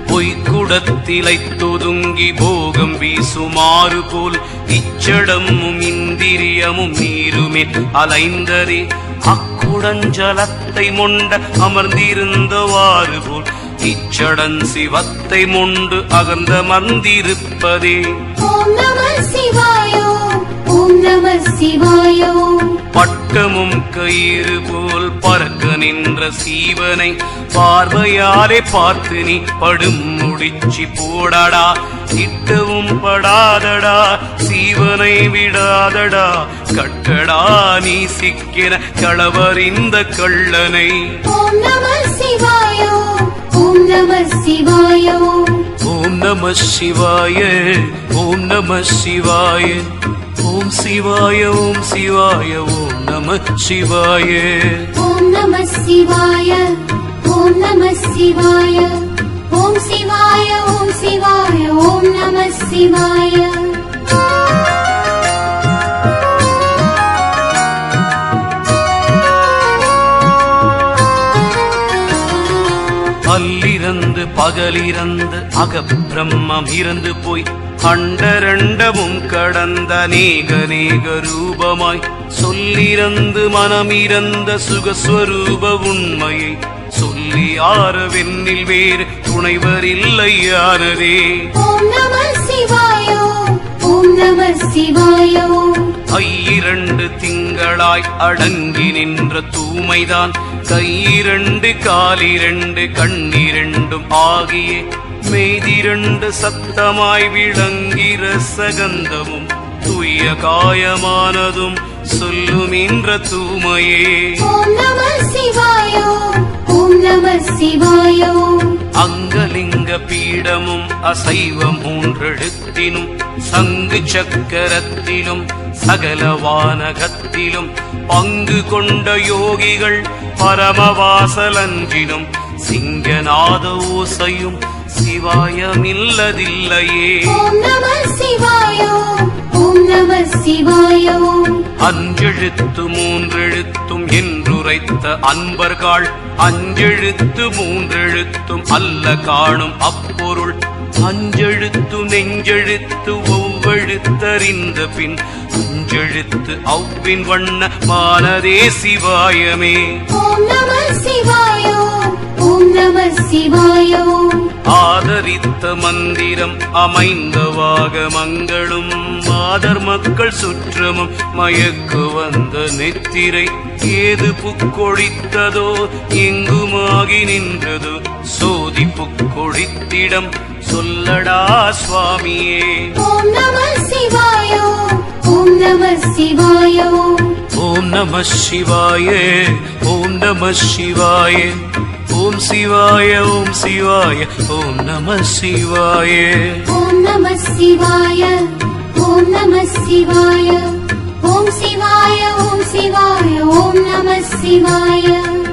S1: பொய்க்குடத்திலை தொதுங்கி போகம் வீசுமாறு போல் இச்சடமும் இந்திரியமும் நீருமே அலைந்ததே அக்குடஞ்சலத்தை மொண்ட அமர்ந்திருந்தவாறு போல் இச்சடன் சிவத்தை மொண்டு அகர்ந்தமர்ந்திருப்பதே.
S2: ஓம் நம சிவாய ஓம் நம சிவாய.
S1: பட்டமும் கயிறு போல் பறக்க நின்ற சீவனை பார்வையாலே பார்த்து நீ படும் முடிச்சி போடடா. இட்டவும் படாதடா சீவனை விடாதடா. கட்டடா நீ சிக்கின களவறிந்த கள்ளனை.
S2: ஓம் நம சிவாய ஓம் நம சிவாய.
S1: ஓம் நம சிவாய ஓம் நம சிவாய. ஓம் சிவாய ஓம் சிவாய ஓம் நம சிவாய.
S2: ஓம் நம சிவாய ஓம் நம சிவாய. ஓம் சிவாய ஓம் சிவாய ஓம் நம சிவாய.
S1: பல்லிறந்து பகலிறந்து அகப்பிரம்மம் இறந்து போய் அண்டரண்டமும் கடந்த நேக ரூபமாய் சொல்லிறந்து மனமிறந்த சுகஸ்வரூப உண்மையை சொல்லி ஆரவெண்ணில் வேறு துணைவரில்லையானதே.
S2: ஓம் நம சிவாய ஓம் நம சிவாய.
S1: ஐயிரண்டு திங்களாய் அடங்கி நின்ற தூமைதான் கையிரண்டு காலிரண்டு கண்ணிரண்டும் ஆகிய மெய்திரண்டு சத்தமாய் விளங்கிற சகந்தமும் தூய காயமானதும் சொல்லுமின்ற தூமையே.
S2: ஓம் நம சிவாய ஓம் நம சிவாய.
S1: அங்கலிங்க பீடமும் அசைவம் மூன்றெழுத்தினும் சங்கு சக்கரத்திலும் சகல வானகத்திலும் பங்கு கொண்ட யோகிகள் பரமவாசலஞ்சினும் சிங்கநாத ஓசையும் சிவாயமில்லதில்லையே.
S2: ஓம் நம சிவாய ஓம் நம சிவாய.
S1: அஞ்செழுத்து மூன்றெழுத்தும் என்றுரைத்த அன்பர்கள் அஞ்செழுத்து மூன்றெழுத்தும் அல்ல காணும் அப்பொருள் அஞ்செழுத்து நெஞ்செழுத்து ஒவ்வெழுத்தறிந்த பின் அஞ்செழுத்து அவ்வின் வண்ண மானதே சிவாயமே.
S2: ஓம் நம சிவாய ஓம் நம சிவாய.
S1: ஆதரித்த மந்திரம் அமைந்த வாகமங்களும் மாதர் மக்கள் சுற்றமும் மயக்கு வந்த நெத்திரை ஏது புக்கொழித்ததோ எங்குமாகி நின்றதோ சோதி புக்கொழித்திடம் சொல்லடா சுவாமியே.
S2: ஓம் நம சிவாய ஓம் நம சிவாய.
S1: ஓம் நம சிவாய ஓம் நம சிவாய. ஓம் சிவாய ஓம் சிவாய ஓம் நம சிவாய.
S2: ஓம் நம சிவாய ஓம் நம சிவாய. ஓம் சிவாய ஓம் சிவாய ஓம் நம சிவாய.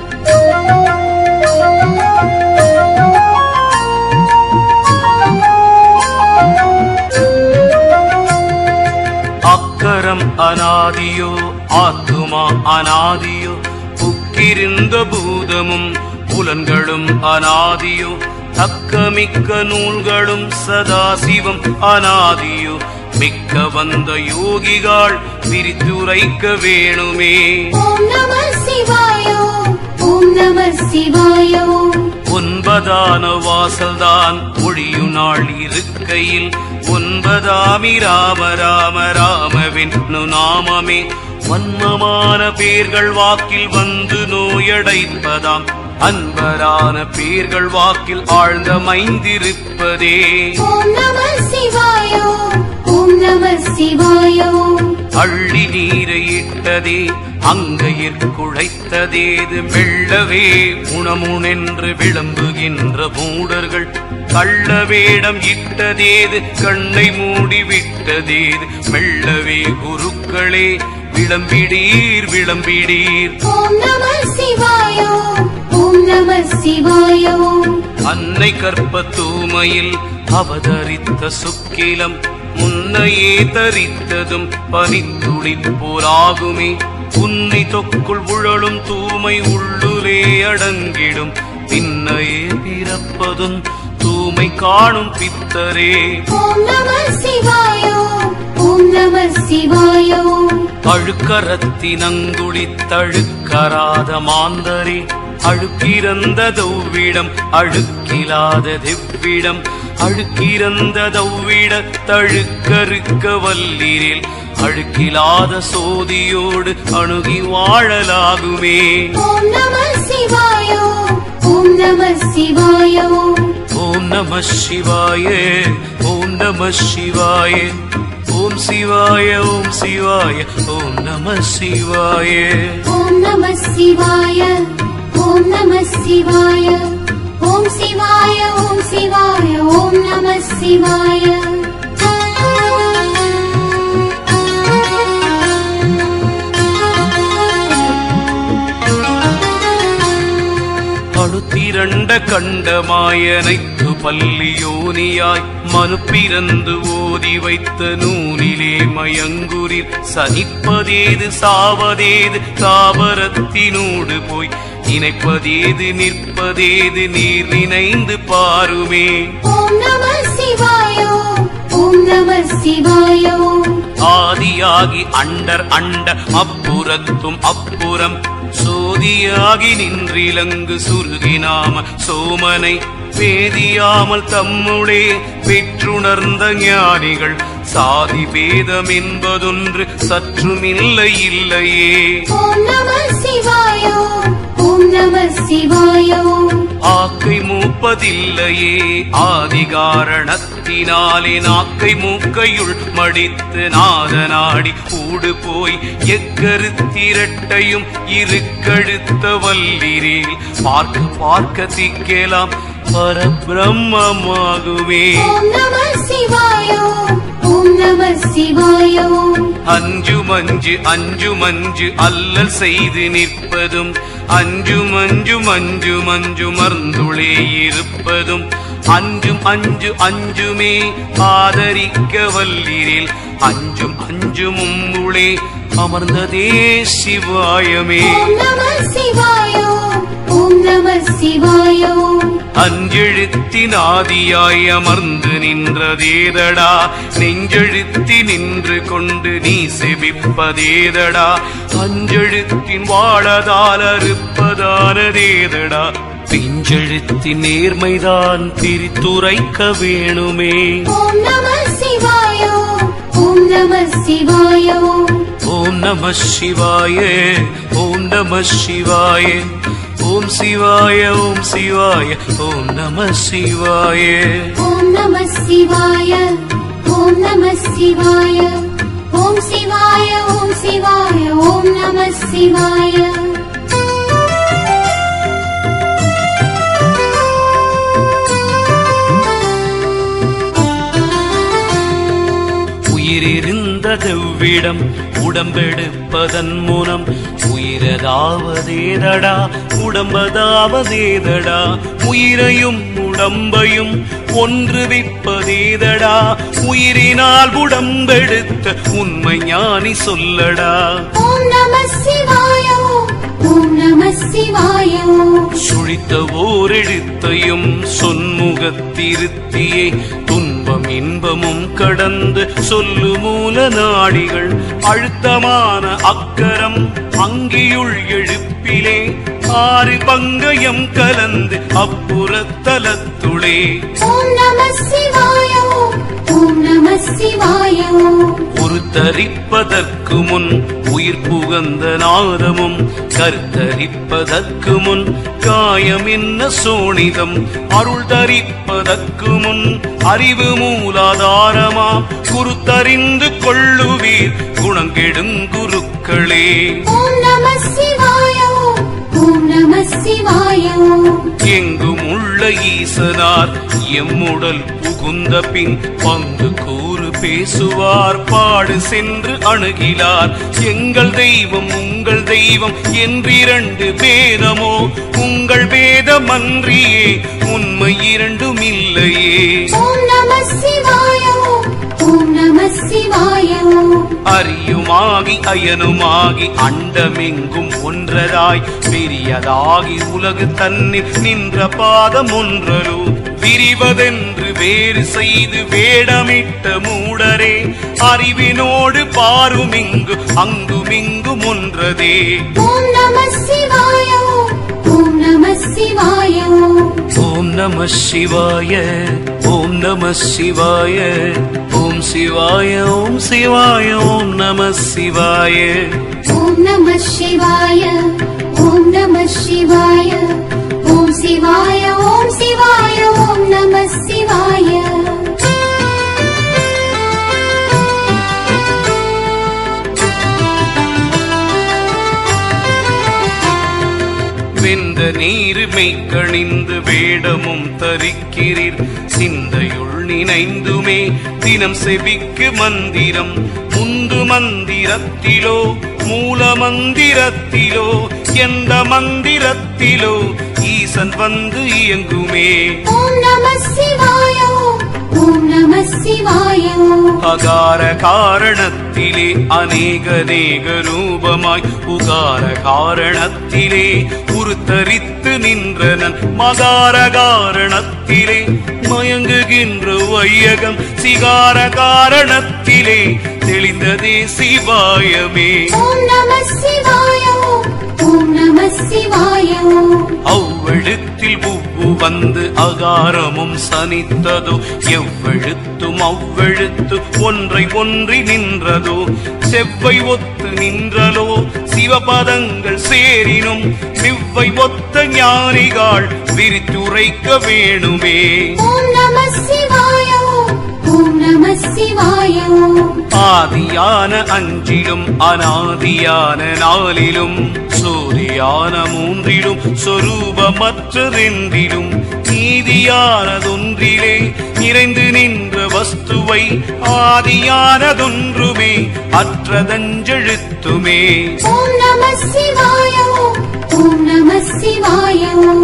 S1: அக்கரம் அநாதியோ ஆத்துமா அநாதியோ புக்கிருந்த பூதமும் புலன்களும் அநாதியோ தக்கமிக்க நூல்களும் சதாசிவம் அநாதியோ மிக்க வந்த யோகிகள் பிரித்துரைக்க வேணுமே.
S2: ஓம் நம சிவாய ஓம் நம சிவாய.
S1: ஒன்பதான வாசல்தான் ஒழியு நாள் இருக்கையில் ஒன்பதாமி ராம ராம ராமவென்னு நாமமே வன்மமான பேர்கள் வாக்கில் வந்து நோயடைப்பதாம் அன்பரான பேர்கள் வாக்கில் ஆழ்ந்த மைந்திருப்பதே.
S2: ஓம் நம சிவாய ஓம் நம சிவாய.
S1: அள்ளி நீரை இட்டதே அங்கையிற்குழைத்ததேது மெல்லவே உணமுனென்று விளம்புகின்ற மூடர்கள் கள்ள வேடம் இட்டதேது கண்ணை மூடி விட்டதேது மெல்லவே குருக்களே விளம்பிடீர் விளம்பிடீர்.
S2: ஓம் நம சிவாய ஓம் நம சிவாய.
S1: அன்னை கற்ப தூமையில் அவதரித்த சுக்கிலம் முன்னையே தரித்ததும் பனித்துளிப்போராகுமே உன்னை தொக்குள் உழலும் தூமை உள்ளுலே அடங்கிடும் பின்னையே பிறப்பதும் பசுமை காணும் பித்தரே.
S2: ஓம் நம சிவாய ஓம் நம சிவாய.
S1: அழுக்கரத்தினங்குளித்தழுக்கராத மாந்தரே, அழுக்கிறந்த தௌவிடம் அழுக்கிலாத தெவ்விடம், அழுக்கிறந்த தௌவிட தழுக்கறுக்க வல்லீரில் அழுக்கிலாத சோதியோடு அணுகி வாழலாகுமே.
S2: ஓம் நம சிவாய ஓம் நம சிவாய.
S1: ஓம் நம சிவாய ஓம் நம சிவாய. ஓம் சிவாய ஓம் சிவாய ஓம் நம சிவாய.
S2: ஓம் நம சிவாய ஓம் நம சிவாய. ஓம் சிவாய ஓம் சிவாய ஓம் நம சிவாய.
S1: அணுத்திரண்ட கண்டமாயனைத்து பல்லியோனியாய் மனு பிறந்து ஓதி வைத்த நூலிலே மயங்குரில் சனிப்பதேது சாவதேது தாவரத்தினூடு போய் நினைப்பதேது நிற்பதேது நீர் நினைந்து பாருமே.
S2: ஓம் நம சிவாய ஓம் நம சிவாய.
S1: ஆதியாகி அண்டர் அண்ட அப்புறத்தும் அப்புறம் சோதியாகி நின்றிலங்கு சுருகினாம சோமனை பேதியாமல் தம்முளே பெற்றுணர்ந்த ஞானிகள் சாதி பேதம் என்பதொன்று சற்றுமில்லை இல்லையே.
S2: ஓம் நம சிவாய ஓம் நம சிவாய.
S1: ஆக்கை மூப்பதில்லையே ஆதிகாரணத்தினாலே நாக்கை மூக்கையுள் மடித்து நாதநாடி ஊடு போய் எக்கருத்திரட்டையும் இருக்கழுத்த வல்லிரேல் பார்க்க பார்க்க திக்கலாம் பரபிரம்மமாகுமே.
S2: ஓம் நம சிவாய ஓம் நம சிவாய.
S1: அஞ்சு மஞ்சு அஞ்சு மஞ்சு அல்லல் செய்து நிற்பதும் அஞ்சும் அஞ்சும் அஞ்சும் அஞ்சும் மர்ந்துளே இருப்பதும் அஞ்சும் அஞ்சு அஞ்சுமே ஆதரிக்க வல்லிரில் அஞ்சும் அஞ்சும் உம்முளே அமர்ந்ததே சிவாயமே.
S2: ஓம் நம சிவாய ஓம் நம சிவாய.
S1: அஞ்செழுத்தின் ஆதியாய் அமர்ந்து நின்றதேதடா நெஞ்செழுத்தி நின்று கொண்டு நீ செபிப்பதேதடா அஞ்செழுத்தின் வாழதால் அறுப்பதானதேதடா பிஞ்செழுத்தின் நேர்மைதான் பிரித்துரைக்க வேணுமே.
S2: ஓம் நம சிவாய ஓம் நம சிவாய.
S1: ஓம் நம சிவாய ஓம் நம சிவாய. ஓம் சிவாய ஓம் சிவாய ஓம் நம சிவாய.
S2: ஓம் நம சிவாய ஓம் நம சிவாய. ஓம் சிவாய ஓம் சிவாய ஓம் நம சிவாய.
S1: உயிரிருந்த தெவ்விடம் உடம்பெடுப்பதன் மூலம் உயிரதாவதேதடா உடம்பதாவதேதடா உயிரையும் உடம்பையும் ஒன்றுவிப்பதேதடா உயிரினால் உடம்பெடுத்த உண்மை ஞானி சொல்லடா.
S2: ஓம் நம சிவாய ஓம் நம சிவாய.
S1: சுழித்த ஓரெழுத்தையும் சொன்முகத்திருத்தியே துன்பம் இன்பமும் கடந்து சொல்லு மூல நாடிகள் அழுத்தமான அக்கரம் அங்கியுள் எழுப்பிலே ஆறு பங்கயம் கலந்து அப்புறத்தலத்துளே.
S2: ஓம் நம சிவாய ஓம் நம சிவாய.
S1: ஒரு தரிப்பதற்கு முன் உயிர் புகந்த நாதமும் கருத்தரிப்பதற்கு முன் காயம் என்ன சோனிதம் அருள் தரிப்பதற்கு முன் அறிவு மூலாதாரமாம் குருத்தறிந்து கொள்ளுவீர் குணங்கெடும் குருக்களே.
S2: ஓம் நம சிவாய ஓம் நம சிவாய.
S1: எங்கும் உள்ள ஈசனார் எம்முடல் புகுந்த பின் பங்கு கூறு பேசுவார் பாடு சென்று அணுகிலார் எங்கள் தெய்வம் உங்கள் தெய்வம் என்றிரண்டு பேதமோ உங்கள் பேதமன்றியே உண்மை இரண்டும் இல்லையே.
S2: ஓம் நம சிவாய ஓம் நம சிவாய.
S1: அரியுமாகி அயனுமாகி அண்டமெங்கும் ஒன்றதாய் பெரியதாகி உலகு தன்னில் நின்ற பாதம் ஒன்றலோ பிரிவதென்று வேறு செய்து வேடமிட்ட மூடரே, அறிவினோடு பாருமிங்கு அங்குமிங்கும் ஒன்றதே.
S2: ஓம் நம சிவாய ஓம் நம சிவாய
S1: ஓம் நம சிவாய ஓம் நம சிவாய ஓம் சிவாய ஓம் சிவாய ஓம் நம சிவாய.
S2: ஓம் நம சிவாய ஓம் நம சிவாய ஓம் சிவாய ஓம் சிவாய ஓம் நம சிவாய.
S1: வெந்த நீர் மெய்க்கணிந்து வேடமும் தரிக்கிறீர், சிந்தையுள் நினைந்துமே தினம் செபிக்கு மந்திரம். முந்து மந்திரத்திலோ மூல மந்திரத்திலோ எந்த மந்திரத்திலோ ஈசன் வந்து இயங்குமே.
S2: ஓம் நம சிவாய ஓம் நம சிவாய.
S1: அகார காரணத்திலே அநேக ரூபமாய் உகார காரணத்திலே உருத்தரித்து நின்றனன். மகார காரணத்திலே மயங்குகின்ற வையகம், சிகார காரணத்திலே தெளிந்ததே சிவாயமே.
S2: ஓம் நம சிவாய ஓம் நம சிவாய.
S1: அவ்வெழுத்தில் உவ்வு வந்து அகாரமும் சனித்ததோ, எவ்வெழுத்தும் அவ்வெழுத்து ஒன்றை ஒன்றி நின்றதோ. செவ்வை ஒத்து நின்றலோ சிவபதங்கள் சேரினும், மிவ்வை ஒத்த ஞானிகள் விரித்துரைக்க வேணுமே.
S2: ஓம் நம சிவாய ஓம் நம சிவாய.
S1: ஆதியான அஞ்சிலும் அநாதியான நாளிலும், சூரியான மூன்றிலும் சொரூபமற்றதென்றிலும், நீதியானதொன்றிலே நிறைந்து நின்ற வஸ்துவை ஆதியானதொன்றுமே அற்றதஞ்செழுத்துமே.
S2: ஓம் நம சிவாய ஓம் நம சிவாய.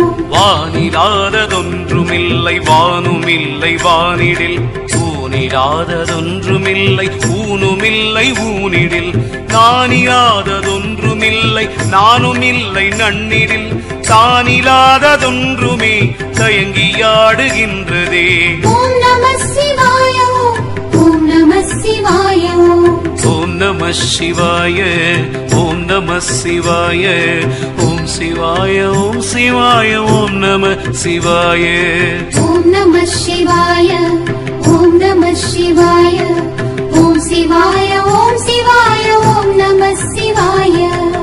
S1: வானிலாததொன்றுமில்லை வானுமில்லை வானிடில், ஊனிலாததொன்றுமில்லை ஊனுமில்லை ஊனிடில், நானிலாததொன்றுமில்லை நானுமில்லை நன்னிடில், தானிலாததொன்றுமே தயங்கியாடுகின்றதே.
S2: ஓம் நம சிவாய ஓம் நம சிவாய.
S1: ஓம் நம சிவாய ஓம் நம சிவாய ஓம் சிவாய ஓம் சிவாய ஓம் நம சிவாய.
S2: ஓம் நம சிவாய ஓம் நம சிவாய ஓம் சிவாய ஓம் சிவாய ஓம் நம சிவாய.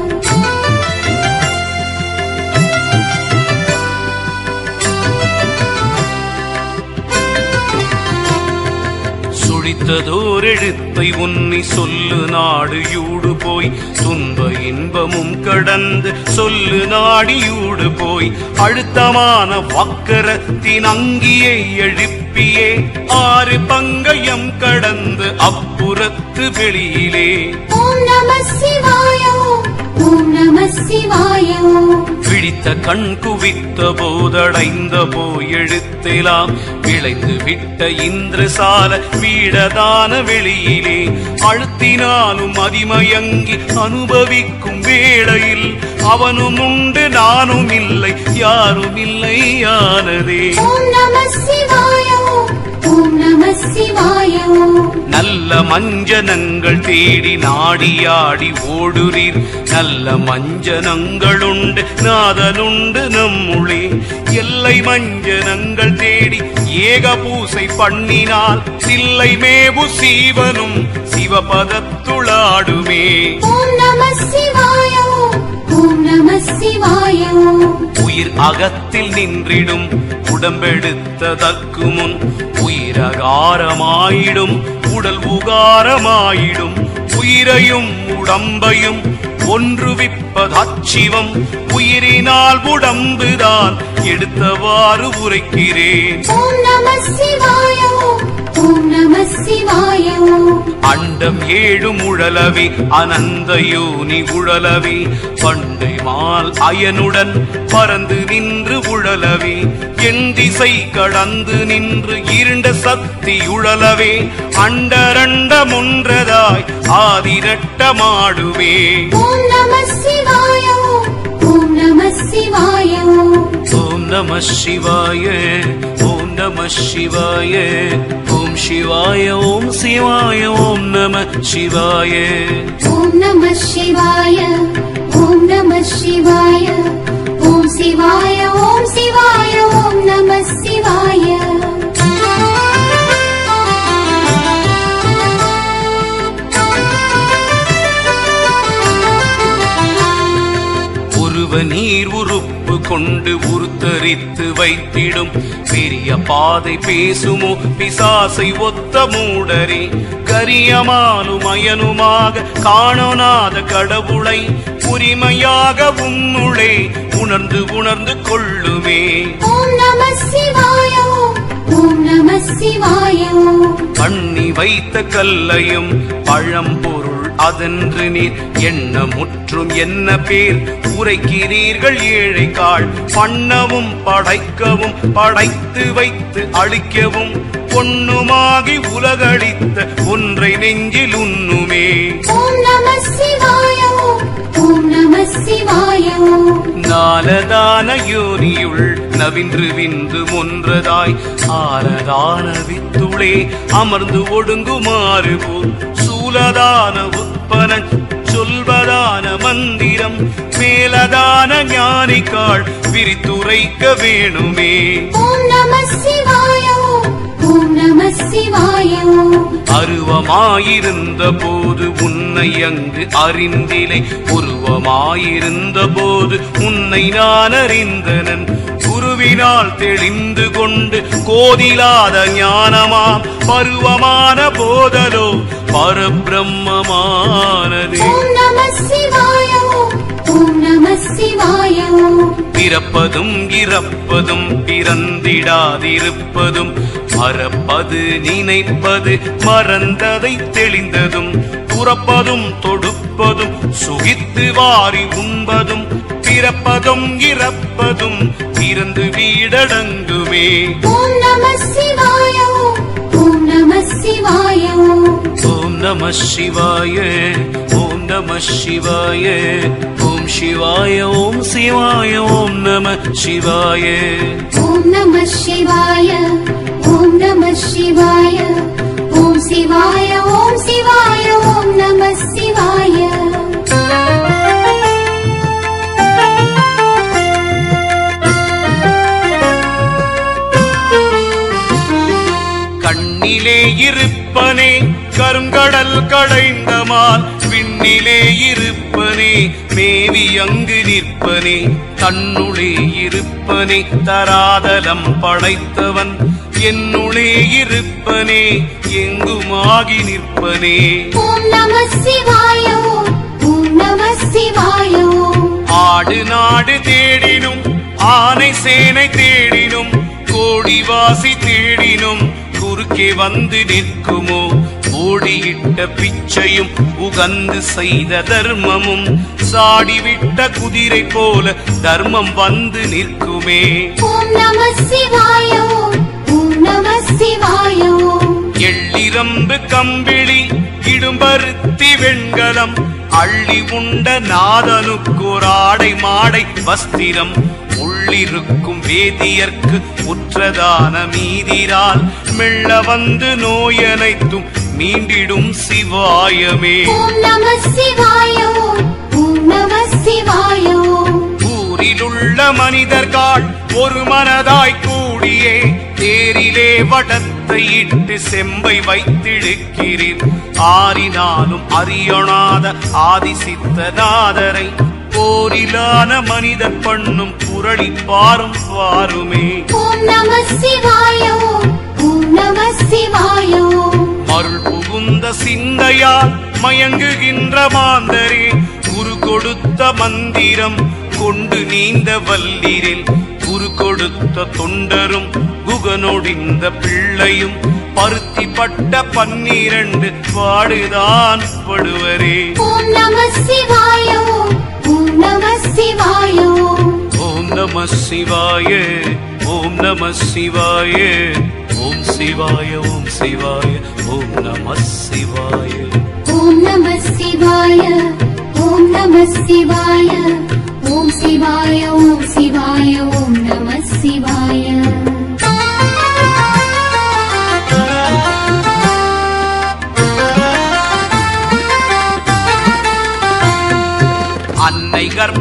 S1: சுழித்ததோர் எழுத்தை உன்னி சொல்லு நாடியூடு போய், துன்ப இன்பமும் கடந்து சொல்லு நாடியூடு போய், அழுத்தமான வக்கரத்தின் அங்கியை எழுப்பியே ஆறு பங்கயம் கடந்து அப்புறத்து வெளியிலே.
S2: ஓம் நம சிவாய ஓம் நம சிவாய.
S1: விழித்த கண் குவித்த போதடைந்த போயெழுத்தெலாம் விளைந்து விட்ட இந்திரசால வீடதான வெளியிலே, அழுத்தினாலும் அதிமயங்கி அனுபவிக்கும் வேளையில், அவனும் உண்டு நானும் இல்லை யாரும் இல்லை யானதே.
S2: ஓம் நம சிவாய ஓம் நம சிவாய.
S1: நல்ல மஞ்சனங்கள் தேடி நாடியாடி ஓடுரீர், நல்ல மஞ்சனங்களுண்டு நாதனுண்டு நம்முளே. எல்லை மஞ்சனங்கள் தேடி ஏக பூசை பண்ணினால், சில்லை மேவு சீவனும் சிவபதத்துளாடுமே.
S2: ஓம் நம சிவாய ஓம் நம சிவாய.
S1: உயிர் அகத்தில் நின்றிடும் உடம்பெடுத்ததற்கு முன், உயிரகாரமாயிடும் உடல் உகாரமாயிடும். உயிரையும் உடம்பையும் ஒன்றுவிப்பதச்சிவம், உயிரினால் உடம்புதான் எடுத்தவாறு உரைக்கிறேன்.
S2: ஓம் நம சிவாய ஓம் நம சிவாய.
S1: அண்டம் ஏழும் உழலவே அனந்த யோனி உழலவே, பண்டை மால் அயனுடன் பறந்து நின்று உழலவே, என் திசை கடந்து நின்று இருண்ட சக்தி உழலவே, அண்டரண்டமொன்றதாய் ஆதிரட்டமாடுவே.
S2: ஓம் நம சிவாய ஓம் நம சிவாய.
S1: ஓம் நம சிவாய ஓம் நம சிவாய. ஓம் சிவாய ஓம் சிவாய ஓம் நம சிவாய.
S2: ஓம் நம சிவாய ஓம் நம சிவாய ஓம் சிவாய ஓம் சிவாய ஓம் நம சிவாய.
S1: நீர் உறுப்பு கொண்டு உருத்தரித்து வைத்திடும் பெரிய பாதை பேசுமோ பிசாசை ஒத்த மூடரே. கரியமானும் அயனுமாக காணோனாத கடவுளை உரிமையாக உன்னுளே உணர்ந்து உணர்ந்து கொள்ளுமே.
S2: ஓம் நம சிவாய ஓம் நம சிவாய.
S1: பண்ணி வைத்த கல்லையும் பழம்பொருள் அதென்று நீர் எண்ண முற்றும் என்ன பேர் உரைக்கிறீர்கள் ஏழைக்காள். பண்ணவும் படைக்கவும் படைத்து வைத்து அழிக்கவும் பொன்னுமாகி உலகளித்த ஒன்றை நெஞ்சில் உண்ணுமே.
S2: ஓம் நம சிவாய ஓம் நம சிவாய.
S1: நாலதான யோனியுள் நவின்று விந்து ஒன்றதாய் ஆலதான வித்துளே அமர்ந்து ஒடுங்குமாறு போல் சூலதான உற்பன சொல்வதான மந்திரம் மேலதான ஞானிக்காள் விரித்துரைக்க வேணுமே.
S2: ஓம் நம சிவாய ஓம் நம சிவாய.
S1: அருவமாயிருந்த போது உன்னை அங்கு அறிந்திலை உருவமாயிருந்த போது உன்னை நான் அறிந்தனன். குருவினால் தெளிந்து கொண்டு கோதிலாத ஞானமாம் பருவமான போதலோ பரபிரம்மமானதே.
S2: ஓம் நம சிவாய ஓம் நம சிவாய.
S1: பிறப்பதும் இறப்பதும் பிறந்திடாதிருப்பதும் மறப்பது நினைப்பது மறந்ததை தெளிந்ததும் துறப்பதும் தொடுப்பதும் சுகித்து வாரி உண்பதும் பிறப்பதும் இறப்பதும் பிறந்து வீடடங்குமே.
S2: ஓம் நம சிவாய ஓம் நம சிவாய.
S1: ஓம் நம சிவாய ஓம் நம சிவாய. ஓம் சிவாய ஓம் சிவாய ஓம் நம சிவாய.
S2: ஓம் நம சிவாய ஓம் நம சிவாய. ஓம் சிவாய ஓம் சிவாய ஓம் நம சிவாய.
S1: கண்ணிலே இருப்பனே கருங்கடல் கடைந்தமால் விண்ணிலே இருப்பனே மேவி அங்கு நிற்பனே. தன்னுளே இருப்பனே தராதலம் படைத்தவன் என்னுளே இருப்பனே எங்குமாகி நிற்பனே.
S2: ஓம் நம சிவாய ஓம் நம சிவாய.
S1: ஆடு நாடு தேடினும் ஆனை சேனை தேடினும் கோடிவாசி தேடினும் குறுக்கே வந்து நிற்குமோ. ஓடியிட்ட பிச்சையும் உகந்து செய்த தர்மமும் சாடிவிட்ட குதிரை போல தர்மம் வந்து நிற்குமே.
S2: ஓம் நம சிவாய ஓம் நம சிவாய.
S1: எள்ளிரம்பு கம்பிளி இடும்பருத்தி வெண்கலம் அள்ளி உண்ட நாதனுக்கோர் ஆடை மாடை வஸ்திரம் உள்ளிருக்கும் வேதியர்க்கு உற்றதான மீதிரால் மெல்ல வந்து நோயனைத்தும் மீண்டிடும் சிவாயமே.
S2: ஓம் நம சிவாய ஓம் நம சிவாய.
S1: ஊரிலுள்ள மனிதர்கள் ஒரு மனதாய் கூடியே தேரிலே வடத்தை இட்டு செம்பை வைத்திழுக்கிறீர். ஆறினாலும் அறியொணாத ஆதிசித்தநாதரை போரிலான மனிதர் பண்ணும் புரளி பாரும் பாருமே.
S2: ஓம் நம சிவாய ஓம் நம சிவாய.
S1: அருள் புகுந்த சிந்தையால் மயங்குகின்ற மாந்தரே குரு கொடுத்த மந்திரம் கொண்டு நீந்த வல்லிரில் குரு கொடுத்த தொண்டரும் குகனொடிந்த பிள்ளையும் பருத்தி பட்ட 12 பாடுதான் படுவரே.
S2: ஓம் நம சிவாய ஓம் நம சிவாய.
S1: ஓம் நம சிவாய ஓம் நம சிவாய. ஓம் சிவாய ஓம் சிவாய ஓம் நம சிவாய.
S2: ஓம் நம சிவாய ஓம் நம சிவாய. ஓம் சிவாய ஓம் சிவாய ஓம் நம சிவாய.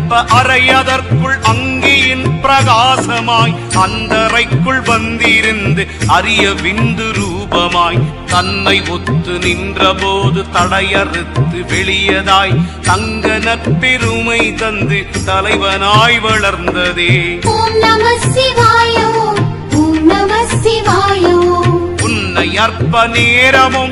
S1: அறை அதற்குள் அங்கியின் பிரகாசமாய் அந்தரைக்குள் வந்திருந்து அரிய விந்து ரூபமாய் தன்னை ஒத்து நின்ற போது தடையறுத்து வெளியதாய் தங்க நற்பெருமை தந்து தலைவனாய் வளர்ந்ததே.
S2: ஓம் நம சிவாய ஓம் நம சிவாய.
S1: உன்னை அற்ப நேரமும்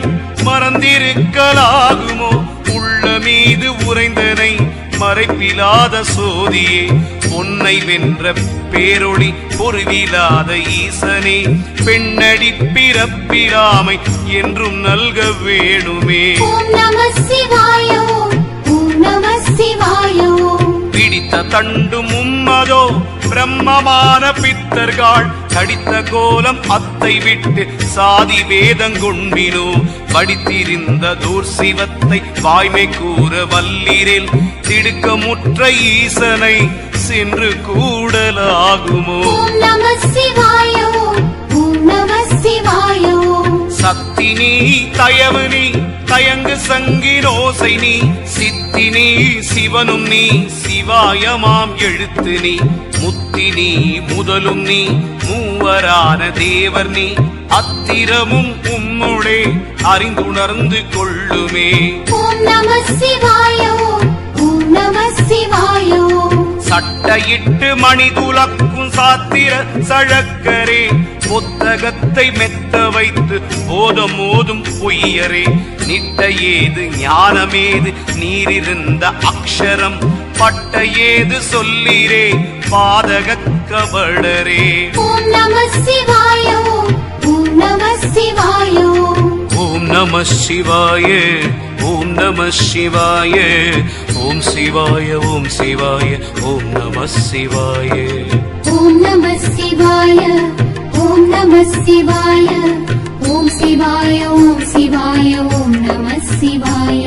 S1: மறந்திருக்கலாகுமோ உள்ள மீது உறைந்தனை மறைப்பிலாத சோதியே பொன்னை வென்ற பேரொளி பொருவிலாத ஈசனே பெண்ணடி பிறப்பிராமை என்றும் நல்க வேணுமே.
S2: ஓம் நம சிவாய ஓம் நம சிவாய.
S1: பிடித்த தண்டு மும்மதோ பிரம்மமான பித்தர்கள் கடித்த கோலம் அத்தை விட்டு சாதி வேதங்கொண்பினோ படித்திருந்த தூர்சிவத்தை வாய்மை கூற வல்லிரில் திடுக்கமுற்ற ஈசனை சென்று கூடலாகுமோ.
S2: ஓம் நம சிவாய ஓம் நம சிவாய.
S1: சக்தி நீ தயவு நீ தயங்கு சங்கினோசை நீ சித்தி நீ சிவனும் நீ சிவாயமாம் எழுத்து நீ முத்தி நீ முதலும் நீ மூவரான தேவர் நீ அத்திரமும் உம்முடே அறிந்துணர்ந்து கொள்ளுமே.
S2: ஓம் நம சிவாய ஓம் நம சிவாய.
S1: சட்டையிட்டு மணி துலக்கும் சாத்திர சழக்கரே புத்தகத்தை மெத்த வைத்து போதம் ஓதும் பொய்யரே நிட்ட ஏது ஞானமேது நீரிருந்த அக்ஷரம் பட்ட ஏது சொல்லீரே பாதக கபடரே.
S2: ஓம் நம சிவாய ஓம் நம சிவாய.
S1: ஓம் நம சிவாய ஓம் நம சிவாய. ஓம் சிவாய ஓம் சிவாய ஓம் நம சிவாய.
S2: ஓம் நம சிவாய ஓம் நம சிவாய. ஓம் சிவாய ஓம் சிவாய ஓம் நம சிவாய.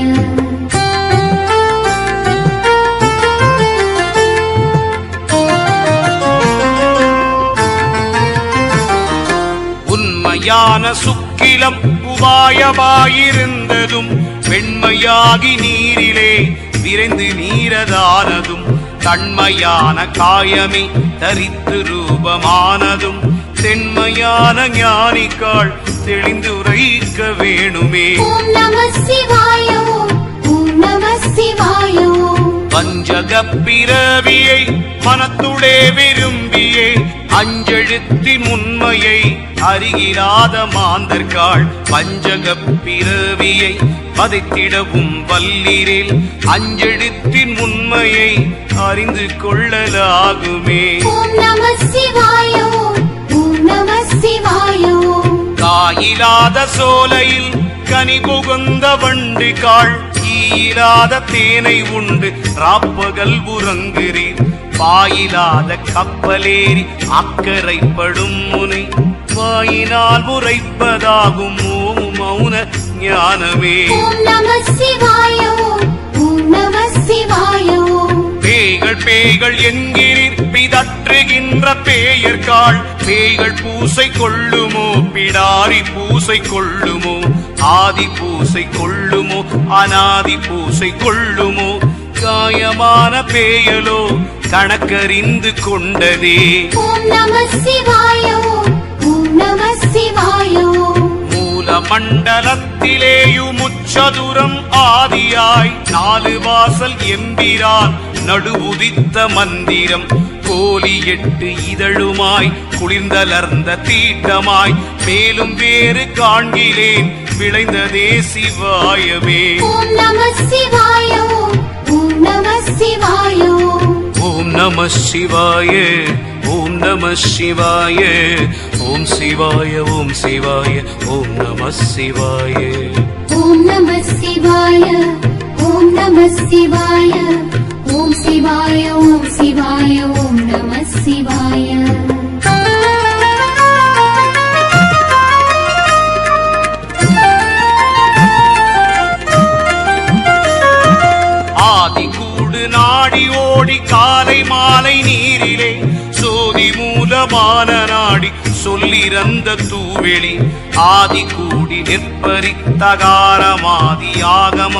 S1: உண்மையான சுக்கிலம் உபாயமாயிருந்ததும் வெண்மையாகி நீரிலே விரைந்து நீரதானதும் தன்மையான காயமே தரித்து ரூபமானதும் தென்மையான ஞானிக்காள் தெளிந்துரைக்க வேணுமே.
S2: ஓம் நம சிவாய ஓம் நம சிவாய.
S1: பஞ்சக பிறவியை மனத்துடே விரும்பியே அஞ்செழுத்தின் உண்மையை அறிகிறாத மாந்தர்காள் பஞ்சக பிறவியை பதைத்திடவும் வல்லிரில் அஞ்செழுத்தின் உண்மையை அறிந்து கொள்ளலாகுமே.
S2: ஓம் நம சிவாய ஓம் நம சிவாய.
S1: காயிலாத சோலையில் கனி புகுந்த வண்டுகாள் ஈயிலாத தேனை உண்டு ராப்பகல் உறங்குறீர் பாயிலாத கப்பலேறி அக்கரைப்படும் முனை வாயினால் உரைப்பதாகும் மௌன ஞானமே.
S2: ஓம் நம சிவாய ஓம் நம சிவாய.
S1: பேய்கள் என்கிறீர் பிதற்றுகின்ற பேயர்காள் பேய்கள் பூசை கொள்ளுமோ பிடாரி பூசை கொள்ளுமோ ஆதி பூசை கொள்ளுமோ அநாதி பூசை கொள்ளுமோ காயமான பேயலோ கணக்கறிந்து கொண்டதே.
S2: ஓம் நம சிவாய ஓம் நம சிவாய.
S1: மூல மண்டலத்திலேயுமுச்சதுரம் ஆதியாய் 4 வாசல் எம்பிரான் நடுவுதித்த மந்திரம் கோலி 8 இதழுமாய் குளிர்ந்தலர்ந்த தீட்டமாய் மேலும் வேறு காண்கிலேன் விளைந்ததே சிவாயமே.
S2: ஓம் நம சிவாய ஓம் நம சிவாய.
S1: ஓம் நம சிவாய ஓம் நம சிவாய. ஓம் சிவாய ஓம் சிவாய ஓம் நம சிவாய.
S2: ஓம் நம சிவாய ஓம் நம சிவாய. ஓம் சிவாய ஓம் சிவாய ஓம் நம சிவாய.
S1: ஆதி கூடு நாடி ஓடி காலை மாலை நீரிலே சோதி மூலமான நாடி சொல்லிறந்த தூவெளி ஆதி கூடி நிற்பரித்தகாரமாதி ஆகமம்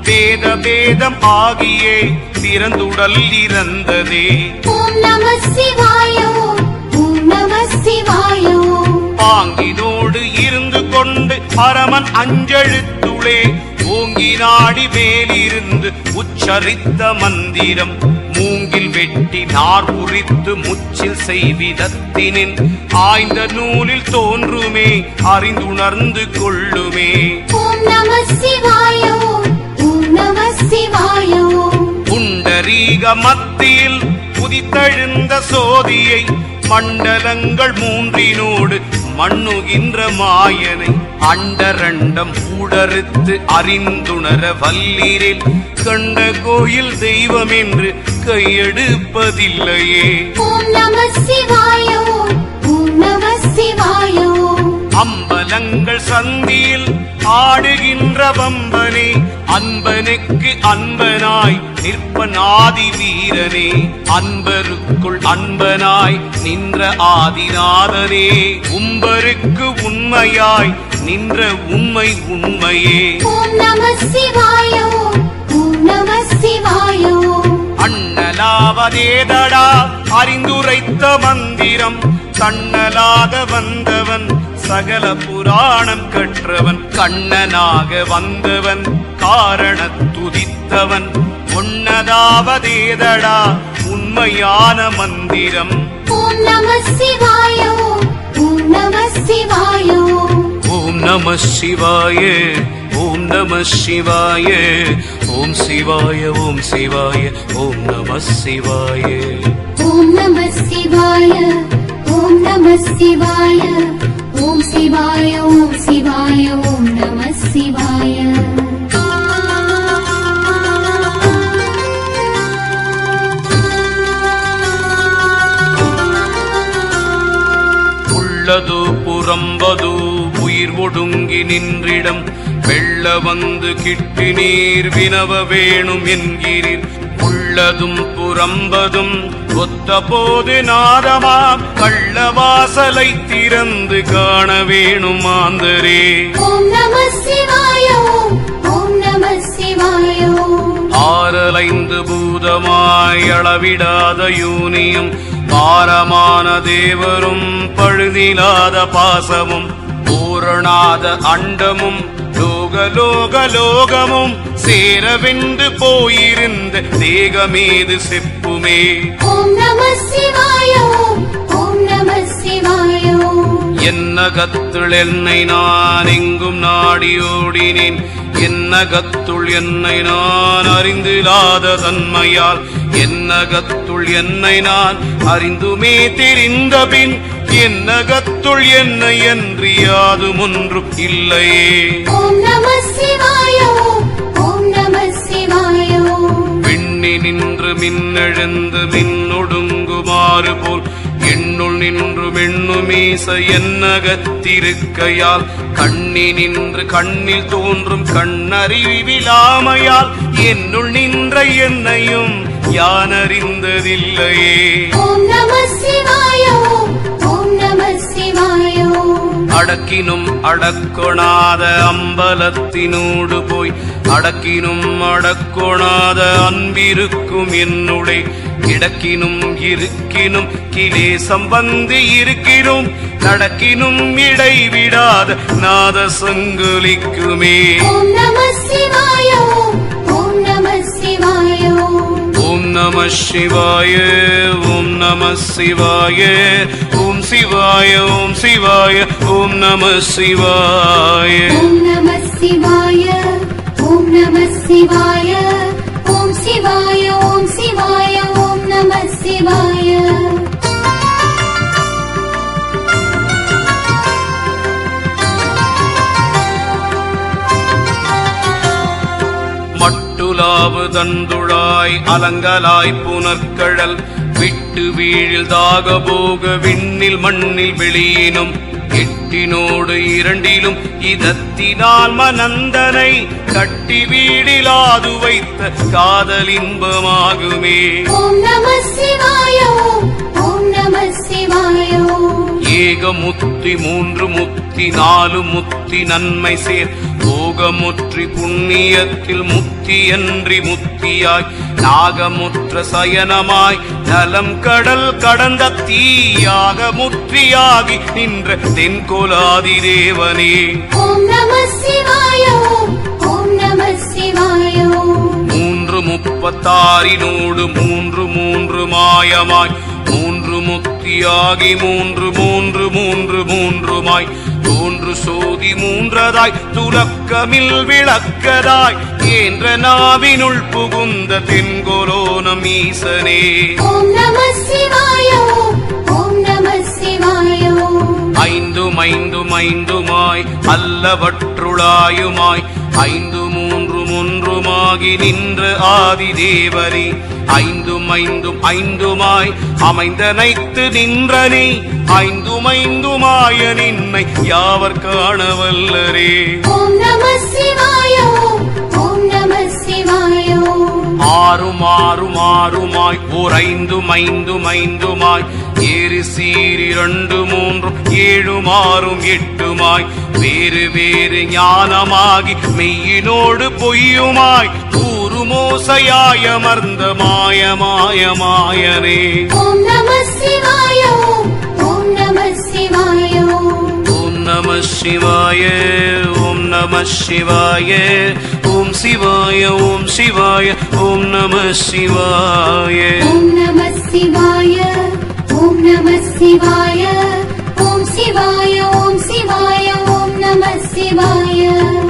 S1: வேத வேதம் ஆகியே பிறந்துடல் இறந்ததே.
S2: ஓம் நம சிவாய ஓம் நம சிவாய.
S1: பாங்கினோடு இருந்து கொண்டு பரமன் அஞ்செழுத்துளே ஓங்கி நாடி மேலிருந்து உச்சரித்த மந்திரம் மூங்கில் வெட்டி நார் உரித்து முச்சில் செய்விதத்தினின் ஆய்ந்த நூலில் தோன்றுமே அறிந்துணர்ந்து கொள்ளுமே.
S2: ஓம் நம சிவாய ஓம் நம சிவாய.
S1: புண்டரீக மத்தியில் புதித்தெழுந்த சோதியை மண்டலங்கள் மூன்றினோடு மண்ணுகின்ற மாயனை அண்டரண்டம் ஊடறுத்து அறிந்துணர வல்லீரில் கண்ட கோயில் தெய்வம் என்று கையெடுப்பதில்லையே.
S2: ஓம் நம சிவாய ஓம் நம சிவாய.
S1: அம்பலங்கள் சந்தியில் ஆடுகின்ற வம்பனே அன்பனுக்கு அன்பனாய் நிற்பன் ஆதி வீரனே அன்பருக்குள் அன்பனாய் நின்ற ஆதிநாதனே உம்பருக்கு உண்மையாய் நின்ற உண்மை உண்மையே.
S2: ஓம் நம சிவாய ஓம் நம சிவாய.
S1: அண்ணலாவதேதடா அறிந்துரைத்த மந்திரம் கண்ணலாக வந்தவன் சகல புராணம் கற்றவன் கண்ணனாக வந்தவன் காரண துதித்தவன் ஒன்னதாவதேதடா உண்மையான மந்திரம்.
S2: ஓம் நம சிவாய ஓம் நம சிவாய.
S1: ஓம் நம சிவாய ஓம் நம சிவாய. ஓம் சிவாய ஓம் சிவாய ஓம் நம சிவாய.
S2: ஓம் நம சிவாய ஓம் நம சிவாய. ஓம் சிவாய ஓம் சிவாய ஓம் நம சிவாய.
S1: உள்ளது புறம்பது உயிர் ஒடுங்கி நின்றிடம் வெள்ள வந்து கிட்டி நீர் வினவ வேணும் என்கிறீர். உள்ளதும் புறம்பதும் ஒத்த போது நாதமாம் கள்ளவாசலை திறந்து காண வேணும் மாந்தரே.
S2: ஓம் நம சிவாய ஓம் நம சிவாய.
S1: ஆறலைந்து பூதமாய் அளவிடாத யூனியும் பாரமான தேவரும் பழுதிலாத பாசமும் பூரணாத அண்டமும் லோகலோகலோகமும் சேரவென்று போயிருந்த தேகமேது செப்புமே.
S2: ஓம் நம சிவாய ஓம் நம சிவாய.
S1: என்னகத்துள் என்னை நான் எங்கும் நாடி ஓடினேன் என்னகத்துள் என்னை நான் அறிந்திலாத தன்மையால் என்னகத்துள் என்னை நான் அறிந்துமே தெரிந்தபின் என்னகத்துள் என்னை என்று யாதும் ஒன்றும் இல்லையே.
S2: ஓம் நம சிவாய ஓம் நம சிவாய.
S1: விண்ணி நின்று மின்னெழுந்து மின்னொடுங்குமாறு போல் எண்ணுள் நின்று மென்னுமீச என்னகத்திருக்கையால் கண்ணி நின்று கண்ணில் தோன்றும் கண்ணறிவிலாமையால் என்னுள் நின்ற என்னையும் யான் அறிந்ததில்லையே.
S2: ஓம் நம சிவாய ஓம் நம சிவாய.
S1: அடக்கினும் அடக்கொணாத அம்பலத்தினூடு போய் அடக்கினும் அடக்கொணாத அன்பிருக்கும் என்னுடைய கிடக்கினும் இருக்கினும் கிலேசம் வந்து இருக்கினும் நடக்கினும் இடைவிடாத நாத சங்குலிக்குமே.
S2: ஓம் நம சிவாய ஓம் நம சிவாய.
S1: ஓம் நம சிவாய ஓம் நம சிவாய. ஓம் சிவாய ஓம் சிவாய ஓம் நம சிவாய.
S2: ஓம் நம சிவாய ஓம் நம சிவாய. ஓம் சிவாய ஓம் சிவாய ஓம் நம சிவாய.
S1: மட்டுலாவு தந்துழாய் அலங்கலாய் புனற்கழல் விட்டு வீழில் தாகபோக விண்ணில் மண்ணில் வெளியினும் எட்டினோடு இரண்டிலும் இதத்தினால் மனந்தனை கட்டி வீடிலாது வைத்த காதலின்பமாகுமே.
S2: ஓம் நம சிவாய ஓம் நம சிவாய.
S1: ஏக முத்தி மூன்று முத்தி நாலு முத்தி நன்மை சேர் போக யோகமுற்றி புண்ணியத்தில் முத்தியன்றி முத்தியாய் நாகமுற்ற சயனமாய் நலம் கடல் கடந்த தீயாக முற்றியாகி நின்ற தென்கொலாதி தேவனே.
S2: ஓம் நம சிவாய ஓம் நம சிவாய.
S1: 336 மூன்று மூன்று மாயமாய் 3 முக்தியாகி 3 3 3 3மாய் தோன்று சோதி 3தாய் துலக்கமில் விளக்கதாய் என்ற நாவினுள் புகுந்த தென்கொலோனம் ஈசனே.
S2: ஓம் நம சிவாய ஓம் நம சிவாய.
S1: 5 5 5மாய் அல்லவற்றுளாயுமாய் 5 3 1மாகி நின்ற ஆதி தேவனே. 5 5 5மாய் அமைந்தனைத்து நின்றனே 5 5மாய நின்னை யாவர் காணவல்லரே.
S2: ஓம் நம சிவாய ஓம் நம சிவாய.
S1: 6 6 6மாய் ஓர் 5 5 5மாய் ஏறு சீரி 2 3 7 6 8மாய் வேறு வேறு ஞானமாகி மெய்யினோடு பொய்யுமாய் கூறுமோசையாய் அமர்ந்த மாய மாய மாயனே.
S2: ஓம் நம சிவாய ஓம் நம சிவாய.
S1: ஓம் நம சிவாய ஓம் நம சிவாய. ஓம் சிவாய ஓம் சிவாய ஓம் நம சிவாய.
S2: ஓம் நம சிவாய ஓம் நம சிவாய. ஓம் சிவாய ஓம் சிவாய ஓம் நம சிவாய.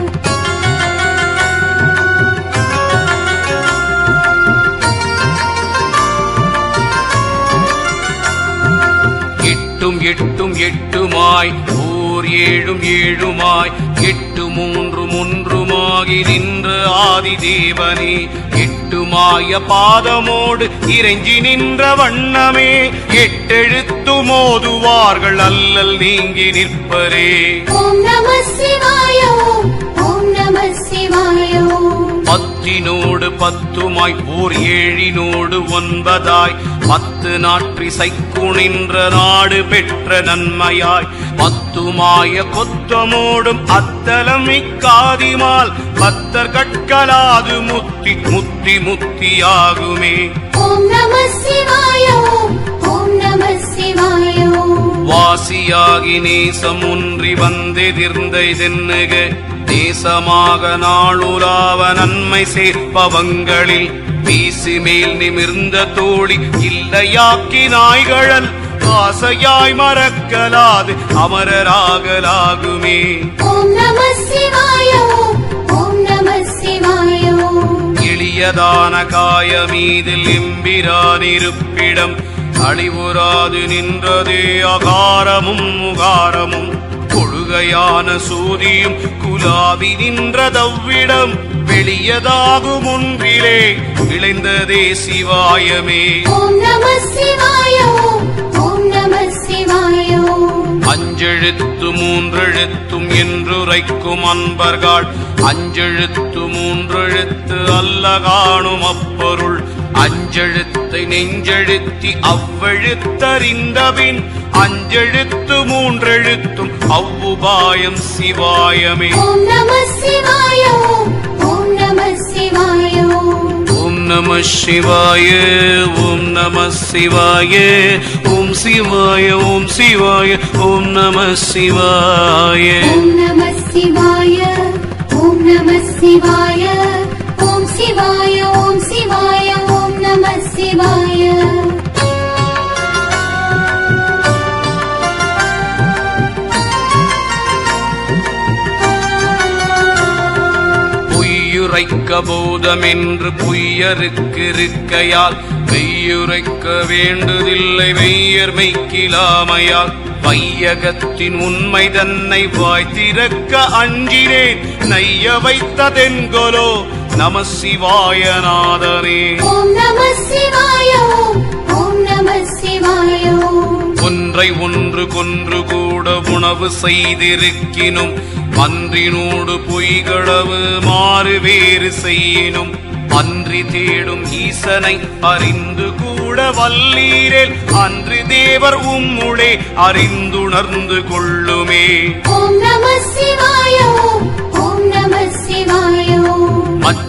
S1: எட்டும் எட்டும் எட்டுமாய் ஓர் 7 7மாய் 8 3 3மாகி நின்ற ஆதி தேவனே. 8 மாய பாதமோடு இறைஞ்சி நின்ற வண்ணமே 8 எழுத்து மோதுவார்கள் அல்லல் நீங்கி நிற்பரே.
S2: ஓம் நம சிவாய ஓம் நம சிவாய.
S1: 10 10மாய் ஓர் 7 9ஆய் 10 நாற்றிசைக்கு நின்ற நாடு பெற்ற நன்மையாய் 10 மாய கொத்தமோடும் அத்தலம் இக்காதிமால் 10 கற்களாது முத்தி முத்தி முத்தியாகுமே.
S2: ஓம் நம சிவாய ஓம் நம சிவாய.
S1: வாசியாகி நேசம் ஒன்றி வந்தெதிர்ந்த இதென்னுக நேசமாக நாளுலாவ நன்மை சேர்ப்பவங்களில் வீசி மேல் நிமிர்ந்த தோழி இல்லையாக்கி நாய்கழல் ஆசையாய் மறக்கலாது அமரராகலாகுமே.
S2: ஓம் நம சிவாய ஓம் நம சிவாய.
S1: எளியதான காயமீதில் எம்பிரான் இருப்பிடம் அழிவுறாது நின்றதே அகாரமும் முகாரமும் கொழுகையான சூதியும் குலாவி நின்றதவ்விடம் வெளியதாகும் ஒன்றிலே விளைந்ததே சிவாயமே.
S2: ஓம் நம சிவாய ஓம் நம சிவாய.
S1: 5 எழுத்து 3 எழுத்தும் என்றுரைக்கும் அன்பர்கள் 5 எழுத்து 3 எழுத்து அல்ல காணும் அப்பொருள் 5 எழுத்தை நெஞ்செழுத்தி அவ்வெழுத்தறிந்தபின் 5 எழுத்து 3 எழுத்தும் அவ்வுபாயம் சிவாயமே.
S2: ஓம் நம சிவாய ஓம் நம சிவாய.
S1: ஓம் நம சிவாய ஓம் நம சிவாய. ஓம் சிவாய ஓம் சிவாய ஓம் நம சிவாய.
S2: ஓம் நம சிவாய ஓம் நம சிவாய. ஓம் சிவாய ஓம் சிவாய ஓம் நம சிவாய.
S1: பொய்யுரைக்க போதமென்று பொய்யருக்கு இருக்கையால் மெய்யுரைக்க வேண்டுதில்லை வெய்யர் மெய்க்கிலாமையால் வையகத்தின் உண்மை தன்னை வாய் திறக்க அஞ்சினேன் நைய வைத்ததென்கொலோ நம சிவாய நாதனே.
S2: ஓம் நம சிவாய ஓம் நம சிவாய.
S1: ஒன்றை ஒன்று கொன்று கூட உணவு செய்திருக்கினும் மன்றினோடு பொய்களவு மாறு வேறு செய்யினும் அன்றி தேடும் ஈசனை அறிந்து கூட வல்லீரேல் அன்று தேவர் உம்முளே அறிந்துணர்ந்து கொள்ளுமே.
S2: ஓம் நம சிவாய ஓம் நம சிவாய.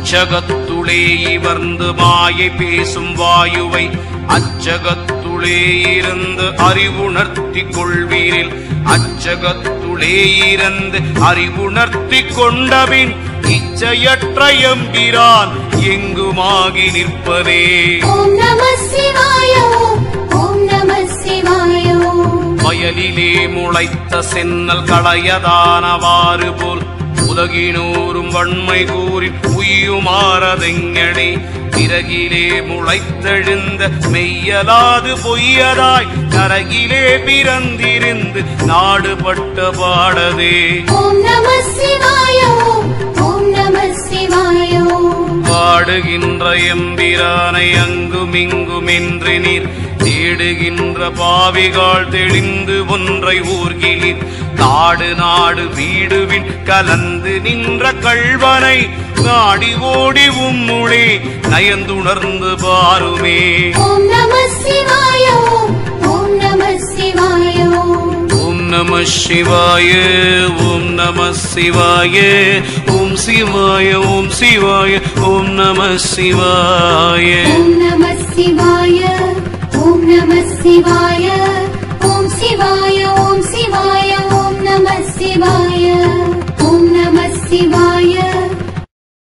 S1: இச்சகத்துளே இவர்ந்து மாயை பேசும் வாயுவை அச்சகத்துளே இருந்து அறிவுணர்த்தி கொள்வீரில் அச்சகத்துளே இருந்து அறிவுணர்த்தி கொண்டபின் இச்சையற்ற எம்பிரான் எங்குமாகி நிற்பதே.
S2: ஓம் நம சிவாய ஓம் நம சிவாய.
S1: வயலிலே முளைத்த சென்னல் களையதானவாறு போல் உலகினோரும் வன்மை கூறி உய்யுமாறதெங்கனே பிறகிலே முளைத்தெழுந்த மெய்யலாது பொய்யதாய் கரகிலே பிறந்திருந்து நாடுபட்ட பாடதே.
S2: ஓம் நம சிவாய ஓம் நம சிவாய.
S1: பாடுகின்ற எம்பிரானை அங்குமிங்குமென்று நீர் தேடுகின்ற பாவிகால் தெளிந்து ஒன்றை ஊர்கிலிர் நாடு நாடு வீடுவின் கலந்து நின்ற கள்வனை நாடி ஓடி உம்முளே நயந்துணர்ந்து பாருமே.
S2: ஓம் நம சிவாய ஓம் நம சிவாய.
S1: ஓம் நம சிவாய ஓம் நம சிவாய. ஓம் சிவாய ஓம் சிவாய ஓம் நம சிவாய.